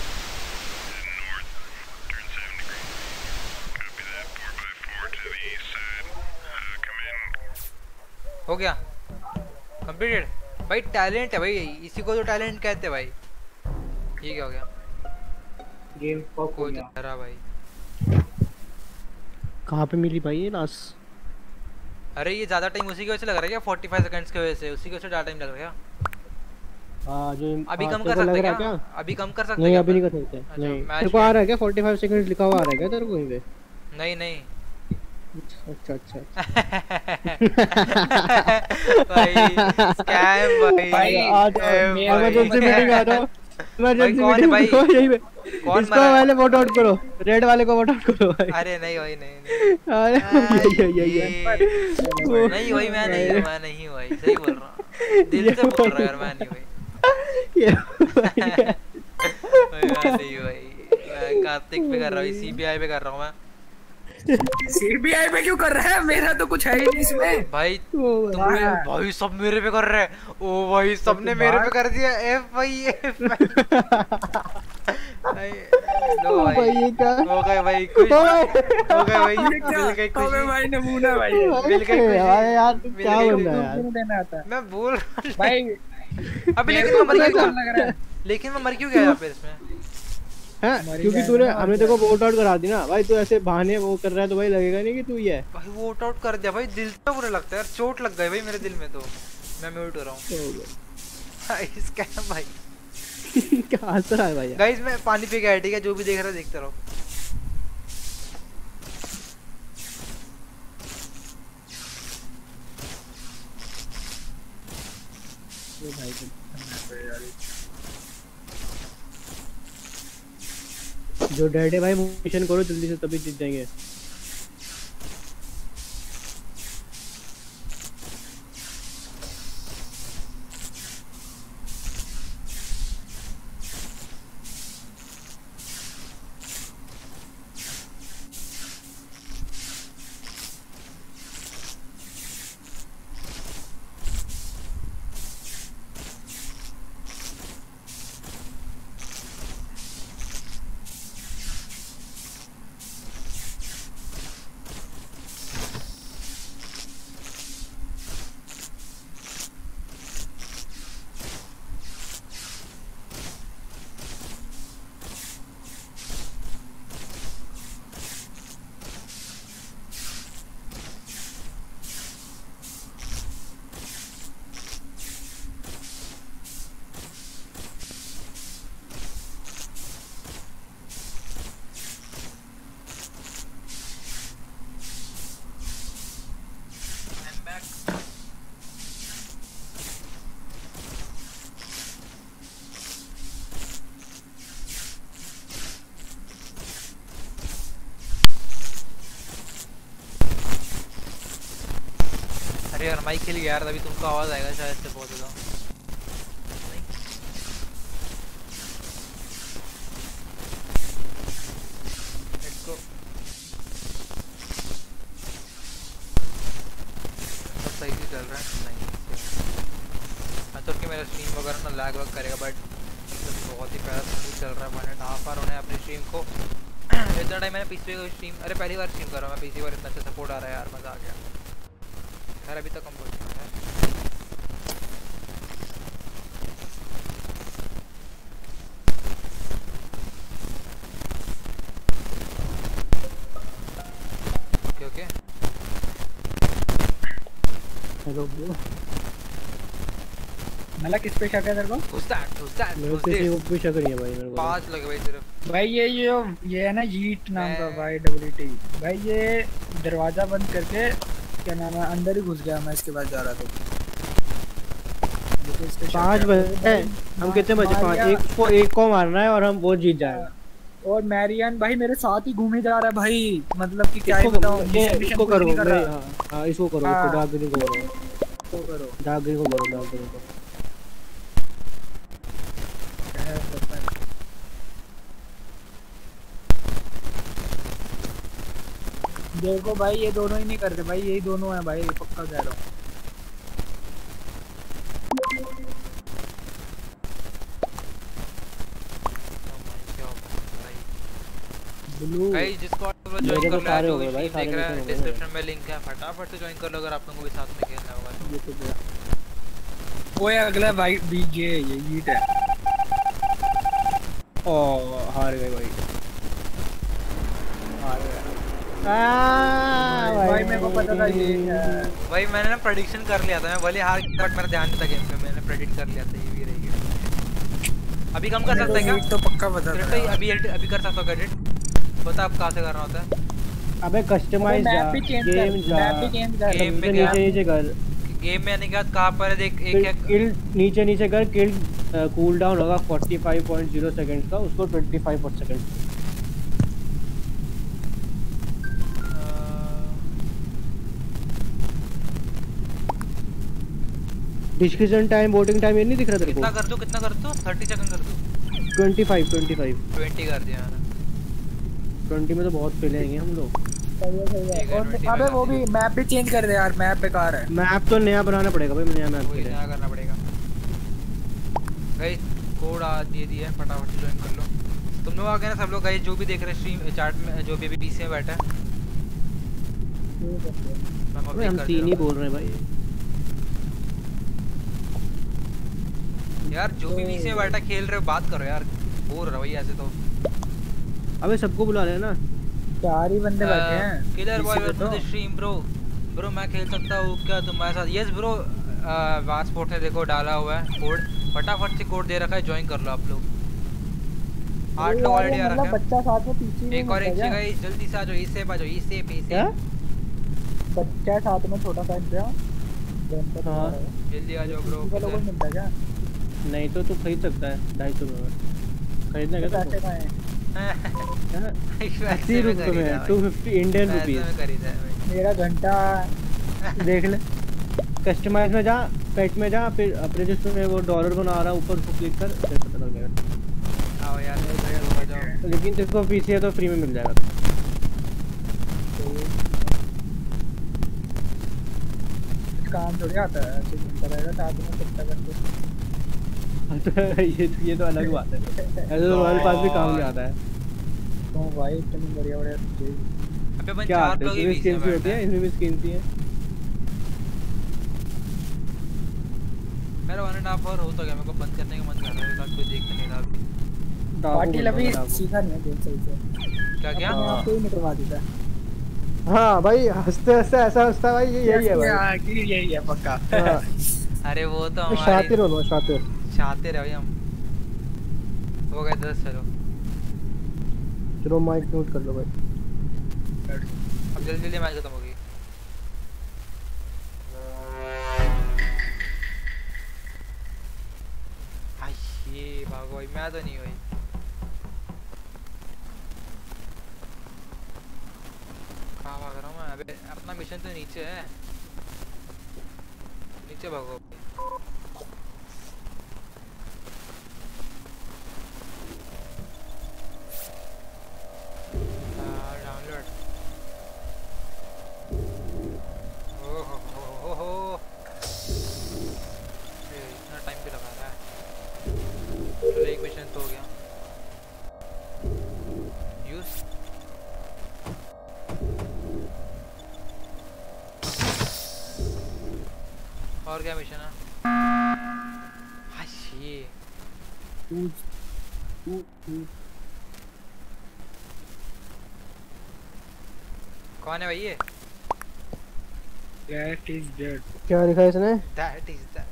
हो गया कंप्लीटेड भाई। टैलेंट है भाई, इसी को तो टैलेंट कहते हैं भाई। ये क्या हो गया? गेम स्टॉप हो गया तेरा भाई। कहाँ पे मिली भाई ये लाश? अरे ये ज्यादा टाइम उसी की वजह से लग रहा है क्या? फोर्टी फाइव सेकंड्स की वजह से, उसी की वजह से ज्यादा टाइम लग रहा है क्या? हां जो अभी कम कर सकते हैं क्या? अभी कम कर सकते हैं? नहीं अभी नहीं कर सकते। नहीं तेरे को आ रहा है क्या फोर्टी फाइव सेकंड्स लिखा हुआ आ रहा है क्या तेरे को यहीं पे? नहीं नहीं अच्छा अच्छा भाई स्कैम भाई। भाई इमरजेंसी मीटिंग आ रहा। इमरजेंसी मीटिंग भाई यहीं पे। इसको पहले वोट आउट करो, रेड वाले को वोट आउट करो भाई। अरे नहीं भाई नहीं नहीं अरे ये ये नहीं भाई मैं नहीं हूं, मैं नहीं हूं भाई, सही बोल रहा हूं, दिल से बोल रहा यार, मैं नहीं भाई। ये भाई नहीं भाई, मैं कार्तिक पे कर रहा हूं, सीबीआई पे कर रहा हूं मैं। सीबीआई पे क्यों कर रहा है? मेरा तो कुछ है ही नहीं इसमें भाई। तुम भाई सब मेरे पे कर रहे हैं। ओ भाई सबने मेरे पे कर दिया। एफ भाई एफ भाई। लो भाई ये क्या हो गया भाई? कुछ हो गया भाई, मिल गई खुशी। अबे भाई नमूना भाई, मिल गई खुशी यार। तू क्या बोल रहा है यार? देना आता मैं बोल भाई। अबे लेकिन मैं मर क्यों? लेकिन मैं मर क्यों गया यहाँ पे इसमें? हैं क्योंकि तूने हमने देखो वोट आउट करा दी ना भाई। तू ऐसे बहाने वो कर रहा है तो भाई लगेगा नहीं कि तू ही है भाई। वोट आउट कर दिया भाई, दिल पे बुरा लगता है यार, चोट लग गई भाई मेरे दिल में। तो मैं म्यूट हो रहा हूं भाई। स्कैम भाई। क्या हंस रहा है भाई? गाइस मैं पानी पी गया, ठीक है? जो भी देख रहा है देखते रहो। ये भाई जो डेड है भाई मिशन करो जल्दी से, तभी जीत जाएंगे। अरे यार माइक के लिए यार अभी तुमको आवाज आएगा शायद से बहुत ज्यादा। Let's go. सब सही से चल रहा है? नहीं मैं तो कि मेरा स्ट्रीम वगैरह ना लैग वग करेगा बट बहुत ही प्यारा स्मूथ चल रहा है। वन एंड हाफ आवर होने अपनी स्ट्रीम को। इतना टाइम मैंने पिछले स्ट्रीम अरे पहली बार स्ट्रीम कर रहा हूँ मैं, पिछली बार इतना अच्छा सपोर्ट आ रहा है यार, मजा आ गया यार। अभी तक हम बोल रहे हैं ओके ओके। हेलो ब्रो मतलब किस पे शक है तेरे को? Who's that? Who's that? मेरे Who's को किसी this? को भी शक नहीं है भाई मेरे को। पांच लगे भाई सिर्फ। भाई ये ये ये है ना यीट नाम का भाई डब्ल्यू टी भाई, ये दरवाजा बंद करके क्या नाम है अंदर ही घुस गया, मैं इसके बाद जा रहा था। पाँच बजे हम कितने बजे? पाँच एक को एक को मारना है और हम वो जीत जाएगा। और मैरियन भाई मेरे साथ ही घूमे जा रहा है भाई, मतलब कि क्या ही बताऊं। इसको करो हां हां इसको करो, इसको डार्क ग्रीन को करो, इसको करो डार्क ग्रीन को करो, डार्क ग्रीन को। देखो भाई ये दोनों ही नहीं करते भाई, यही दोनों हैं भाई, पक्का कह रहा हूँ। ब्लू भाई जिसको आप लोग ज्वाइन कर लो जो भी देख रहा है डिस्क्रिप्शन में लिंक है, फटाफट से ज्वाइन कर लो अगर आप लोगों को भी साथ में खेलना होगा तो। ओए अगला भाई बीजे ये हीट है। ओ हार गए भाई, हार गए भाई मेरे को पता था ये भाई, मैंने ना प्रेडिक्शन कर लिया था, मैं भले हार गया बट मेरा ध्यान नहीं था गेम पे, मैंने प्रेडिक्ट कर लिया था ये भी रहेगी। अभी कम कर सकते हैं क्या? तो पक्का बता था अभी अभी कर सकता हूं एडिट, बता आप कहां से करना होता है? अबे कस्टमाइज जा, गेम जा, गेम में नीचे नीचे कर, गेम में आने के बाद कहां पर है देख, एक है किल नीचे नीचे कर, किल कूल डाउन होगा पैंतालीस पॉइंट ज़ीरो सेकंड्स का, उसको पच्चीस पर second. Discussion time, voting time ये नहीं दिख रहा तेरे को? कितना कर दूं, कितना कर दूं? तीस सेकंड कर दूं? पच्चीस पच्चीस बीस कर दिया मैंने। बीस में तो बहुत फेल आएंगे हम लोग। सही है सही है। और अबे वो भी मैप भी चेंज कर दे यार, मैप बेकार है। मैप तो नया बनाना पड़ेगा भाई, नया मैप वही नया करना पड़ेगा। गाइस कोड आ दे दिया है, फटाफट से ज्वाइन कर लो। तुम लोग आ गए ना सब लोग गाइस, जो भी देख रहे हैं स्ट्रीम चैट में, जो भी अभी पीसी में बैठा है। हम तीन ही बोल रहे हैं भाई यार, जो भी पीसी में बैठा खेल रहे हो बात करो यार, बोर रहा भाई ऐसे तो। अबे सबको बुला ले ना, चार ही बंदे बैठे हैं। Killer boy welcome to the stream bro. Bro मैं खेल सकता हूं क्या तुम्हारे साथ? यस ब्रो, वार स्पोर्ट ने देखो डाला हुआ है कोड, फटाफट से कोड दे रखा है, ज्वाइन कर लो आप लोग। आठ लोग ऑलरेडी आ रखा है। बच्चा साथ में पीछे एक और एक जगह जल्दी से आ जाओ, इससे आ जाओ, इससे पीछे बच्चा साथ में छोटा सा इंतजाम। हां जल्दी आ जाओ ब्रो। लोगों को मिलता क्या? नहीं तो तू खरीद सकता है ढाई सौ रुपए में, खरीदना क्या? पैसे का है अस्सी रुपए में, दो सौ पचास इंडियन रुपीस मेरा घंटा देख ले। कस्टमाइज में जा, पेट में जा, फिर अपने जिसमें वो डॉलर बना रहा है ऊपर उसको क्लिक कर, फिर पता लग जाएगा। आओ यार आ जाओ। लेकिन तेरे पीसी है तो फ्री में मिल जाएगा। काम थोड़ी आता है, ऐसे घूमता रहेगा साथ में सकता करके। ये ये तो अलग बात है, ऐसे तो हमारे पास भी काम नहीं आता है। तो भाई इतनी बढ़िया बढ़िया चीज। अबे बन क्या चार लोग ही स्किन भी होती है, इनमें भी स्किन थी है। मेरा वन एंड हाफ आवर हो तो गया, मेरे को बंद करने का मन कर रहा है, साथ कोई देख नहीं रहा अभी। पार्टी लवी सीखा नहीं है गेम सही से। क्या क्या? आपको ही निकलवा देता है। हाँ भाई, हंसते हंसते ऐसा हंसता भाई, ये यही है भाई। यही है पक्का। अरे वो तो हमारे शातिर हो, शातिर शातिर है भाई हम। हो गए दस, चलो चलो माइक म्यूट कर लो भाई। अब जल्दी जल्दी मैच खत्म होगी। हाय ये भागो भाई, मैं तो नहीं भाई। कहाँ भाग रहा हूँ मैं? अबे अपना मिशन तो नीचे है। नीचे भागो। डाउनलोड। ओ हो हो हो हो इतना टाइम भी लगा रहा है। चलो एक मिशन तो हो गया। यूज और क्या मिशन है? ये कौन है भाई ये? That is dead. क्या लिखा है इसने? That is that.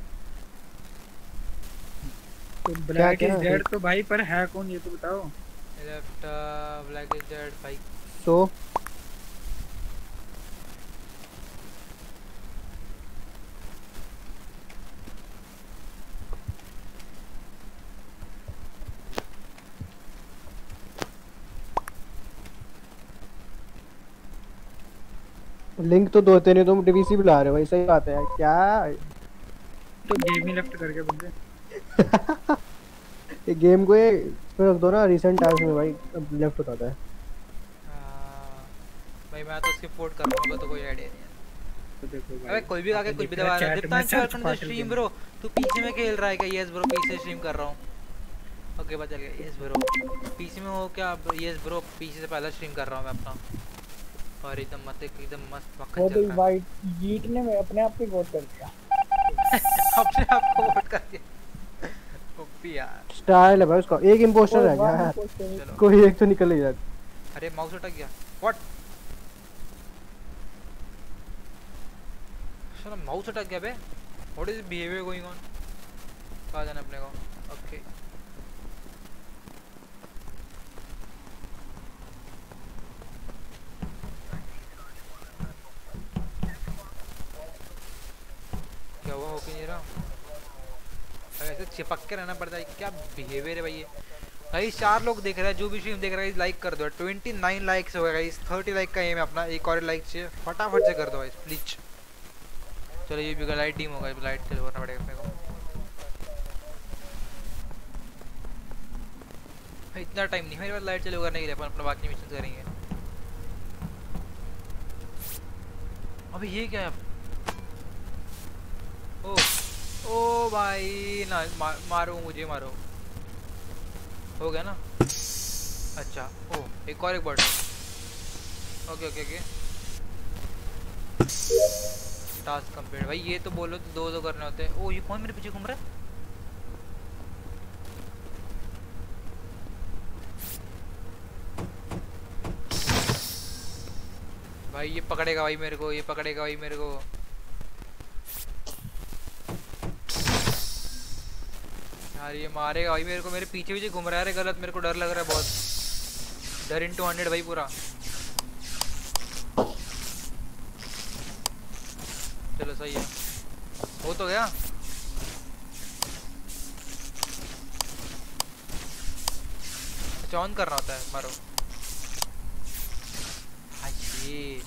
तो ब्लैक इज डेड तो भाई पर है कौन ये तो बताओ। लेफ्ट ब्लैक इज डेड भाई। सो लिंक तो दो नहीं तुम डीवीसी बुला रहे हो भाई। सही बात है यार। क्या तो गेम ही लेफ्ट करके बंदे ये गेम को ये इसमें रख दो ना रिसेंट टाइम्स में भाई अब लेफ्ट होता है। भाई मैं तो स्किप पोर्ट कर रहा हूं तो कोई आईडिया नहीं है। तो देखो भाई अबे कोई भी आके कुछ भी दबा रहा है। जितना वेलकम टू स्ट्रीम ब्रो। तू पीसी में खेल रहा है क्या? यस ब्रो पीसी स्ट्रीम कर रहा हूं। ओके बता गया। यस ब्रो पीसी में हो क्या? यस ब्रो पीसी से पहले स्ट्रीम कर रहा हूं मैं अपना। और एकदम मत एकदम मस्त मक्खन वो चल तो रहा है। वाइट जीत ने मैं अपने आप पे वोट कर दिया। अपने आप को वोट कर दिया। ओपी यार स्टाइल है भाई उसका। एक इंपोस्टर रह गया यार। कोई एक तो निकल ही जाए। अरे माउस अटक गया। व्हाट? साला माउस अटक गया बे। What is behaviour going on? कहां जाना अपने को? ओके क्या हुआ? हो क्यों नहीं रहा? अरे ऐसे चिपक के रहना पड़ता है। क्या बिहेवियर है भाई ये? भाई चार लोग देख रहे हैं। जो भी स्ट्रीम देख रहा है लाइक कर दो। उनतीस लाइक्स हो गए गाइस। तीस लाइक का एम है अपना। एक और लाइक चाहिए फटाफट से कर दो गाइस प्लीज। चलो ये भी लाइट टीम होगा। लाइट चल करना पड़ेगा अपने को। इतना टाइम नहीं मेरे पास लाइट चालू करने के लिए। अपन अपना बाकी मिशन करेंगे। अबे ये क्या है? ओ ओ भाई ना मा, मारो मुझे मारो। हो गया ना? अच्छा ओ एक और एक bird. Okay okay okay task complete. भाई ये तो बोलो तो दो दो करने होते हैं। ओ ये कौन मेरे पीछे घूम रहा है? भाई ये पकड़ेगा भाई मेरे को। ये पकड़ेगा भाई मेरे को। यार ये मारेगा भाई मेरे को। मेरे पीछे पीछे घूम रहा है। गलत मेरे को डर लग रहा है बहुत। डर इंटू हंड्रेड भाई पूरा। चलो सही है। हो तो गया। अच्छा ऑन करना होता है। मारो। ये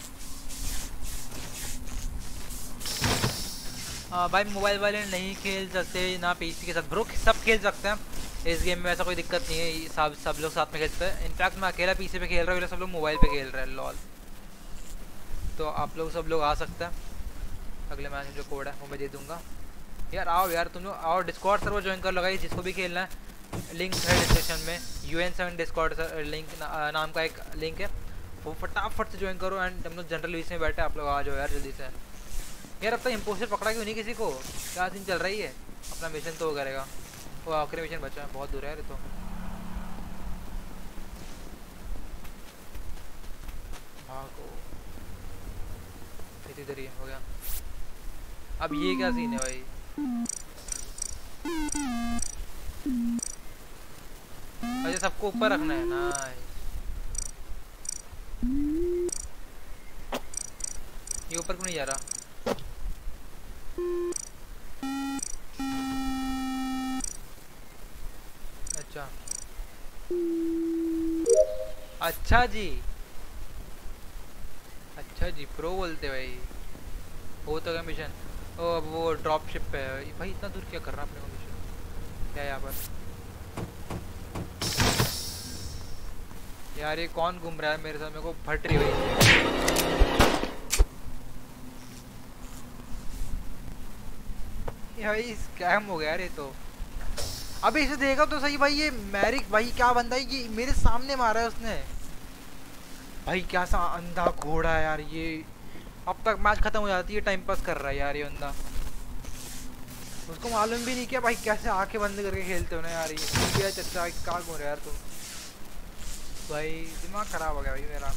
आ, भाई मोबाइल वाले नहीं खेल सकते ना पीसी के साथ ब्रो। सब खेल सकते हैं इस गेम में। ऐसा कोई दिक्कत नहीं है। सब सब लोग साथ में खेलते हैं। इनफैक्ट मैं अकेला पीसी पे खेल रहा हूँ। सब लोग मोबाइल पे खेल रहे हैं लॉल। तो आप लोग सब लोग आ सकते हैं। अगले मैच में जो कोड है वो मैं दे दूंगा। यार आओ यार तुम लोग आओ। डिस्कॉर्ड सर्वर ज्वाइन कर लो गाइस जिसको भी खेलना है। लिंक है डिस्क्रिप्शन में। U N seven discord link ना, नाम का एक लिंक है। वो फटाफट से ज्वाइन करो। एंड हम लोग जनरल वीस में बैठे। आप लोग आ जाओ यार जल्दी से। यार अब तक इंपोस्टर पकड़ा क्यों नहीं किसी को? क्या सीन चल रही है? अपना मिशन तो वो करेगा। वो आखिरी मिशन बचा है। बहुत दूर है यार तो। भागो इधर ही हो गया। अब ये क्या सीन है भाई? अच्छा सबको ऊपर रखना है ना। ये ऊपर क्यों नहीं जा रहा? अच्छा अच्छा जी। अच्छा जी प्रो बोलते भाई। हो तो गया मिशन। ओ अब वो ड्रॉप शिप पे है भाई। इतना दूर क्या कर रहा अपने को मिशन? क्या है यहाँ पर यार? ये कौन घूम रहा है मेरे साथ? मेरे को फट रही हुई भाई। स्कैम हो गया यार ये तो। अबे इसे देखा तो सही भाई, ये मैरिक भाई क्या बंदा है ये, मेरे सामने मारा है उसने भाई। क्या सा अंधा घोड़ा है यार ये। अब तक मैच खत्म हो जाती है, टाइम पास कर रहा है यार ये बंदा। उसको मालूम भी नहीं किया भाई कैसे आंखें बंद करके खेलते हो ना यार। ये चचा कहाँ घूम रहे यार तुम भाई? दिमाग खराब हो गया भाई मेरा।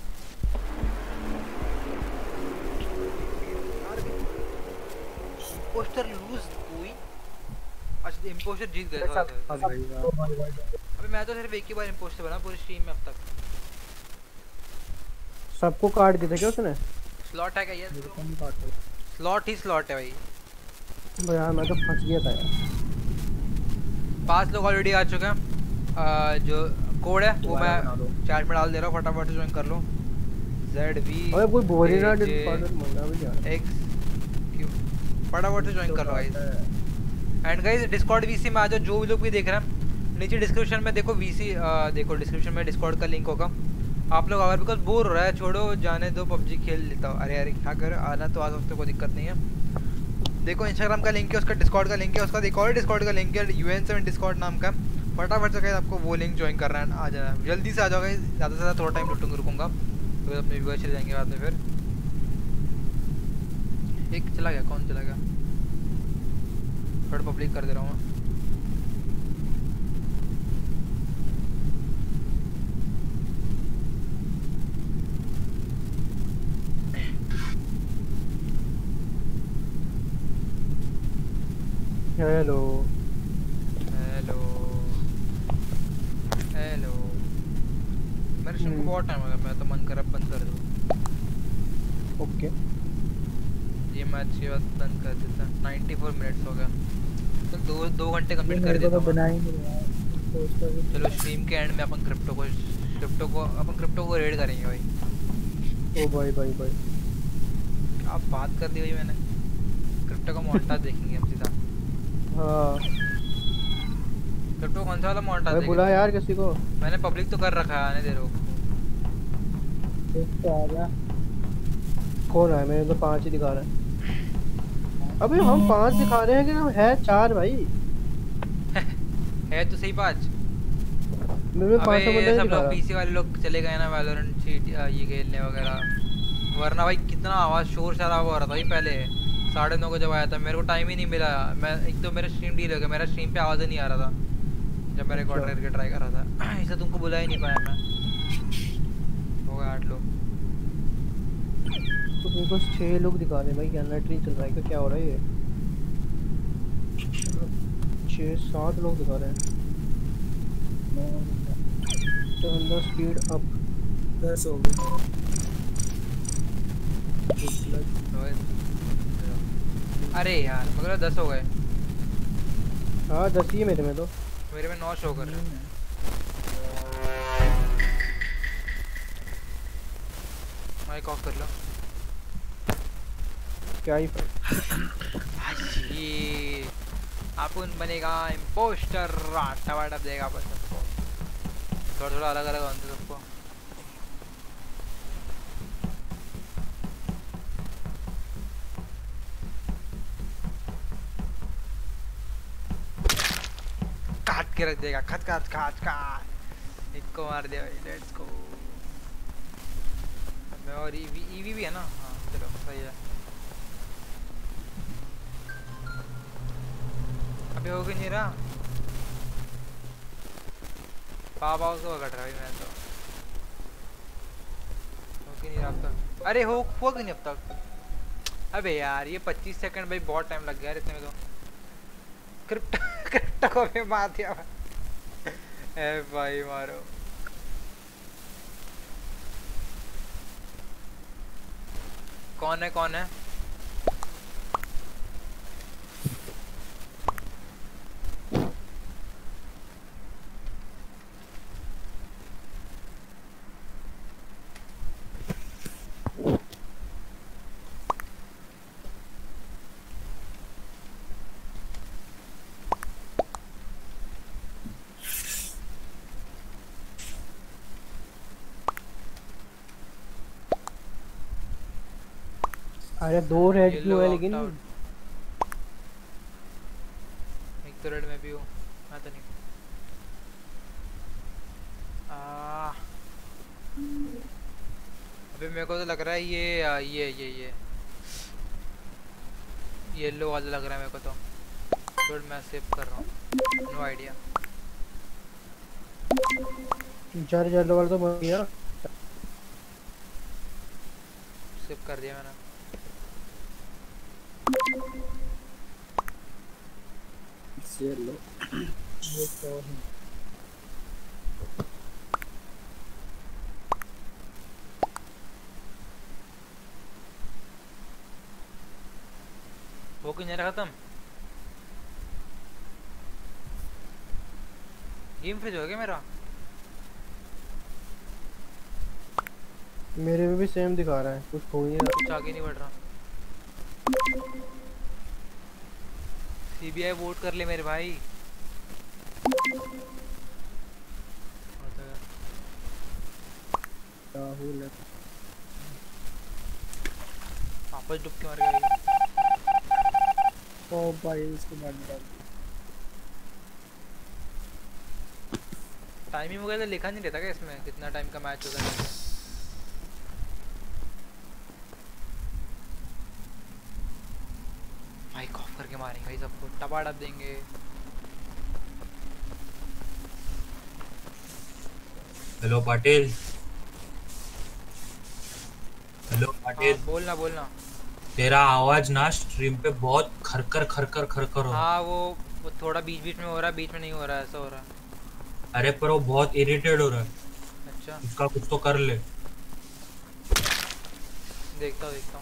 पोस्टर लूज हुई। अच्छा इम्पोस्टर जीत गए। अबे मैं तो सिर्फ एक ही बार इम्पोस्टर बना पूरी स्ट्रीम में अब तक। सबको काट दिया था क्या उसने? स्लॉट है क्या ये? स्लॉट ही स्लॉट है भाई। यार मैं तो फंस गया था यार। पांच लोग ऑलरेडी आ चुके हैं। जो कोड है वो मैं चैट में डाल दे रहा हूँ, फटाफट से ज्वाइन कर लो। जेड वी अबे कोई बोरी ना डिस्कॉर्ड मंगा भी यार। एक्स क्यू फटाफट से ज्वाइन कर लो guys. And guys discord VC में आ जाओ, जो भी लोग भी देख रहे हैं। नीचे डिस्क्रिप्शन में देखो वीसी, देखो डिस्क्रिप्शन में डिस्कॉर्ड का लिंक होगा। आप लोग अगर बिकॉज बोर हो रहा है, छोड़ो जाने दो, पबजी खेल लेता हूँ। अरे अरे क्या कर, आना तो आ सकते हो, कोई दिक्कत नहीं है। देखो इंस्टाग्राम का लिंक है, उसका डिस्कॉर्ड का लिंक है, उसका एक और डिस्कॉर्ड का लिंक है यू एन सेवन डिस्कॉर्ड नाम का। फटाफट से आपको वो लिंक ज्वाइन कर रहा है, आ जाना जल्दी से आ जाओगे। ज़्यादा से ज़्यादा थोड़ा टाइम लुटूंगा रुकूंगा तो अपने व्यूअर्स चले जाएंगे बाद में। फिर एक चला गया, कौन चला गया? थोड़ा पब्लिक कर दे रहा हूँ मैं। हेलो हेलो हेलो मेरे शो को बहुत टाइम हो गया, मैं तो मन कर अब बंद कर दूँ। ओके ये मैच के बाद बंद कर देता। चौरानवे मिनट्स हो गया तो दो दो घंटे कंप्लीट कर देता हूँ। चलो स्ट्रीम के एंड में अपन क्रिप्टो को क्रिप्टो को अपन क्रिप्टो को रेड करेंगे भाई। ओ भाई भाई भाई क्या बात कर दी भाई मैंने। क्रिप्टो का मोंटाज देखेंगे हम सीधा। हाँ क्रिप्टो कौन सा वाला मोंटाज देखेंगे? बुला यार किसी को। मैंने पब्लिक तो कर रखा है, आने दे रहा हूँ। कौन है? मेरे तो पांच ही दिखा रहा है। अबे हम पांच दिखा रहे हैं कि हम है चार भाई। है तो सही पांच। मेरे पांच सब लोग पीसी वाले लोग चले गए ना वैलोरेंट चीट ये खेलने वगैरह। वरना भाई कितना आवाज शोर शराबा हो रहा था भाई पहले। साढ़े नौ को जब आया था मेरे को टाइम ही नहीं मिला। मैं एक तो मेरा स्ट्रीम डील हो गया, मेरा स्ट्रीम पे आवाज ही नहीं आ रहा था जब मैं रिकॉर्ड करके ट्राई कर रहा था। इससे तुमको बुला ही नहीं पाया मैं। हो गए आठ लोग तो मेरे पास छह लोग दिखा रहे हैं भाई। क्या नेटरी चल रहा है क्या? क्या हो रहा है ये? छह सात लोग दिखा रहे हैं। Turn the speed up. दस हो गए। अरे यार मगर दस हो गए। हाँ दस ही है मेरे में तो। मेरे में नौ शो कर रहे हैं। माइक ऑफ कर लो। क्या ही ये अपन बनेगा इम्पोस्टर। राटा वाटा देगा अपन सबको, थोड़ा थोड़ा अलग अलग बनते सबको। काट के रख देगा, खच खच खच खच। एक को मार दिया भाई। Let's go. और ईवी ईवी भी है ना? हाँ चलो सही है। अभी हो गई नहीं रहा पापा उसको कट रहा है। मैं तो हो गई नहीं रहा अब तक। अरे हो हो गई नहीं अब तक। अबे यार ये पच्चीस सेकंड भाई बहुत टाइम लग गया यार इतने में तो। क्रिप्टो क्रिप्टो को भी मार दिया ए भाई मारो। कौन है कौन है? अरे दो रेड क्यों है लेकिन? एक तो रेड में भी हूँ मैं तो नहीं। आ अबे मेरे को तो लग रहा है ये आ, ये ये ये येलो वाला लग रहा है मेरे को तो। बट मैं सेव कर रहा हूँ, नो आइडिया। चार येलो वाला तो बन गया, सेव कर दिया मैंने। येलो ये तो है। वो क्यों नहीं रहा खत्म? गेम फ्रीज हो गया मेरा। मेरे में भी सेम दिखा रहा है, कुछ हो ही नहीं रहा, कुछ आगे नहीं बढ़ रहा। सीबीआई वोट कर ले मेरे भाई। राहुल वापस डुबकी मार गया। ओ भाई इसको मार दिया। टाइमिंग वगैरह लिखा नहीं रहता क्या इसमें कितना टाइम का मैच होगा? माइक ऑफ करके मारेंगे भाई सबको, टपाटप देंगे। हेलो पाटिल। हेलो पाटिल। हाँ, बोलना बोलना। तेरा आवाज ना स्ट्रीम पे बहुत खरकर खरकर खरकर हो रहा है। हाँ वो वो थोड़ा बीच बीच में हो रहा है, बीच में नहीं हो रहा है, ऐसा हो रहा है। अरे पर वो बहुत इरिटेट हो रहा है। अच्छा उसका कुछ तो कर ले। देखता हूँ देखता हूँ।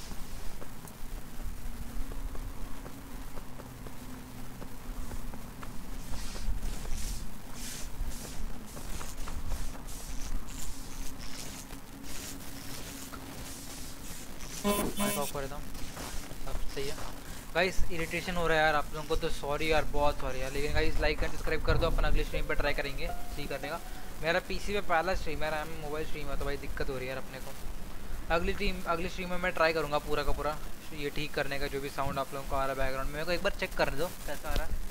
माइक ऑफ कर देता हूँ, सब सही है। गाइस इरिटेशन हो रहा है यार आप लोगों को, तो सॉरी यार, बहुत सॉरी यार। लेकिन गाइस लाइक एंड सब्सक्राइब कर दो, अपन अगली स्ट्रीम पे ट्राई करेंगे ठीक करने का। मेरा पीसी पे पहला स्ट्रीम है, मोबाइल स्ट्रीम है, तो भाई दिक्कत हो रही है यार अपने को। अगली स्ट्रीम अगली स्ट्रीम में मैं ट्राई करूँगा पूरा का पूरा ये ठीक करने का, जो भी साउंड आप लोगों को आ रहा है बैकग्राउंड में। मेरे को एक बार चेक कर दो कैसा आ रहा है।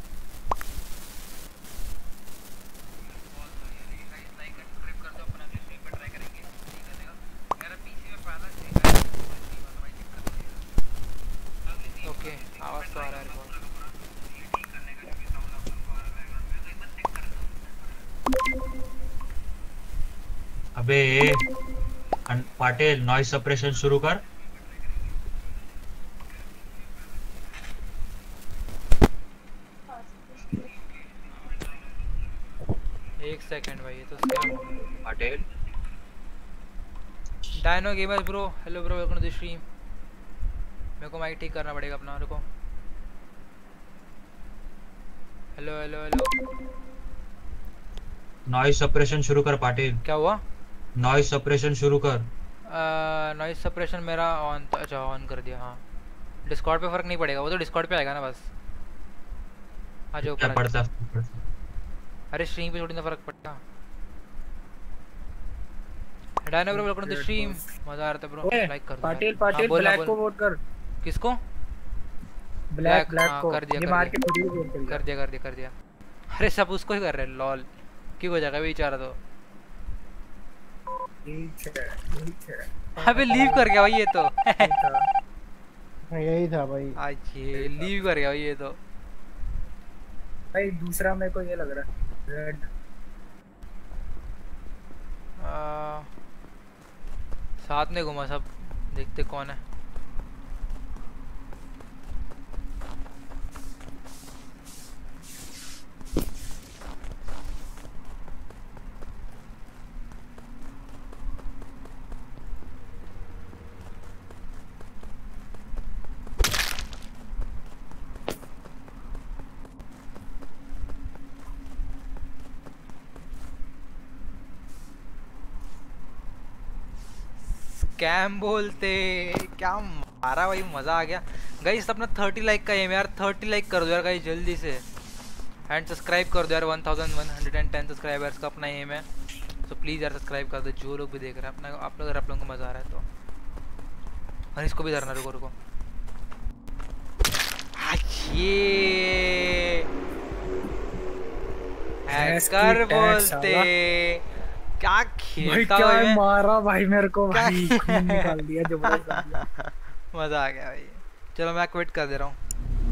ओके आवाज़ तो आ रहा है बहुत। अबे पाटिल नॉइस सप्रेशन शुरू कर। एक सेकंड भाई, ये तो स्कैम हो गया। Patil dyno gamers bro, hello bro, welcome to the stream. मेरे को माइक ठीक करना पड़ेगा अपना, रुको। Hello hello hello. Noise suppression शुरू कर पाटिल। क्या हुआ? नॉइस सप्रेशन शुरू कर। नॉइस सप्रेशन मेरा ऑन, अच्छा ऑन कर दिया। हाँ डिस्कॉर्ड पे फर्क नहीं पड़ेगा, वो तो डिस्कॉर्ड पे आएगा ना बस। आ जाओ ऊपर। पड़ता अरे स्ट्रीम पे थोड़ी ना फर्क पड़ता। Dyno bro welcome to the stream, मजा आ रहा था ब्रो, लाइक कर दो। पाटिल पाटिल ब्लैक को वोट कर। किसको? ब्लैक ब्लैक को कर दिया, ये मार के खुद ही वोट कर कर दिया कर दिया कर दिया। अरे सब उसको ही कर रहे हैं, लॉल क्यों हो जाएगा बेचारा तो। अबे लीव कर गया भाई ये तो। यही था भाई, आज ये लीव कर गया भाई ये तो। भाई दूसरा मेरे को ये लग रहा है रेड। साथ में घुमा सब, देखते कौन है। स्कैम बोलते क्या मारा भाई, मजा आ गया। गाइस अपना थर्टी लाइक का एम यार, थर्टी लाइक कर दो यार गाइस जल्दी से, एंड सब्सक्राइब कर दो यार। One thousand one hundred and ten subscribers का अपना एम है, तो प्लीज़ यार सब्सक्राइब कर दो जो लोग भी देख रहे हैं अपना, आप लोग अगर आप लोगों को मज़ा आ रहा है तो। और इसको भी धरना, रुको रुको। ये हैकर बोलते क्या खेलता भाई, भाई क्या मैं? मारा भाई मेरे को भाई, खून निकाल दिया जबरदस्त डाल दिया। मजा आ गया भाई। चलो मैं क्विट कर दे रहा हूँ।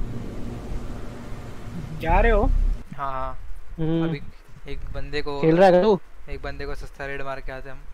जा रहे हो? हाँ हाँ अभी एक बंदे को खेल रहा है तू? एक बंदे को सस्ता रेड मार के आते हम।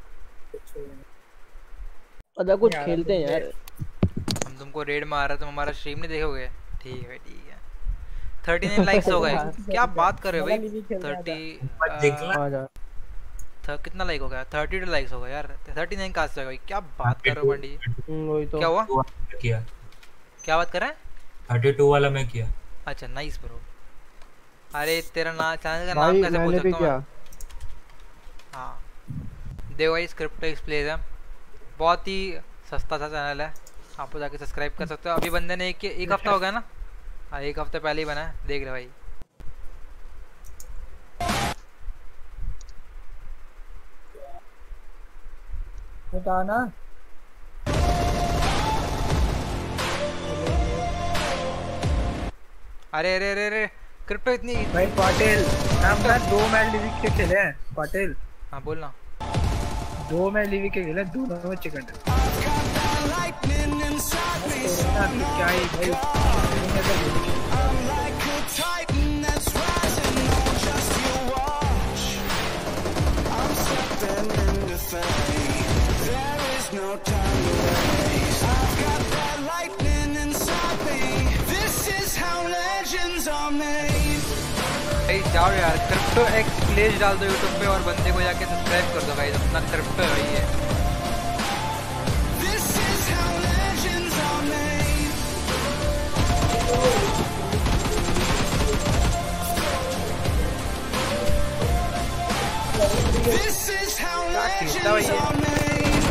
पता कुछ खेलते हैं यार। हम तुमको रेड मार रहे, तुम हमारा स्ट्रीम नहीं देखोगे? ठीक है ठीक है। उनतालीस लाइक्स हो गए। क्या बात कर रहे हो भाई? तीस था कितना लाइक हो गया? बत्तीस लाइक्स हो गए यार। उनतालीस कहां से आ गए? क्या बात कर रहे हो पंडित? वही तो। क्या हुआ? किया क्या बात कर रहे हैं? बत्तीस वाला मैं किया। अच्छा नाइस ब्रो। अरे तेरा ना चैनल का नाम कैसे बोल सकता हूं मैं? हां देखो भाई क्रिप्टो एक्सप्लेन है, बहुत ही सस्ता सा चैनल है, आप जाके सब्सक्राइब कर सकते हो। अभी बंदे ने एक एक हफ्ता हो गया ना? हाँ एक हफ्ते पहले ही बना है, देख ले भाई। बताना अरे अरे अरे अरे क्रिप्टो इतनी भाई पाटिल हम ना दो मैच लिविक के खेले हैं पाटिल। हाँ बोलना। दो मैच लिविक के खेले, दोनों में चिकन है। क्या ही भाई जाओ यार क्रिप्टो एक्स प्लेज डाल दो यूट्यूब पे और बंदे को जाके सब्सक्राइब कर दो गाइस, अपना क्रिप्टो है ये। This is how legends are made.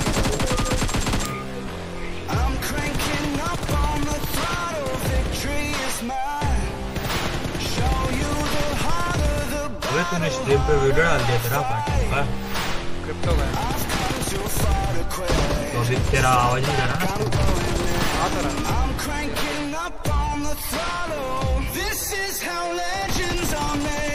I'm cranking up on the throttle, victory is mine. Show you the harder the अबे तूने स्ट्रीम पे वीडियो डाल दिया तेरा पार्टी का क्रिप्टो का। तो अभी तेरा आवाज नहीं जा रहा ना? हाँ तो रहा। I'm cranking up on the throttle. This is how legends are made.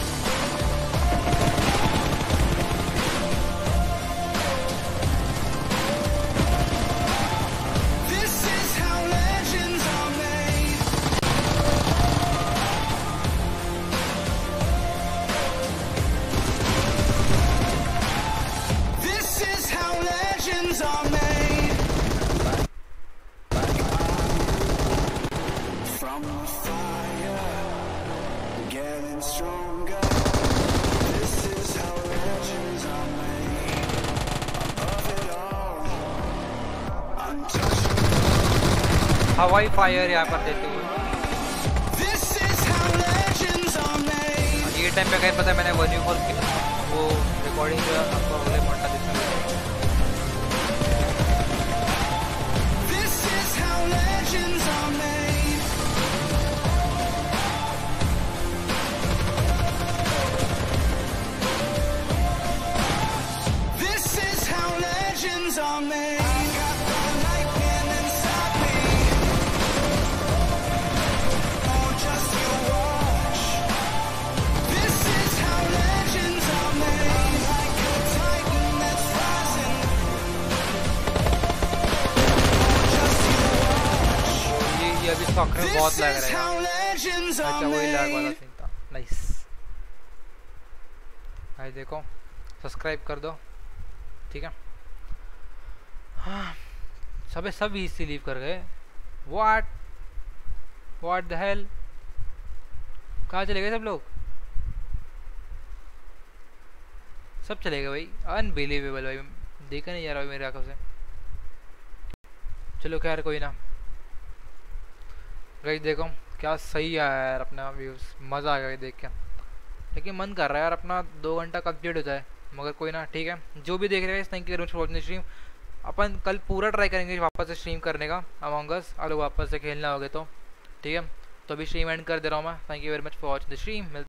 Are made from the fire, getting stronger. This is how legends are made. Above it all, untouchable. हवाई फायर यहाँ पर देते हुए। This is how legends are made. ये time पे कहीं पता है मैंने वन यू फोर वो रिकॉर्डिंग जो आपको अगले मोटा दिखा। Legends are made. This is how legends are made. I got the lightning inside me. Oh, just you watch. This is how legends are made. Like a titan that's rising. ये अभी soccer बहुत लग रहा है। अच्छा वही lag वाला scene था। नाइस भाई देखो सब्सक्राइब कर दो ठीक है। हाँ सबे सब इसी लीव कर गए। व्हाट व्हाट द हेल कहाँ चले गए सब लोग? सब चले गए भाई, अनबिलीवेबल भाई, देखा नहीं जा रहा मेरे आंखों से। चलो खैर कोई ना गाइस, देखो क्या सही आया यार अपना व्यूज़, मज़ा आ गया देख के। लेकिन मन कर रहा है यार अपना दो घंटा कंप्लीट हो जाए, मगर कोई ना ठीक है। जो भी देख रहे हैं thank you very much for watching stream. अपन कल पूरा ट्राई करेंगे वापस से स्ट्रीम करने का अमंग अस, अगर वापस से खेलना होगा तो ठीक है। तो अभी स्ट्रीम एंड कर दे रहा हूँ मैं। Thank you very much for watching the stream.